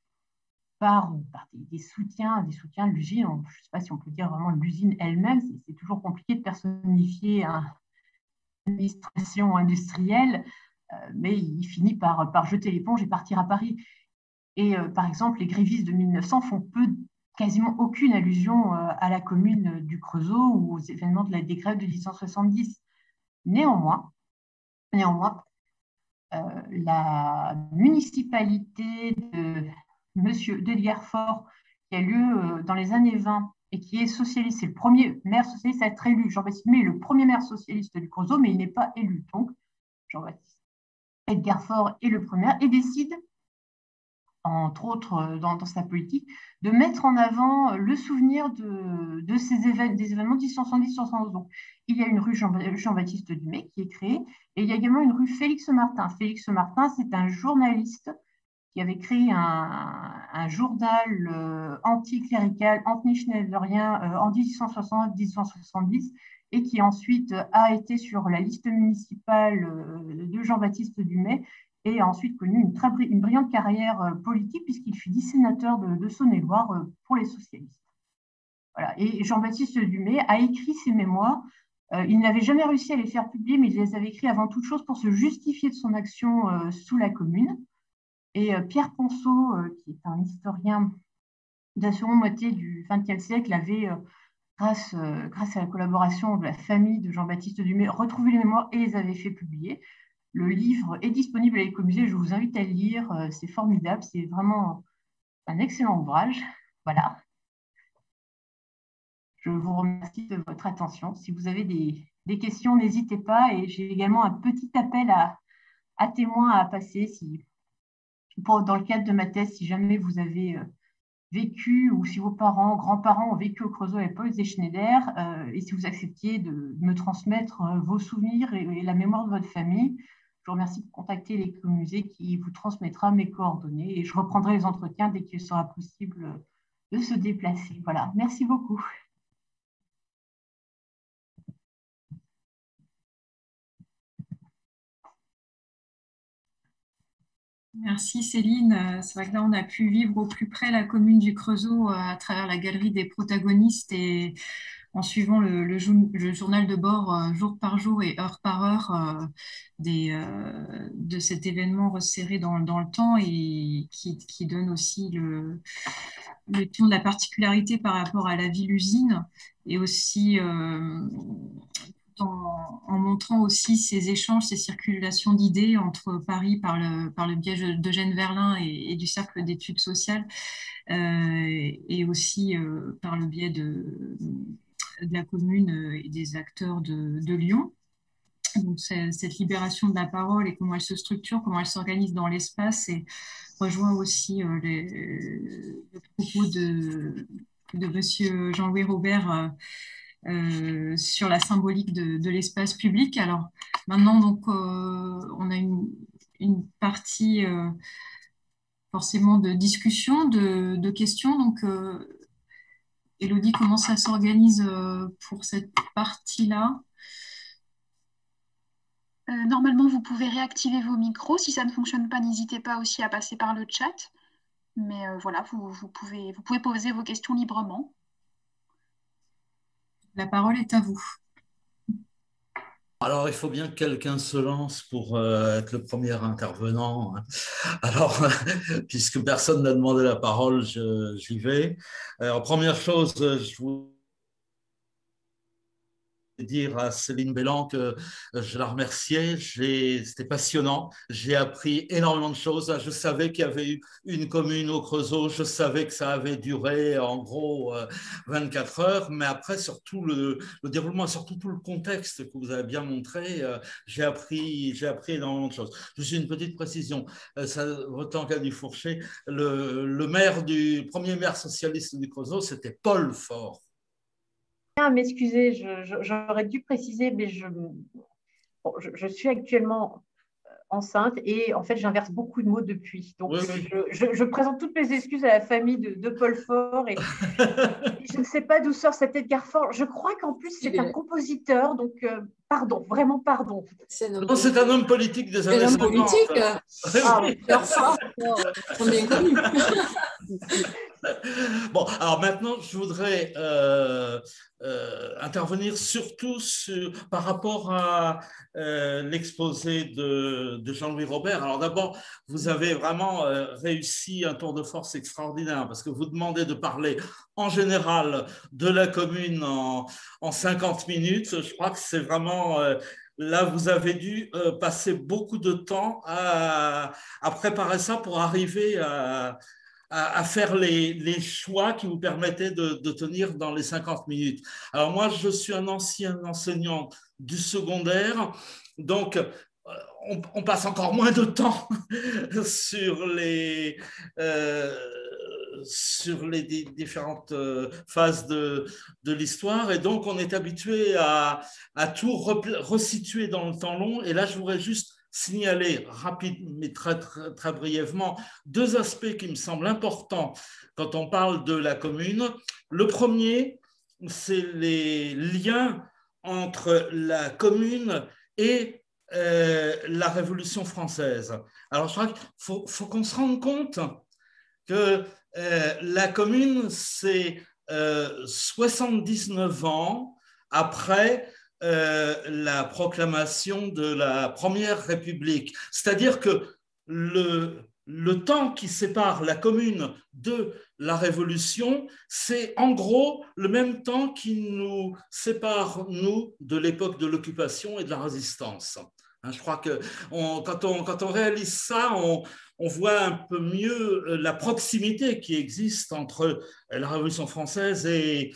Par, par des, des soutiens, des soutiens de l'usine. Je ne sais pas si on peut dire vraiment l'usine elle-même. C'est toujours compliqué de personnifier un, une administration industrielle, euh, mais il finit par, par jeter l'éponge et partir à Paris. Et euh, par exemple, les grévistes de mille neuf cents font peu, quasiment aucune allusion euh, à la commune du Creusot ou aux événements de la, des grèves de mille huit cent soixante-dix. Néanmoins, néanmoins euh, la municipalité de Monsieur d'Edgar Faure, qui a lieu dans les années vingt et qui est socialiste, c'est le premier maire socialiste à être élu. Jean-Baptiste Dumay est le premier maire socialiste du Creusot, mais il n'est pas élu. Donc, Jean-Baptiste Edgar Faure est le premier et décide, entre autres dans, dans sa politique, de mettre en avant le souvenir de, de ces événements, des événements de mille huit cent soixante-dix mille huit cent soixante-douze. Donc, il y a une rue Jean, Jean-Baptiste Dumay qui est créée, et il y a également une rue Félix Martin. Félix Martin, c'est un journaliste qui avait créé un, un journal euh, anticlérical, anti-schneiderien euh, en mille huit cent soixante mille huit cent soixante-dix et qui ensuite a été sur la liste municipale euh, de Jean-Baptiste Dumay et a ensuite connu une, très, une brillante carrière euh, politique puisqu'il fut dix sénateur de, de Saône-et-Loire euh, pour les socialistes. Voilà. Et Jean-Baptiste Dumay a écrit ses mémoires. Euh, il n'avait jamais réussi à les faire publier, mais il les avait écrits avant toute chose pour se justifier de son action euh, sous la Commune. Et euh, Pierre Ponceau, euh, qui est un historien de la seconde moitié du vingtième siècle, avait, euh, grâce, euh, grâce à la collaboration de la famille de Jean-Baptiste Dumay, retrouvé les mémoires et les avait fait publier. Le livre est disponible à l'Écomusée, je vous invite à le lire, euh, c'est formidable, c'est vraiment un excellent ouvrage. Voilà. Je vous remercie de votre attention. Si vous avez des, des questions, n'hésitez pas. Et j'ai également un petit appel à, à témoins à passer si, pour, dans le cadre de ma thèse, si jamais vous avez euh, vécu ou si vos parents, grands-parents ont vécu au Creusot avec Paul Schneider, euh, et si vous acceptiez de, de me transmettre euh, vos souvenirs et, et la mémoire de votre famille, je vous remercie de contacter l'écomusée qui vous transmettra mes coordonnées et je reprendrai les entretiens dès qu'il sera possible de se déplacer. Voilà, merci beaucoup. Merci Céline. C'est vrai que là, on a pu vivre au plus près la commune du Creusot à travers la galerie des protagonistes et en suivant le, le, le journal de bord euh, jour par jour et heure par heure euh, des, euh, de cet événement resserré dans, dans le temps et qui, qui donne aussi le, le ton de la particularité par rapport à la ville-usine et aussi euh, en, en montrant aussi ces échanges, ces circulations d'idées entre Paris par le, par le biais d'Eugène Verlin et, et du Cercle d'études sociales euh, et aussi euh, par le biais de, de la commune et des acteurs de, de Lyon. Donc, cette libération de la parole et comment elle se structure, comment elle s'organise dans l'espace et rejoint aussi euh, les, le propos de, de monsieur Jean-Louis Robert euh, euh, sur la symbolique de, de l'espace public. Alors maintenant, donc, euh, on a une, une partie euh, forcément de discussion, de, de questions. Donc, euh, Élodie, comment ça s'organise euh, pour cette partie-là? Euh, normalement, vous pouvez réactiver vos micros. Si ça ne fonctionne pas, n'hésitez pas aussi à passer par le chat. Mais euh, voilà, vous, vous, pouvez, vous pouvez poser vos questions librement. La parole est à vous. Alors, il faut bien que quelqu'un se lance pour euh, être le premier intervenant. Alors, puisque personne n'a demandé la parole, j'y vais. Alors, première chose, je vous dire à Céline Bélan que je la remerciais, c'était passionnant, j'ai appris énormément de choses, je savais qu'il y avait eu une commune au Creusot, je savais que ça avait duré en gros vingt-quatre heures, mais après surtout le, le déroulement, surtout tout le contexte que vous avez bien montré, j'ai appris, j'ai appris énormément de choses. Juste une petite précision, ça, autant qu'à du Fourcher, le, le maire du premier maire socialiste du Creusot, c'était Paul Faure. À m'excuser, j'aurais dû préciser, mais je, bon, je, je suis actuellement enceinte et en fait j'inverse beaucoup de mots depuis. Donc oui, oui. Je, je, je présente toutes mes excuses à la famille de, de Paul Faure et, et je ne sais pas d'où sort cet Edgar Faure. Je crois qu'en plus c'est un compositeur, donc euh, pardon, vraiment pardon. C'est un, un homme politique des années cinquante. politique. Ah, oui. On est connu. Bon, alors maintenant, je voudrais euh, euh, intervenir surtout sur, par rapport à euh, l'exposé de, de Jean-Louis Robert. Alors d'abord, vous avez vraiment euh, réussi un tour de force extraordinaire parce que vous demandez de parler en général de la commune en, en cinquante minutes. Je crois que c'est vraiment... Euh, Là, vous avez dû euh, passer beaucoup de temps à, à préparer ça pour arriver à, à, à faire les, les choix qui vous permettaient de, de tenir dans les cinquante minutes. Alors moi, je suis un ancien enseignant du secondaire, donc on, on passe encore moins de temps sur les... Euh, sur les différentes phases de, de l'histoire et donc on est habitué à, à tout resituer dans le temps long et là je voudrais juste signaler rapidement mais très, très, très brièvement deux aspects qui me semblent importants quand on parle de la commune. Le premier, c'est les liens entre la commune et euh, la Révolution française. Alors je crois qu'il faut, faut qu'on se rende compte que Euh, la commune, c'est euh, soixante-dix-neuf ans après euh, la proclamation de la Première République. C'est-à-dire que le, le temps qui sépare la commune de la Révolution, c'est en gros le même temps qui nous sépare, nous, de l'époque de l'occupation et de la résistance. Je crois que on, quand, on, quand on réalise ça, on, on voit un peu mieux la proximité qui existe entre la Révolution française et,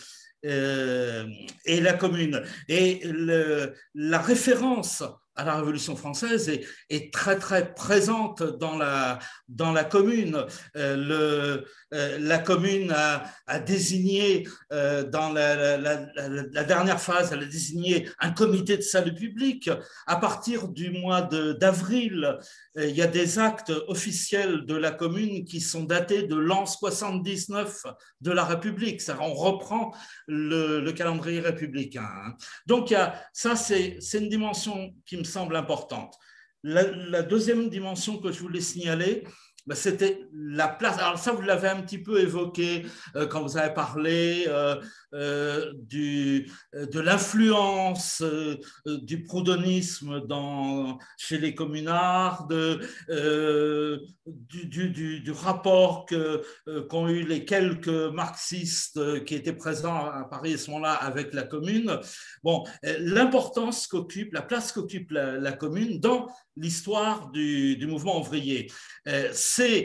euh, et la commune. Et le, la référence à la Révolution française est, est très très présente dans la, dans la commune. Euh, le, euh, la commune a, a désigné, euh, dans la, la, la, la dernière phase, elle a désigné un comité de salut public. À partir du mois d'avril, euh, il y a des actes officiels de la commune qui sont datés de l'an soixante-dix-neuf de la République. Ça, on reprend le, le calendrier républicain. Hein. Donc, il y a, ça, c'est une dimension qui me semble importante. La, la deuxième dimension que je voulais signaler, ben, c'était la place. Alors ça, vous l'avez un petit peu évoqué euh, quand vous avez parlé euh, euh, du, de l'influence euh, du proudhonisme dans, chez les communards, de, euh, du, du, du, du rapport que, euh, qu'ont eu les quelques marxistes qui étaient présents à Paris à ce moment-là avec la commune. Bon, l'importance qu'occupe, la place qu'occupe la, la commune dans l'histoire du, du mouvement ouvrier. Euh, c'est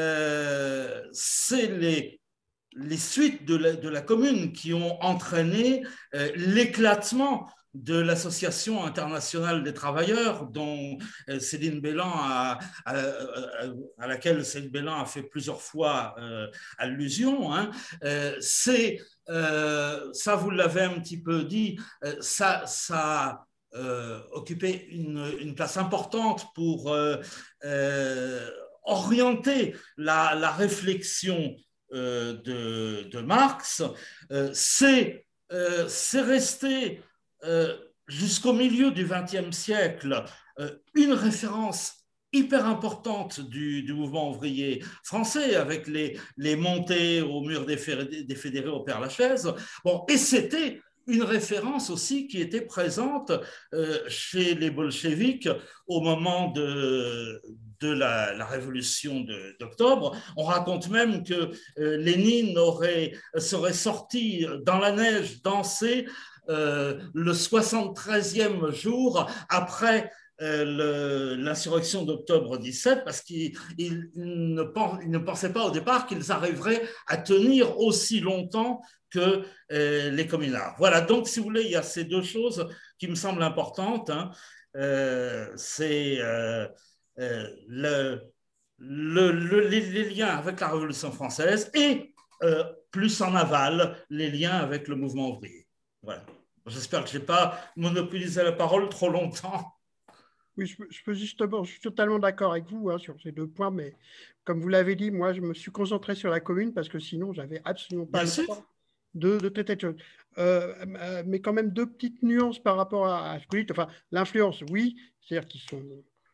euh, les, les suites de la, de la commune qui ont entraîné euh, l'éclatement de l'Association internationale des travailleurs, dont euh, Céline Bélan a, à, à, à laquelle Céline Bélan a fait plusieurs fois euh, allusion. Hein. Euh, c'est, euh, ça vous l'avez un petit peu dit, euh, ça, ça euh, occupé une, une place importante pour euh, euh, orienter la, la réflexion euh, de, de Marx. Euh, c'est euh, resté euh, jusqu'au milieu du vingtième siècle euh, une référence hyper importante du, du mouvement ouvrier français, avec les, les montées au mur des fédérés, des fédérés au Père-Lachaise. Bon, et c'était une référence aussi qui était présente euh, chez les bolcheviks au moment de, de la, la révolution d'octobre. On raconte même que euh, Lénine aurait, serait sorti dans la neige danser euh, le soixante-treizième jour après euh, l'insurrection d'octobre dix-sept, parce qu'il ne, ne pensait pas au départ qu'ils arriveraient à tenir aussi longtemps que euh, les communards. Voilà, donc si vous voulez, il y a ces deux choses qui me semblent importantes. Hein. Euh, c'est euh, euh, le, le, le, les, les liens avec la Révolution française et, euh, plus en aval, les liens avec le mouvement ouvrier. Voilà. J'espère que je n'ai pas monopolisé la parole trop longtemps. Oui, je peux, je peux justement, je suis totalement d'accord avec vous hein, sur ces deux points, mais comme vous l'avez dit, moi, je me suis concentré sur la commune parce que sinon, j'avais absolument pas Bien le temps de, de traiter de choses. Euh, mais quand même, deux petites nuances par rapport à, à ce que vous dites. Enfin, l'influence, oui, c'est-à-dire qu'ils sont,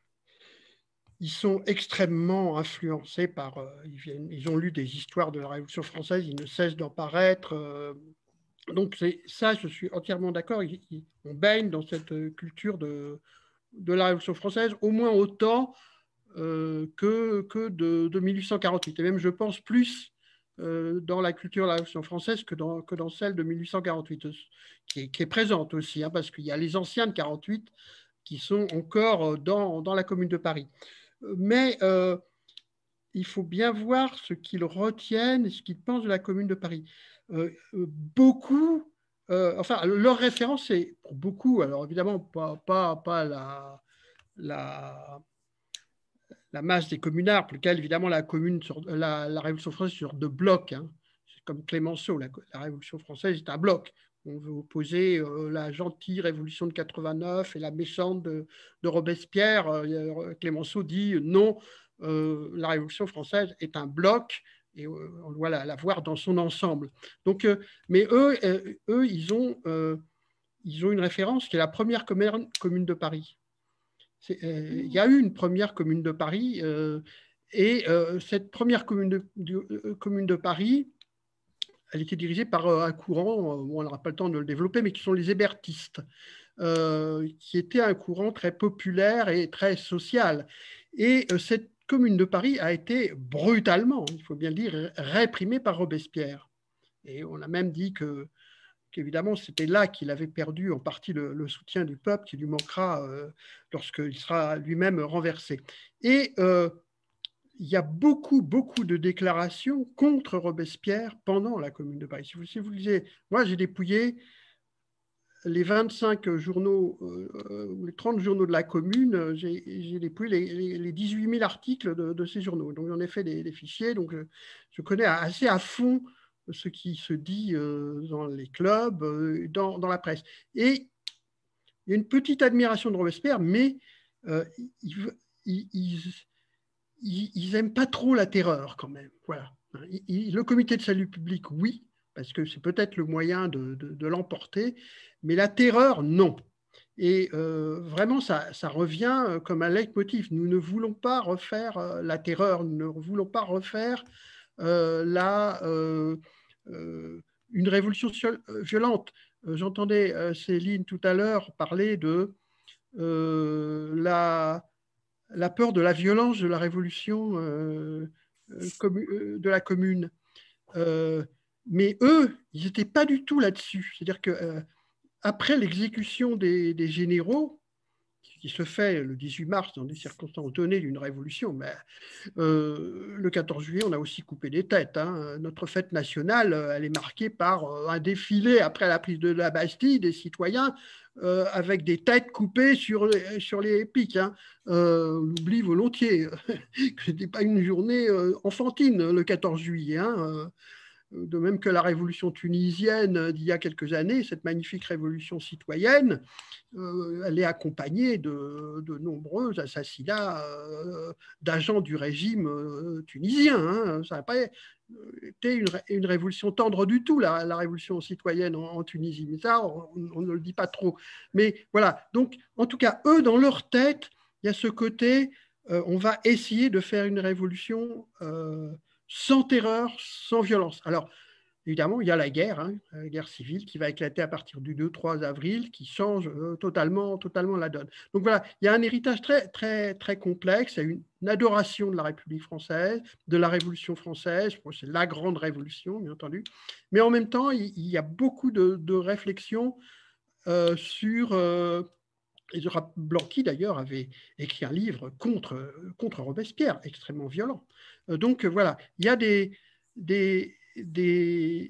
ils sont extrêmement influencés par... Euh, ils, viennent, ils ont lu des histoires de la Révolution française, ils ne cessent d'en paraître. Euh, donc, ça, je suis entièrement d'accord. On baigne dans cette culture de... de la Révolution française, au moins autant euh, que, que de, de mille huit cent quarante-huit. Et même, je pense, plus euh, dans la culture de la Révolution française que dans, que dans celle de mille huit cent quarante-huit, qui est, qui est présente aussi, hein, parce qu'il y a les anciens de quarante-huit qui sont encore dans, dans la Commune de Paris. Mais euh, il faut bien voir ce qu'ils retiennent et ce qu'ils pensent de la Commune de Paris. Euh, beaucoup... Euh, enfin, leur référence, c'est pour beaucoup, alors évidemment, pas, pas, pas la, la, la masse des communards, pour lequel, évidemment, la, commune sur, la, la Révolution française sur deux blocs. Hein. C'est comme Clémenceau, la, la Révolution française est un bloc. On veut opposer euh, la gentille Révolution de quatre-vingt-neuf et la méchante de, de Robespierre. Euh, Clémenceau dit euh, non, euh, la Révolution française est un bloc. Et on doit la, la voir dans son ensemble. Donc, euh, mais eux, euh, eux ils, ont, euh, ils ont une référence qui est la première commune, commune de Paris. Euh, il y a eu une première commune de Paris, euh, et euh, cette première commune de, de, euh, commune de Paris, elle était dirigée par euh, un courant, euh, bon, on n'aura pas le temps de le développer, mais qui sont les hébertistes, euh, qui était un courant très populaire et très social. Et euh, cette Commune de Paris a été brutalement, il faut bien le dire, réprimée par Robespierre. Et on a même dit que, qu'évidemment, c'était là qu'il avait perdu en partie le, le soutien du peuple, qui lui manquera euh, lorsqu'il sera lui-même renversé. Et euh, il y a beaucoup, beaucoup de déclarations contre Robespierre pendant la Commune de Paris. Si vous, si vous lisez, moi j'ai dépouillé les vingt-cinq journaux, euh, les trente journaux de la Commune, j'ai dépouillé les, les, les dix-huit mille articles de, de ces journaux. Donc j'en ai fait des, des fichiers, donc je, je connais assez à fond ce qui se dit euh, dans les clubs, euh, dans, dans la presse. Et il y a une petite admiration de Robespierre, mais euh, ils, ils, ils n'aiment pas trop la terreur quand même. Voilà. Il, le comité de salut public, oui, parce que c'est peut-être le moyen de, de, de l'emporter, mais la terreur, non. Et euh, vraiment, ça, ça revient comme un leitmotiv. Nous ne voulons pas refaire euh, la terreur, nous ne voulons pas refaire euh, la, euh, euh, une révolution violente. J'entendais euh, Céline tout à l'heure parler de euh, la, la peur de la violence de la révolution euh, euh, de la commune. Euh, mais eux, ils n'étaient pas du tout là-dessus. C'est-à-dire qu'après euh, l'exécution des, des généraux, qui se fait le dix-huit mars dans des circonstances données d'une révolution, mais euh, le quatorze juillet, on a aussi coupé des têtes. Hein. Notre fête nationale, elle est marquée par un défilé après la prise de la Bastille des citoyens euh, avec des têtes coupées sur les, sur les pics. Hein. Euh, on oublie volontiers que ce n'était pas une journée enfantine le quatorze juillet. Hein. De même que la révolution tunisienne d'il y a quelques années, cette magnifique révolution citoyenne, euh, elle est accompagnée de, de nombreux assassinats euh, d'agents du régime euh, tunisien. Hein. Ça n'a pas été une, une révolution tendre du tout, la, la révolution citoyenne en, en Tunisie. Mais ça, on, on ne le dit pas trop. Mais voilà, donc en tout cas, eux, dans leur tête, il y a ce côté, euh, on va essayer de faire une révolution euh, sans terreur, sans violence. Alors, évidemment, il y a la guerre, hein, la guerre civile qui va éclater à partir du deux trois avril, qui change euh, totalement, totalement la donne. Donc voilà, il y a un héritage très, très, très complexe, il y a une, une adoration de la République française, de la Révolution française, c'est la grande révolution, bien entendu, mais en même temps, il, il y a beaucoup de, de réflexions euh, sur... Euh, et Blanqui, d'ailleurs, avait écrit un livre contre, contre Robespierre, extrêmement violent. Donc, voilà, il y a des, des, des,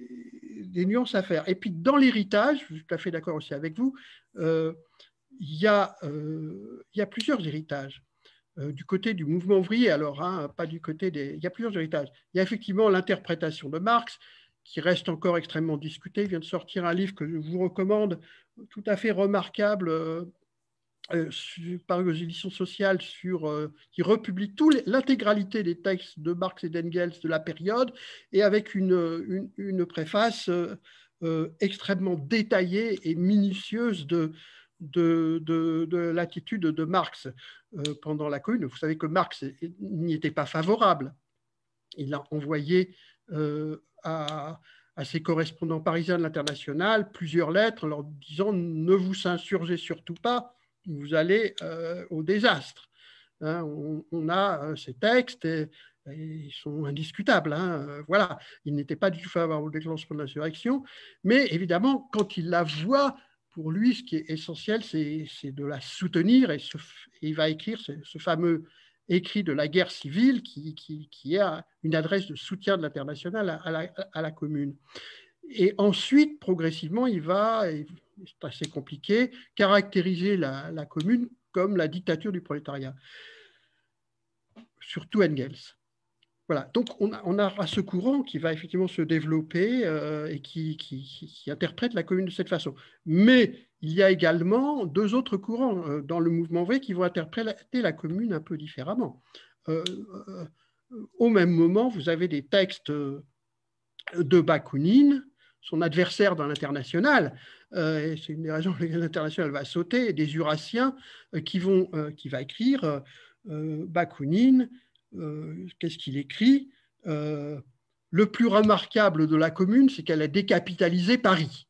des nuances à faire. Et puis, dans l'héritage, je suis tout à fait d'accord aussi avec vous, euh, il, y a, euh, il y a plusieurs héritages. Euh, du côté du mouvement ouvrier, alors, hein, pas du côté des... Il y a plusieurs héritages. Il y a effectivement l'interprétation de Marx, qui reste encore extrêmement discuté. Il vient de sortir un livre que je vous recommande, tout à fait remarquable, euh, euh, par aux éditions sociales, sur, euh, qui republie l'intégralité des textes de Marx et d'Engels de la période, et avec une, une, une préface euh, euh, extrêmement détaillée et minutieuse de, de, de, de l'attitude de Marx euh, pendant la Commune. Vous savez que Marx n'y était pas favorable. Il a envoyé euh, à, à ses correspondants parisiens de l'Internationale plusieurs lettres en leur disant « Ne vous insurgez surtout pas, vous allez euh, au désastre hein, ». On, on a euh, ces textes, et, et ils sont indiscutables. Hein, euh, voilà, il n'était pas du tout favorable au déclenchement de l'insurrection, mais évidemment, quand il la voit, pour lui, ce qui est essentiel, c'est de la soutenir, et, ce, et il va écrire ce, ce fameux écrit de la guerre civile qui, qui, qui est une adresse de soutien de l'Internationale à, à, la, à la Commune. Et ensuite, progressivement, il va, c'est assez compliqué, caractériser la, la Commune comme la dictature du prolétariat, surtout Engels. Voilà, donc on a, on a ce courant qui va effectivement se développer euh, et qui, qui, qui interprète la Commune de cette façon. Mais il y a également deux autres courants euh, dans le mouvement vrai qui vont interpréter la Commune un peu différemment. Euh, euh, au même moment, vous avez des textes de Bakounine, son adversaire dans l'Internationale, euh, c'est une des raisons pour lesquelles l'Internationale va sauter, des Jurassiens euh, qui, vont, euh, qui va écrire euh, Bakounine. Euh, Qu'est-ce qu'il écrit euh, le plus remarquable de la Commune, c'est qu'elle a décapitalisé Paris.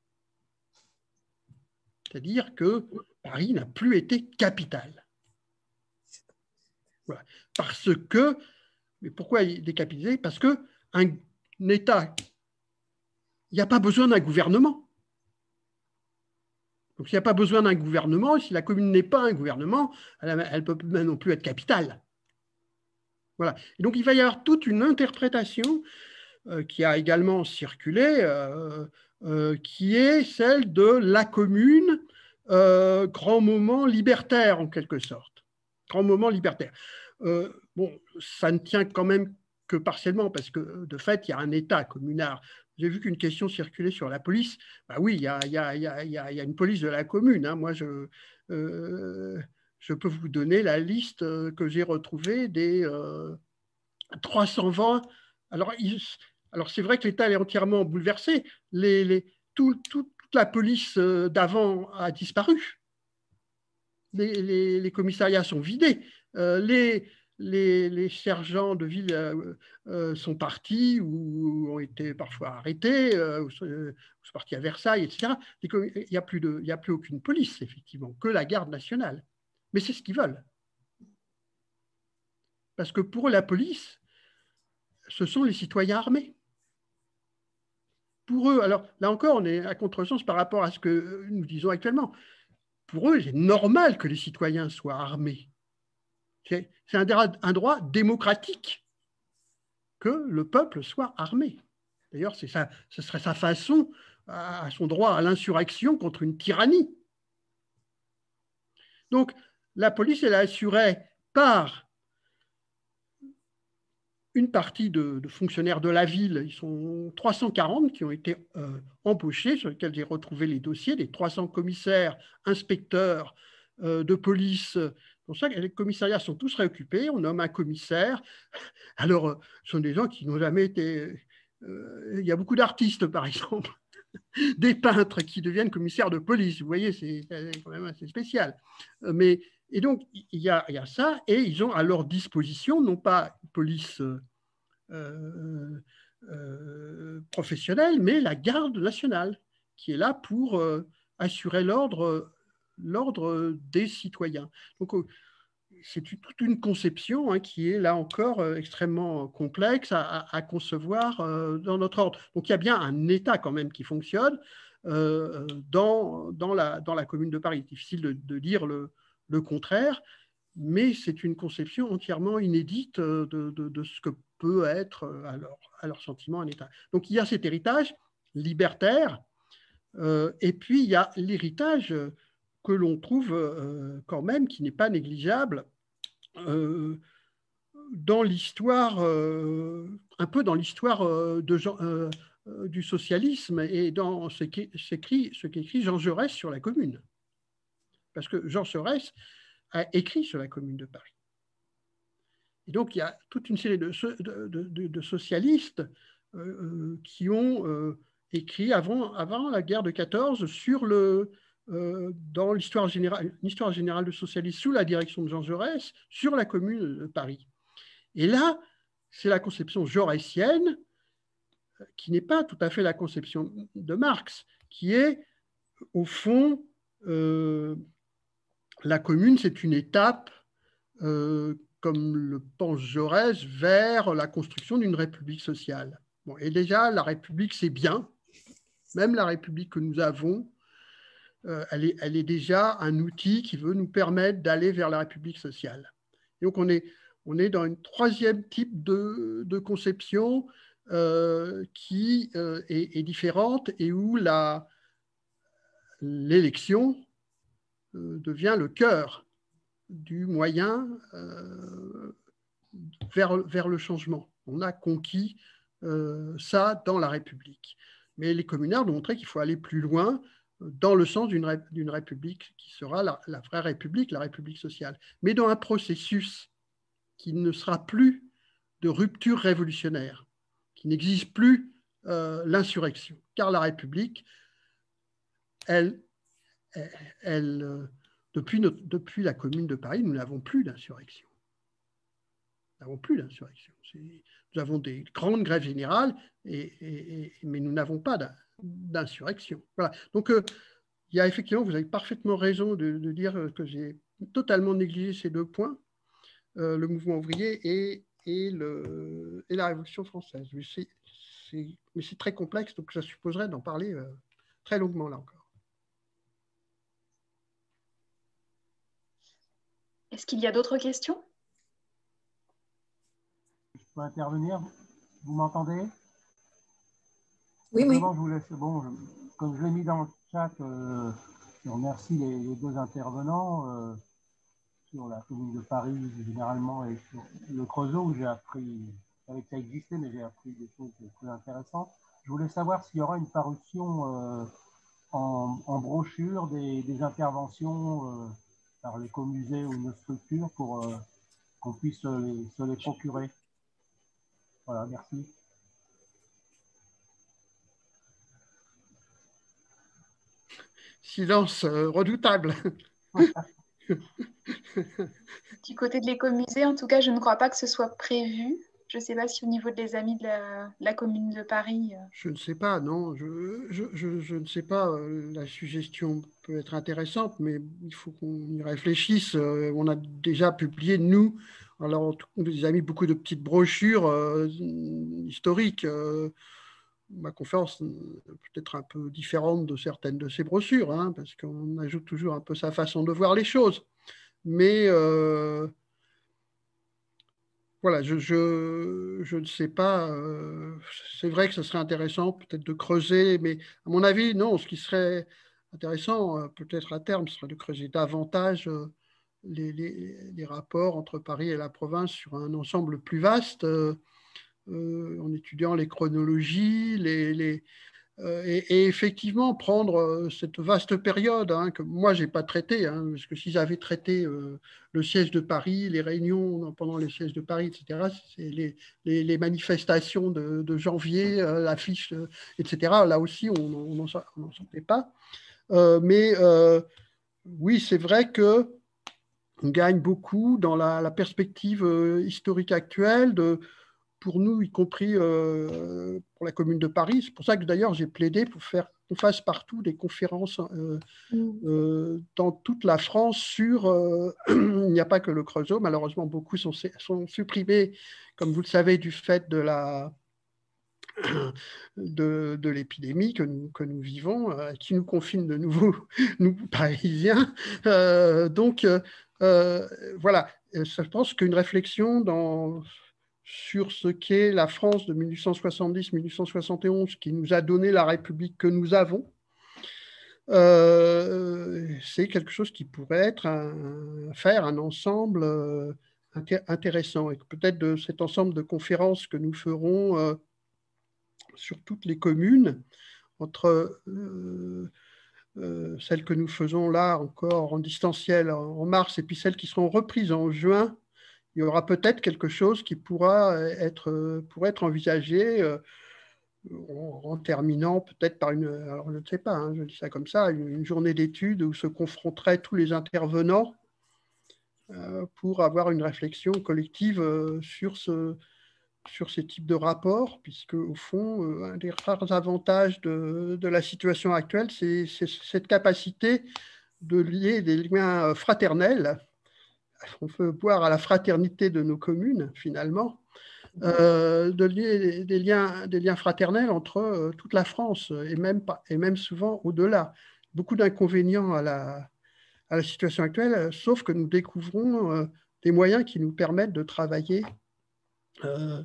C'est-à-dire que Paris n'a plus été capitale. Voilà. Parce que, mais pourquoi décapitaliser? Parce qu'un État, il n'y a pas besoin d'un gouvernement. Donc, s'il n'y a pas besoin d'un gouvernement, si la Commune n'est pas un gouvernement, elle ne peut même non plus être capitale. Voilà. Et donc, il va y avoir toute une interprétation euh, qui a également circulé, euh, euh, qui est celle de la commune, euh, grand moment libertaire en quelque sorte. Grand moment libertaire. Euh, bon, ça ne tient quand même que partiellement, parce que de fait, il y a un État communard. J'ai vu qu'une question circulait sur la police. Ben oui, il y a, il y a, il y a, il y a une police de la commune. Hein. Moi, je, euh, je peux vous donner la liste que j'ai retrouvée des euh, trois cent vingt. Alors, il, alors c'est vrai que l'État est entièrement bouleversé. Les, les, tout, tout, toute la police d'avant a disparu. Les, les, les commissariats sont vidés. Euh, les, les, les sergents de ville euh, euh, sont partis ou ont été parfois arrêtés, euh, ou sont, euh, sont partis à Versailles, et cetera. Il n'y a plus de, il n'y a plus aucune police, effectivement, que la garde nationale. Mais c'est ce qu'ils veulent. Parce que pour eux, la police, ce sont les citoyens armés. Pour eux, alors là encore, on est à contresens par rapport à ce que nous disons actuellement. Pour eux, c'est normal que les citoyens soient armés. C'est un, un droit démocratique que le peuple soit armé. D'ailleurs, ce serait sa façon, à son droit à l'insurrection contre une tyrannie. Donc, la police, elle est assurée par une partie de, de fonctionnaires de la ville. Ils sont trois cent quarante qui ont été euh, embauchés, sur lesquels j'ai retrouvé les dossiers, des trois cents commissaires, inspecteurs euh, de police. Pour ça, les commissariats sont tous réoccupés, on nomme un commissaire. Alors, euh, ce sont des gens qui n'ont jamais été... Euh, il y a beaucoup d'artistes, par exemple, des peintres qui deviennent commissaires de police. Vous voyez, c'est quand même assez spécial. Mais, et donc, il y, a, il y a ça, et ils ont à leur disposition, non pas une police euh, euh, professionnelle, mais la garde nationale, qui est là pour euh, assurer l'ordre l'ordre des citoyens. Donc, c'est toute une conception hein, qui est là encore euh, extrêmement complexe à, à, à concevoir euh, dans notre ordre. Donc il y a bien un État quand même qui fonctionne euh, dans, dans, la, dans la Commune de Paris. Difficile de, de dire le, le contraire, mais c'est une conception entièrement inédite de, de, de ce que peut être à leur, à leur sentiment un État. Donc il y a cet héritage libertaire euh, et puis il y a l'héritage que l'on trouve euh, quand même, qui n'est pas négligeable, euh, dans l'histoire, euh, un peu dans l'histoire euh, euh, du socialisme et dans ce qu'écrit ce qu'écrit Jean Jaurès sur la Commune. Parce que Jean Jaurès a écrit sur la Commune de Paris. Et donc, il y a toute une série de, de, de, de socialistes euh, qui ont euh, écrit avant, avant la guerre de quatorze sur le, euh, dans l'histoire générale, l'histoire générale du socialisme sous la direction de Jean Jaurès sur la Commune de Paris. Et là, c'est la conception jaurésienne qui n'est pas tout à fait la conception de Marx, qui est, au fond, euh, la Commune, c'est une étape, euh, comme le pense Jaurès, vers la construction d'une république sociale. Bon, et déjà, la République, c'est bien. Même la République que nous avons, euh, elle, est, elle est déjà un outil qui veut nous permettre d'aller vers la République sociale. Et donc, on est, on est dans une troisième type de, de conception euh, qui euh, est, est différente et où l'élection euh, devient le cœur du moyen euh, vers, vers le changement. On a conquis euh, ça dans la République. Mais les communards ont montré qu'il faut aller plus loin dans le sens d'une ré, d'une République qui sera la, la vraie République, la République sociale. Mais dans un processus qui ne sera plus de rupture révolutionnaire, qui n'exige plus euh, l'insurrection. Car la République, elle, elle, elle euh, depuis, notre, depuis la Commune de Paris, nous n'avons plus d'insurrection. Nous n'avons plus d'insurrection. Nous avons des grandes grèves générales, et, et, et, mais nous n'avons pas d'insurrection. Voilà. Donc, euh, il y a effectivement, vous avez parfaitement raison de, de dire que j'ai totalement négligé ces deux points, euh, le mouvement ouvrier et, et, le, et la Révolution française. Mais c'est très complexe, donc ça supposerait d'en parler euh, très longuement là encore. Est-ce qu'il y a d'autres questions ? peux intervenir. Vous m'entendez? Oui, oui. Je vous laisse, bon, je, comme je l'ai mis dans le chat, euh, je remercie les, les deux intervenants euh, sur la commune de Paris généralement et sur le Creusot où j'ai appris, je savais que ça existait, mais j'ai appris des choses très intéressantes. Je voulais savoir s'il y aura une parution euh, en, en brochure des, des interventions euh, par l'écomusée ou une structure pour euh, qu'on puisse se les, se les procurer. Voilà, merci. Silence euh, redoutable. Du côté de l'écomusée, en tout cas, je ne crois pas que ce soit prévu. Je ne sais pas si au niveau des amis de la, de la commune de Paris. Euh... Je ne sais pas, non, je, je, je, je ne sais pas. La suggestion peut être intéressante, mais il faut qu'on y réfléchisse. On a déjà publié, nous, alors on nous a mis beaucoup de petites brochures euh, historiques. Euh, ma conférence peut-être un peu différente de certaines de ces brochures, hein, parce qu'on ajoute toujours un peu sa façon de voir les choses. Mais euh, voilà, je, je, je ne sais pas. Euh, c'est vrai que ce serait intéressant peut-être de creuser, mais à mon avis, non, ce qui serait intéressant, euh, peut-être à terme, ce serait de creuser davantage euh, les, les, les rapports entre Paris et la province sur un ensemble plus vaste, euh, euh, en étudiant les chronologies, les, les, Euh, et, et effectivement, prendre euh, cette vaste période hein, que moi, je n'ai pas traité, hein, parce que si j'avais traité euh, le siège de Paris, les réunions pendant les sièges de Paris, et cetera, c'est les, les, les manifestations de, de janvier, euh, l'affiche, euh, et cetera, là aussi, on n'en sortait pas. Euh, mais euh, oui, c'est vrai que on gagne beaucoup dans la, la perspective euh, historique actuelle de pour nous, y compris euh, pour la Commune de Paris. C'est pour ça que d'ailleurs j'ai plaidé pour faire qu'on fasse partout des conférences euh, euh, dans toute la France sur... Euh, il n'y a pas que le Creusot, malheureusement beaucoup sont, sont supprimés, comme vous le savez, du fait de la de, de l'épidémie que nous, que nous vivons, euh, qui nous confine de nouveau, nous Parisiens. Euh, donc euh, voilà, je pense qu'une réflexion dans... sur ce qu'est la France de mille huit cent soixante-dix à mille huit cent soixante et onze, qui nous a donné la République que nous avons, euh, c'est quelque chose qui pourrait être un, faire un ensemble euh, inté intéressant. Et peut-être de cet ensemble de conférences que nous ferons euh, sur toutes les communes, entre euh, euh, celles que nous faisons là encore en distanciel en mars et puis celles qui seront reprises en juin, il y aura peut-être quelque chose qui pourra être, pourrait être envisagé euh, en, en terminant peut-être par une, alors je ne sais pas, hein, je dis ça comme ça, une, une journée d'études où se confronteraient tous les intervenants euh, pour avoir une réflexion collective euh, sur, ce, sur ces types de rapports, puisque au fond, euh, un des rares avantages de, de la situation actuelle, c'est cette capacité de lier des liens fraternels. On peut voir à la fraternité de nos communes, finalement, euh, de lier des, des, liens, des liens fraternels entre euh, toute la France et même, et même souvent au-delà. Beaucoup d'inconvénients à la, à la situation actuelle, sauf que nous découvrons euh, des moyens qui nous permettent de travailler euh,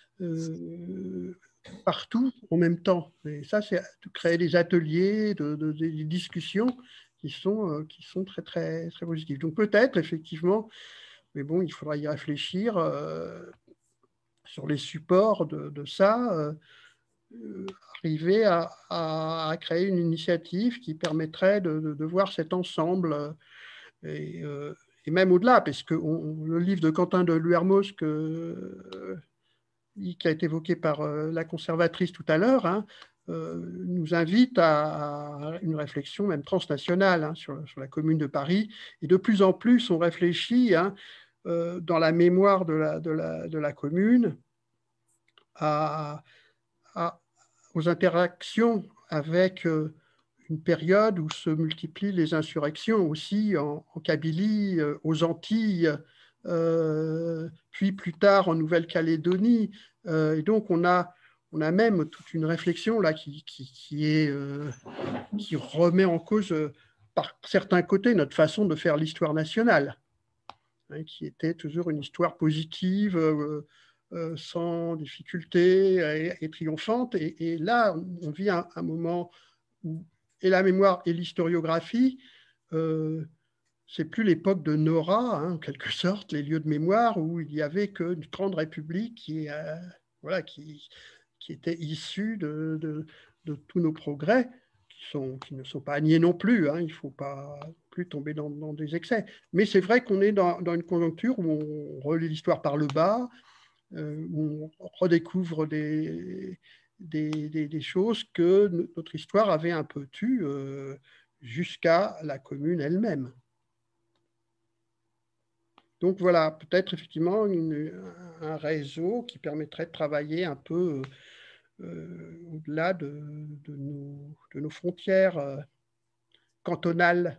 euh, partout en même temps. Et ça, c'est de créer des ateliers, de, de, des discussions qui sont, euh, qui sont très, très, très positives. Donc peut-être, effectivement, mais bon, il faudra y réfléchir euh, sur les supports de, de ça, euh, euh, arriver à, à, à créer une initiative qui permettrait de, de, de voir cet ensemble euh, et, euh, et même au-delà, parce que on, le livre de Quentin de Luermoz que, euh, qui a été évoqué par euh, la conservatrice tout à l'heure, hein, euh, nous invite à une réflexion même transnationale hein, sur, sur la Commune de Paris. Et de plus en plus, on réfléchit hein, euh, dans la mémoire de la, de la, de la commune à, à, aux interactions avec euh, une période où se multiplient les insurrections aussi en, en Kabylie, euh, aux Antilles, euh, puis plus tard en Nouvelle-Calédonie. Euh, et donc, on a, on a même toute une réflexion là qui, qui, qui, est, euh, qui remet en cause, euh, par certains côtés, notre façon de faire l'histoire nationale, hein, qui était toujours une histoire positive, euh, euh, sans difficulté et, et triomphante. Et, et là, on vit un, un moment où et la mémoire et l'historiographie, euh, c'est plus l'époque de Nora, hein, en quelque sorte, les lieux de mémoire où il n'y avait que une grande république qui, euh, voilà, qui, qui était issue de, de, de tous nos progrès, qui, sont, qui ne sont pas niés non plus, hein, il ne faut pas plus tomber dans, dans des excès. Mais c'est vrai qu'on est dans, dans une conjoncture où on relit l'histoire par le bas, euh, où on redécouvre des, des, des, des choses que notre histoire avait un peu tues euh, jusqu'à la commune elle-même. Donc voilà, peut-être effectivement une, un réseau qui permettrait de travailler un peu euh, au-delà de, de, nos, de nos frontières euh, cantonales.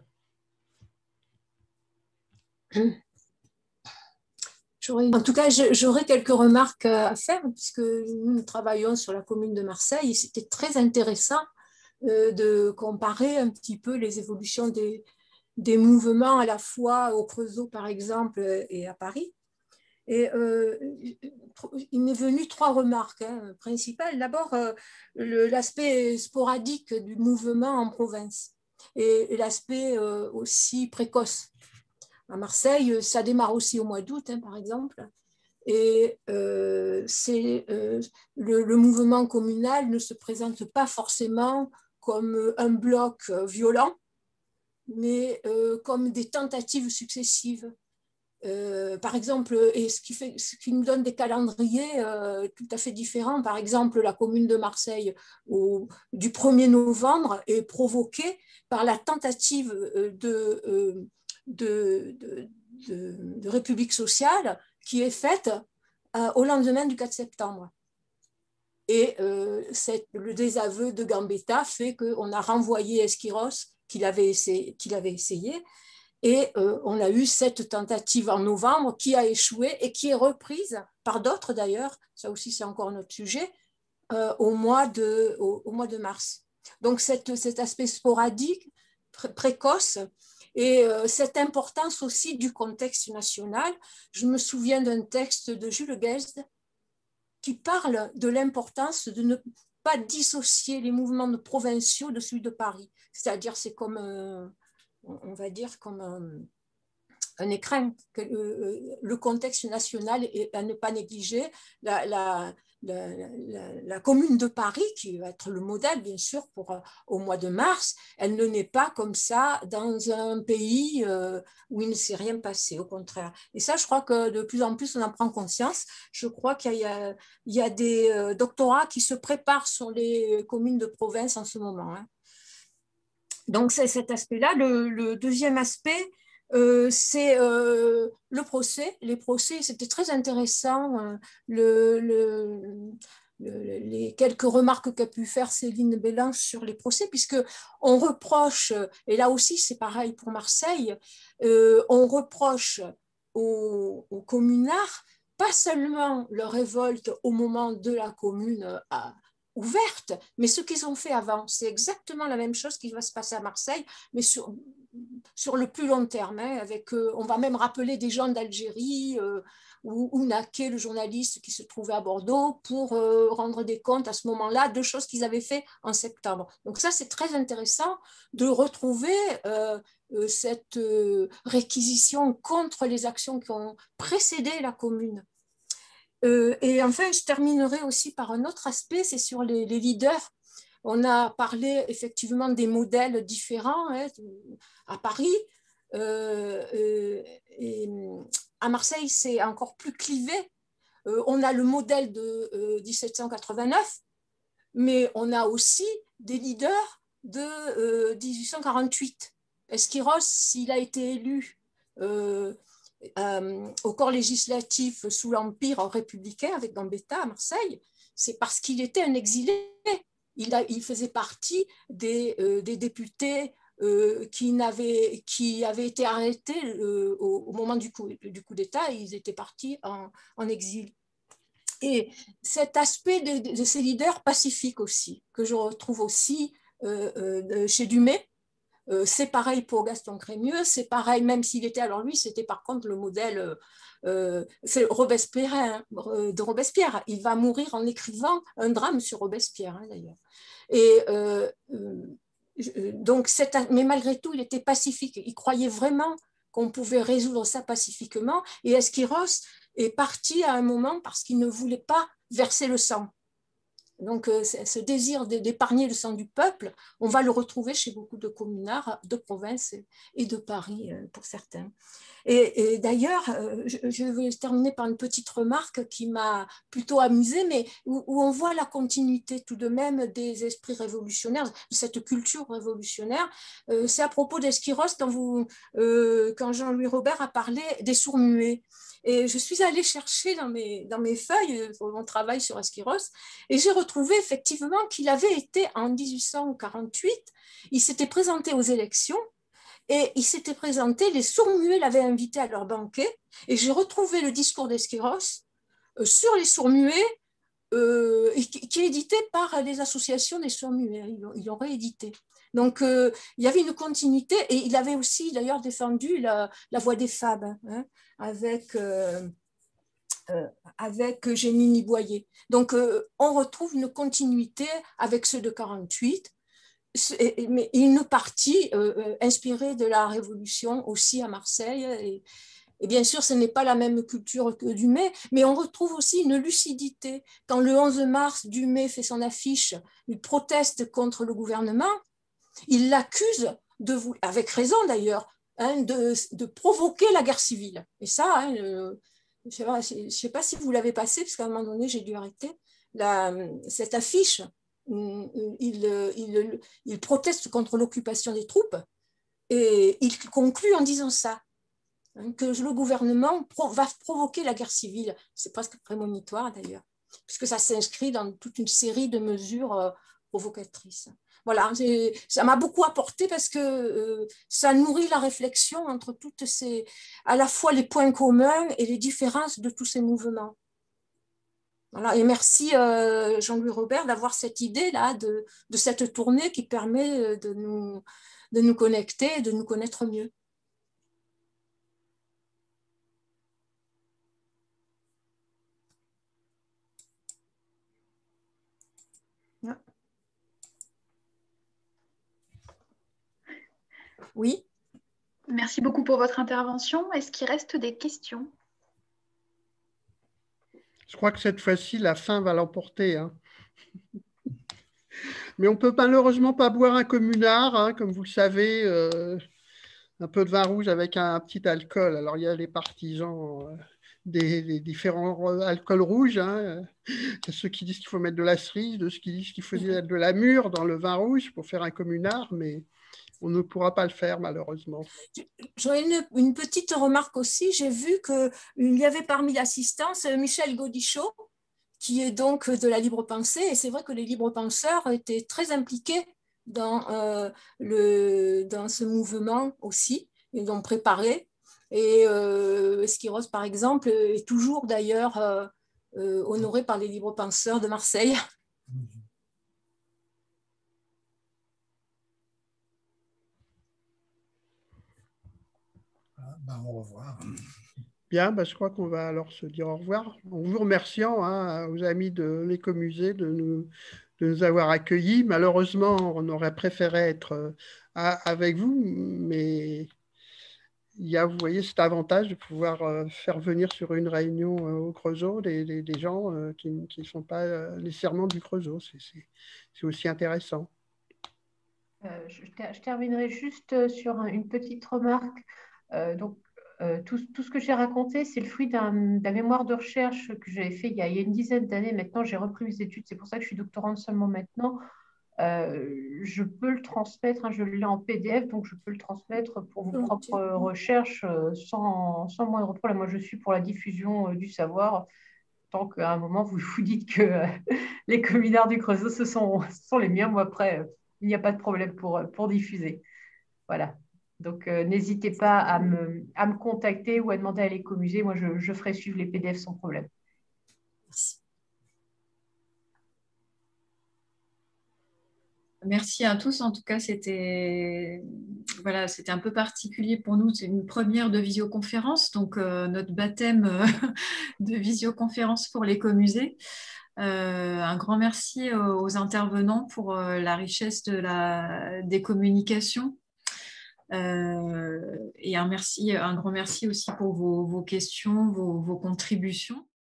En tout cas, j'aurais quelques remarques à faire, puisque nous travaillons sur la commune de Marseille, et c'était très intéressant euh, de comparer un petit peu les évolutions des, des mouvements à la fois au Creusot, par exemple, et à Paris. Et euh, il m'est venu trois remarques hein, principales. D'abord, euh, l'aspect sporadique du mouvement en province et, et l'aspect euh, aussi précoce. À Marseille, ça démarre aussi au mois d'août, hein, par exemple. Et euh, c'est, euh, le, le mouvement communal ne se présente pas forcément comme un bloc violent, mais euh, comme des tentatives successives. Euh, par exemple, et ce qui, fait, ce qui nous donne des calendriers euh, tout à fait différents. Par exemple, la commune de Marseille au, du premier novembre est provoquée par la tentative de, euh, de, de, de, de République sociale qui est faite euh, au lendemain du quatre septembre. Et euh, le désaveu de Gambetta fait qu'on a renvoyé Esquiros, qu'il avait essayé, qu'il avait essayé et euh, on a eu cette tentative en novembre qui a échoué et qui est reprise par d'autres d'ailleurs, ça aussi c'est encore notre sujet, euh, au, mois de, au, au mois de mars. Donc cette, cet aspect sporadique, pré précoce, et euh, cette importance aussi du contexte national. Je me souviens d'un texte de Jules Guesde qui parle de l'importance de ne pas dissocier les mouvements de provinciaux de celui de Paris. C'est-à-dire c'est comme... Euh, on va dire comme un, un écrin, que le, le contexte national est à ne pas négliger. La, la, la, la, la commune de Paris, qui va être le modèle, bien sûr, pour, au mois de mars, elle ne naît pas comme ça dans un pays euh, où il ne s'est rien passé, au contraire. Et ça, je crois que de plus en plus, on en prend conscience. Je crois qu'il y a, il y a des euh, doctorats qui se préparent sur les communes de province en ce moment, hein. Donc, c'est cet aspect-là. Le, le deuxième aspect, euh, c'est euh, le procès. Les procès, c'était très intéressant. Euh, le, le, le, les quelques remarques qu'a pu faire Céline Bélange sur les procès, puisqu'on reproche, et là aussi c'est pareil pour Marseille, euh, on reproche aux, aux communards pas seulement leur révolte au moment de la commune à ouverte, mais ce qu'ils ont fait avant, c'est exactement la même chose qui va se passer à Marseille, mais sur, sur le plus long terme, hein, avec, euh, on va même rappeler des gens d'Algérie, euh, ou, ou Naquet, le journaliste qui se trouvait à Bordeaux, pour euh, rendre des comptes à ce moment-là de choses qu'ils avaient fait en septembre. Donc ça, c'est très intéressant de retrouver euh, euh, cette euh, réquisition contre les actions qui ont précédé la commune. Euh, et enfin, je terminerai aussi par un autre aspect, c'est sur les, les leaders. On a parlé effectivement des modèles différents hein, à Paris. Euh, euh, et à Marseille, c'est encore plus clivé. Euh, on a le modèle de euh, dix-sept cent quatre-vingt-neuf, mais on a aussi des leaders de euh, dix-huit cent quarante-huit. Esquiros, s'il a été élu euh, Euh, au corps législatif sous l'Empire républicain avec Gambetta à Marseille, c'est parce qu'il était un exilé. Il, a, il faisait partie des, euh, des députés euh, qui, n'avaient, qui avaient été arrêtés euh, au, au moment du coup, du coup d'État. Ils étaient partis en, en exil. Et cet aspect de, de ces leaders pacifiques aussi, que je retrouve aussi euh, euh, chez Dumay, Euh, c'est pareil pour Gaston Crémieux, c'est pareil, même s'il était, alors lui, c'était par contre le modèle, euh, c'est Robespierre, hein, de Robespierre. Il va mourir en écrivant un drame sur Robespierre, hein, d'ailleurs. Et euh, donc, mais malgré tout, il était pacifique. Il croyait vraiment qu'on pouvait résoudre ça pacifiquement. Et Esquiros est parti à un moment parce qu'il ne voulait pas verser le sang. Donc, ce désir d'épargner le sang du peuple, on va le retrouver chez beaucoup de communards de province et de Paris, pour certains. Et, et d'ailleurs, je, je vais terminer par une petite remarque qui m'a plutôt amusée, mais où, où on voit la continuité tout de même des esprits révolutionnaires, de cette culture révolutionnaire. C'est à propos d'Esquiros, quand, vous, euh, quand Jean-Louis Robert a parlé des sourds-muets. Et je suis allée chercher dans mes, dans mes feuilles pour mon travail sur Esquiros, et j'ai retrouvé effectivement qu'il avait été en dix-huit cent quarante-huit, il s'était présenté aux élections, et il s'était présenté, les sourds-muets l'avaient invité à leur banquet, et j'ai retrouvé le discours d'Esquiros euh, sur les sourds-muets, euh, qui, qui est édité par les associations des sourds-muets, ils l'ont réédité. Donc, euh, il y avait une continuité, et il avait aussi d'ailleurs défendu la, la voix des femmes, hein, avec, euh, euh, avec Gémini Boyer. Donc, euh, on retrouve une continuité avec ceux de quarante-huit, mais une partie euh, inspirée de la Révolution aussi à Marseille. Et, et bien sûr, ce n'est pas la même culture que Dumay, mais on retrouve aussi une lucidité. Quand le onze mars, Dumay fait son affiche, il proteste contre le gouvernement, il l'accuse, de, avec raison d'ailleurs, hein, de, de provoquer la guerre civile. Et ça, hein, le, je ne sais pas si vous l'avez passé, parce qu'à un moment donné, j'ai dû arrêter. La, cette affiche, il, il, il proteste contre l'occupation des troupes et il conclut en disant ça, hein, que le gouvernement pro, va provoquer la guerre civile. C'est presque prémonitoire d'ailleurs, puisque ça s'inscrit dans toute une série de mesures euh, provocatrices. Voilà, ça m'a beaucoup apporté parce que euh, ça nourrit la réflexion entre toutes ces, à la fois les points communs et les différences de tous ces mouvements. Voilà, et merci euh, Jean-Louis Robert d'avoir cette idée-là de, de cette tournée qui permet de nous, de nous connecter et de nous connaître mieux. Oui. Merci beaucoup pour votre intervention. Est-ce qu'il reste des questions? Je crois que cette fois-ci, la fin va l'emporter. Hein. Mais on ne peut malheureusement pas boire un communard, hein, comme vous le savez, euh, un peu de vin rouge avec un, un petit alcool. Alors, il y a les partisans euh, des, des différents alcools rouges. Hein. Il y a ceux qui disent qu'il faut mettre de la cerise, de ceux qui disent qu'il faut mettre de la mûre dans le vin rouge pour faire un communard, mais on ne pourra pas le faire, malheureusement. J'aurais une, une petite remarque aussi. J'ai vu qu'il y avait parmi l'assistance Michel Gaudichaud, qui est donc de la libre pensée. Et c'est vrai que les libres penseurs étaient très impliqués dans, euh, le, dans ce mouvement aussi. Ils l'ont préparé. Et euh, Esquiros, par exemple, est toujours d'ailleurs euh, euh, honoré par les libres penseurs de Marseille. Ben, au revoir. Bien, ben, je crois qu'on va alors se dire au revoir. En vous remerciant hein, aux amis de l'Écomusée de nous, de nous avoir accueillis. Malheureusement, on aurait préféré être à, avec vous, mais il y a, vous voyez, cet avantage de pouvoir euh, faire venir sur une réunion euh, au Creusot des, des, des gens euh, qui ne sont pas euh, nécessairement du Creusot. C'est aussi intéressant. Euh, je, je terminerai juste sur une petite remarque. Euh, donc, euh, tout, tout ce que j'ai raconté, c'est le fruit d'un mémoire de recherche que j'avais fait il y, a, il y a une dizaine d'années. Maintenant, j'ai repris mes études. C'est pour ça que je suis doctorante seulement maintenant. Euh, je peux le transmettre, hein, je l'ai en P D F, donc je peux le transmettre pour vos propres recherches euh, sans, sans moindre problème. Moi, je suis pour la diffusion euh, du savoir, tant qu'à un moment, vous vous dites que euh, les communards du Creusot, ce sont, ce sont les miens. Moi, après, euh, il n'y a pas de problème pour, pour diffuser. Voilà. Donc, euh, n'hésitez pas à me, à me contacter ou à demander à l'Écomusée. Moi, je, je ferai suivre les P D F sans problème. Merci. Merci à tous. En tout cas, c'était voilà, c'était un peu particulier pour nous. C'est une première de visioconférence, donc euh, notre baptême euh, de visioconférence pour l'écomusée. Euh, un grand merci aux intervenants pour euh, la richesse de la, des communications. Euh, et un, merci, un grand merci aussi pour vos, vos questions, vos, vos contributions.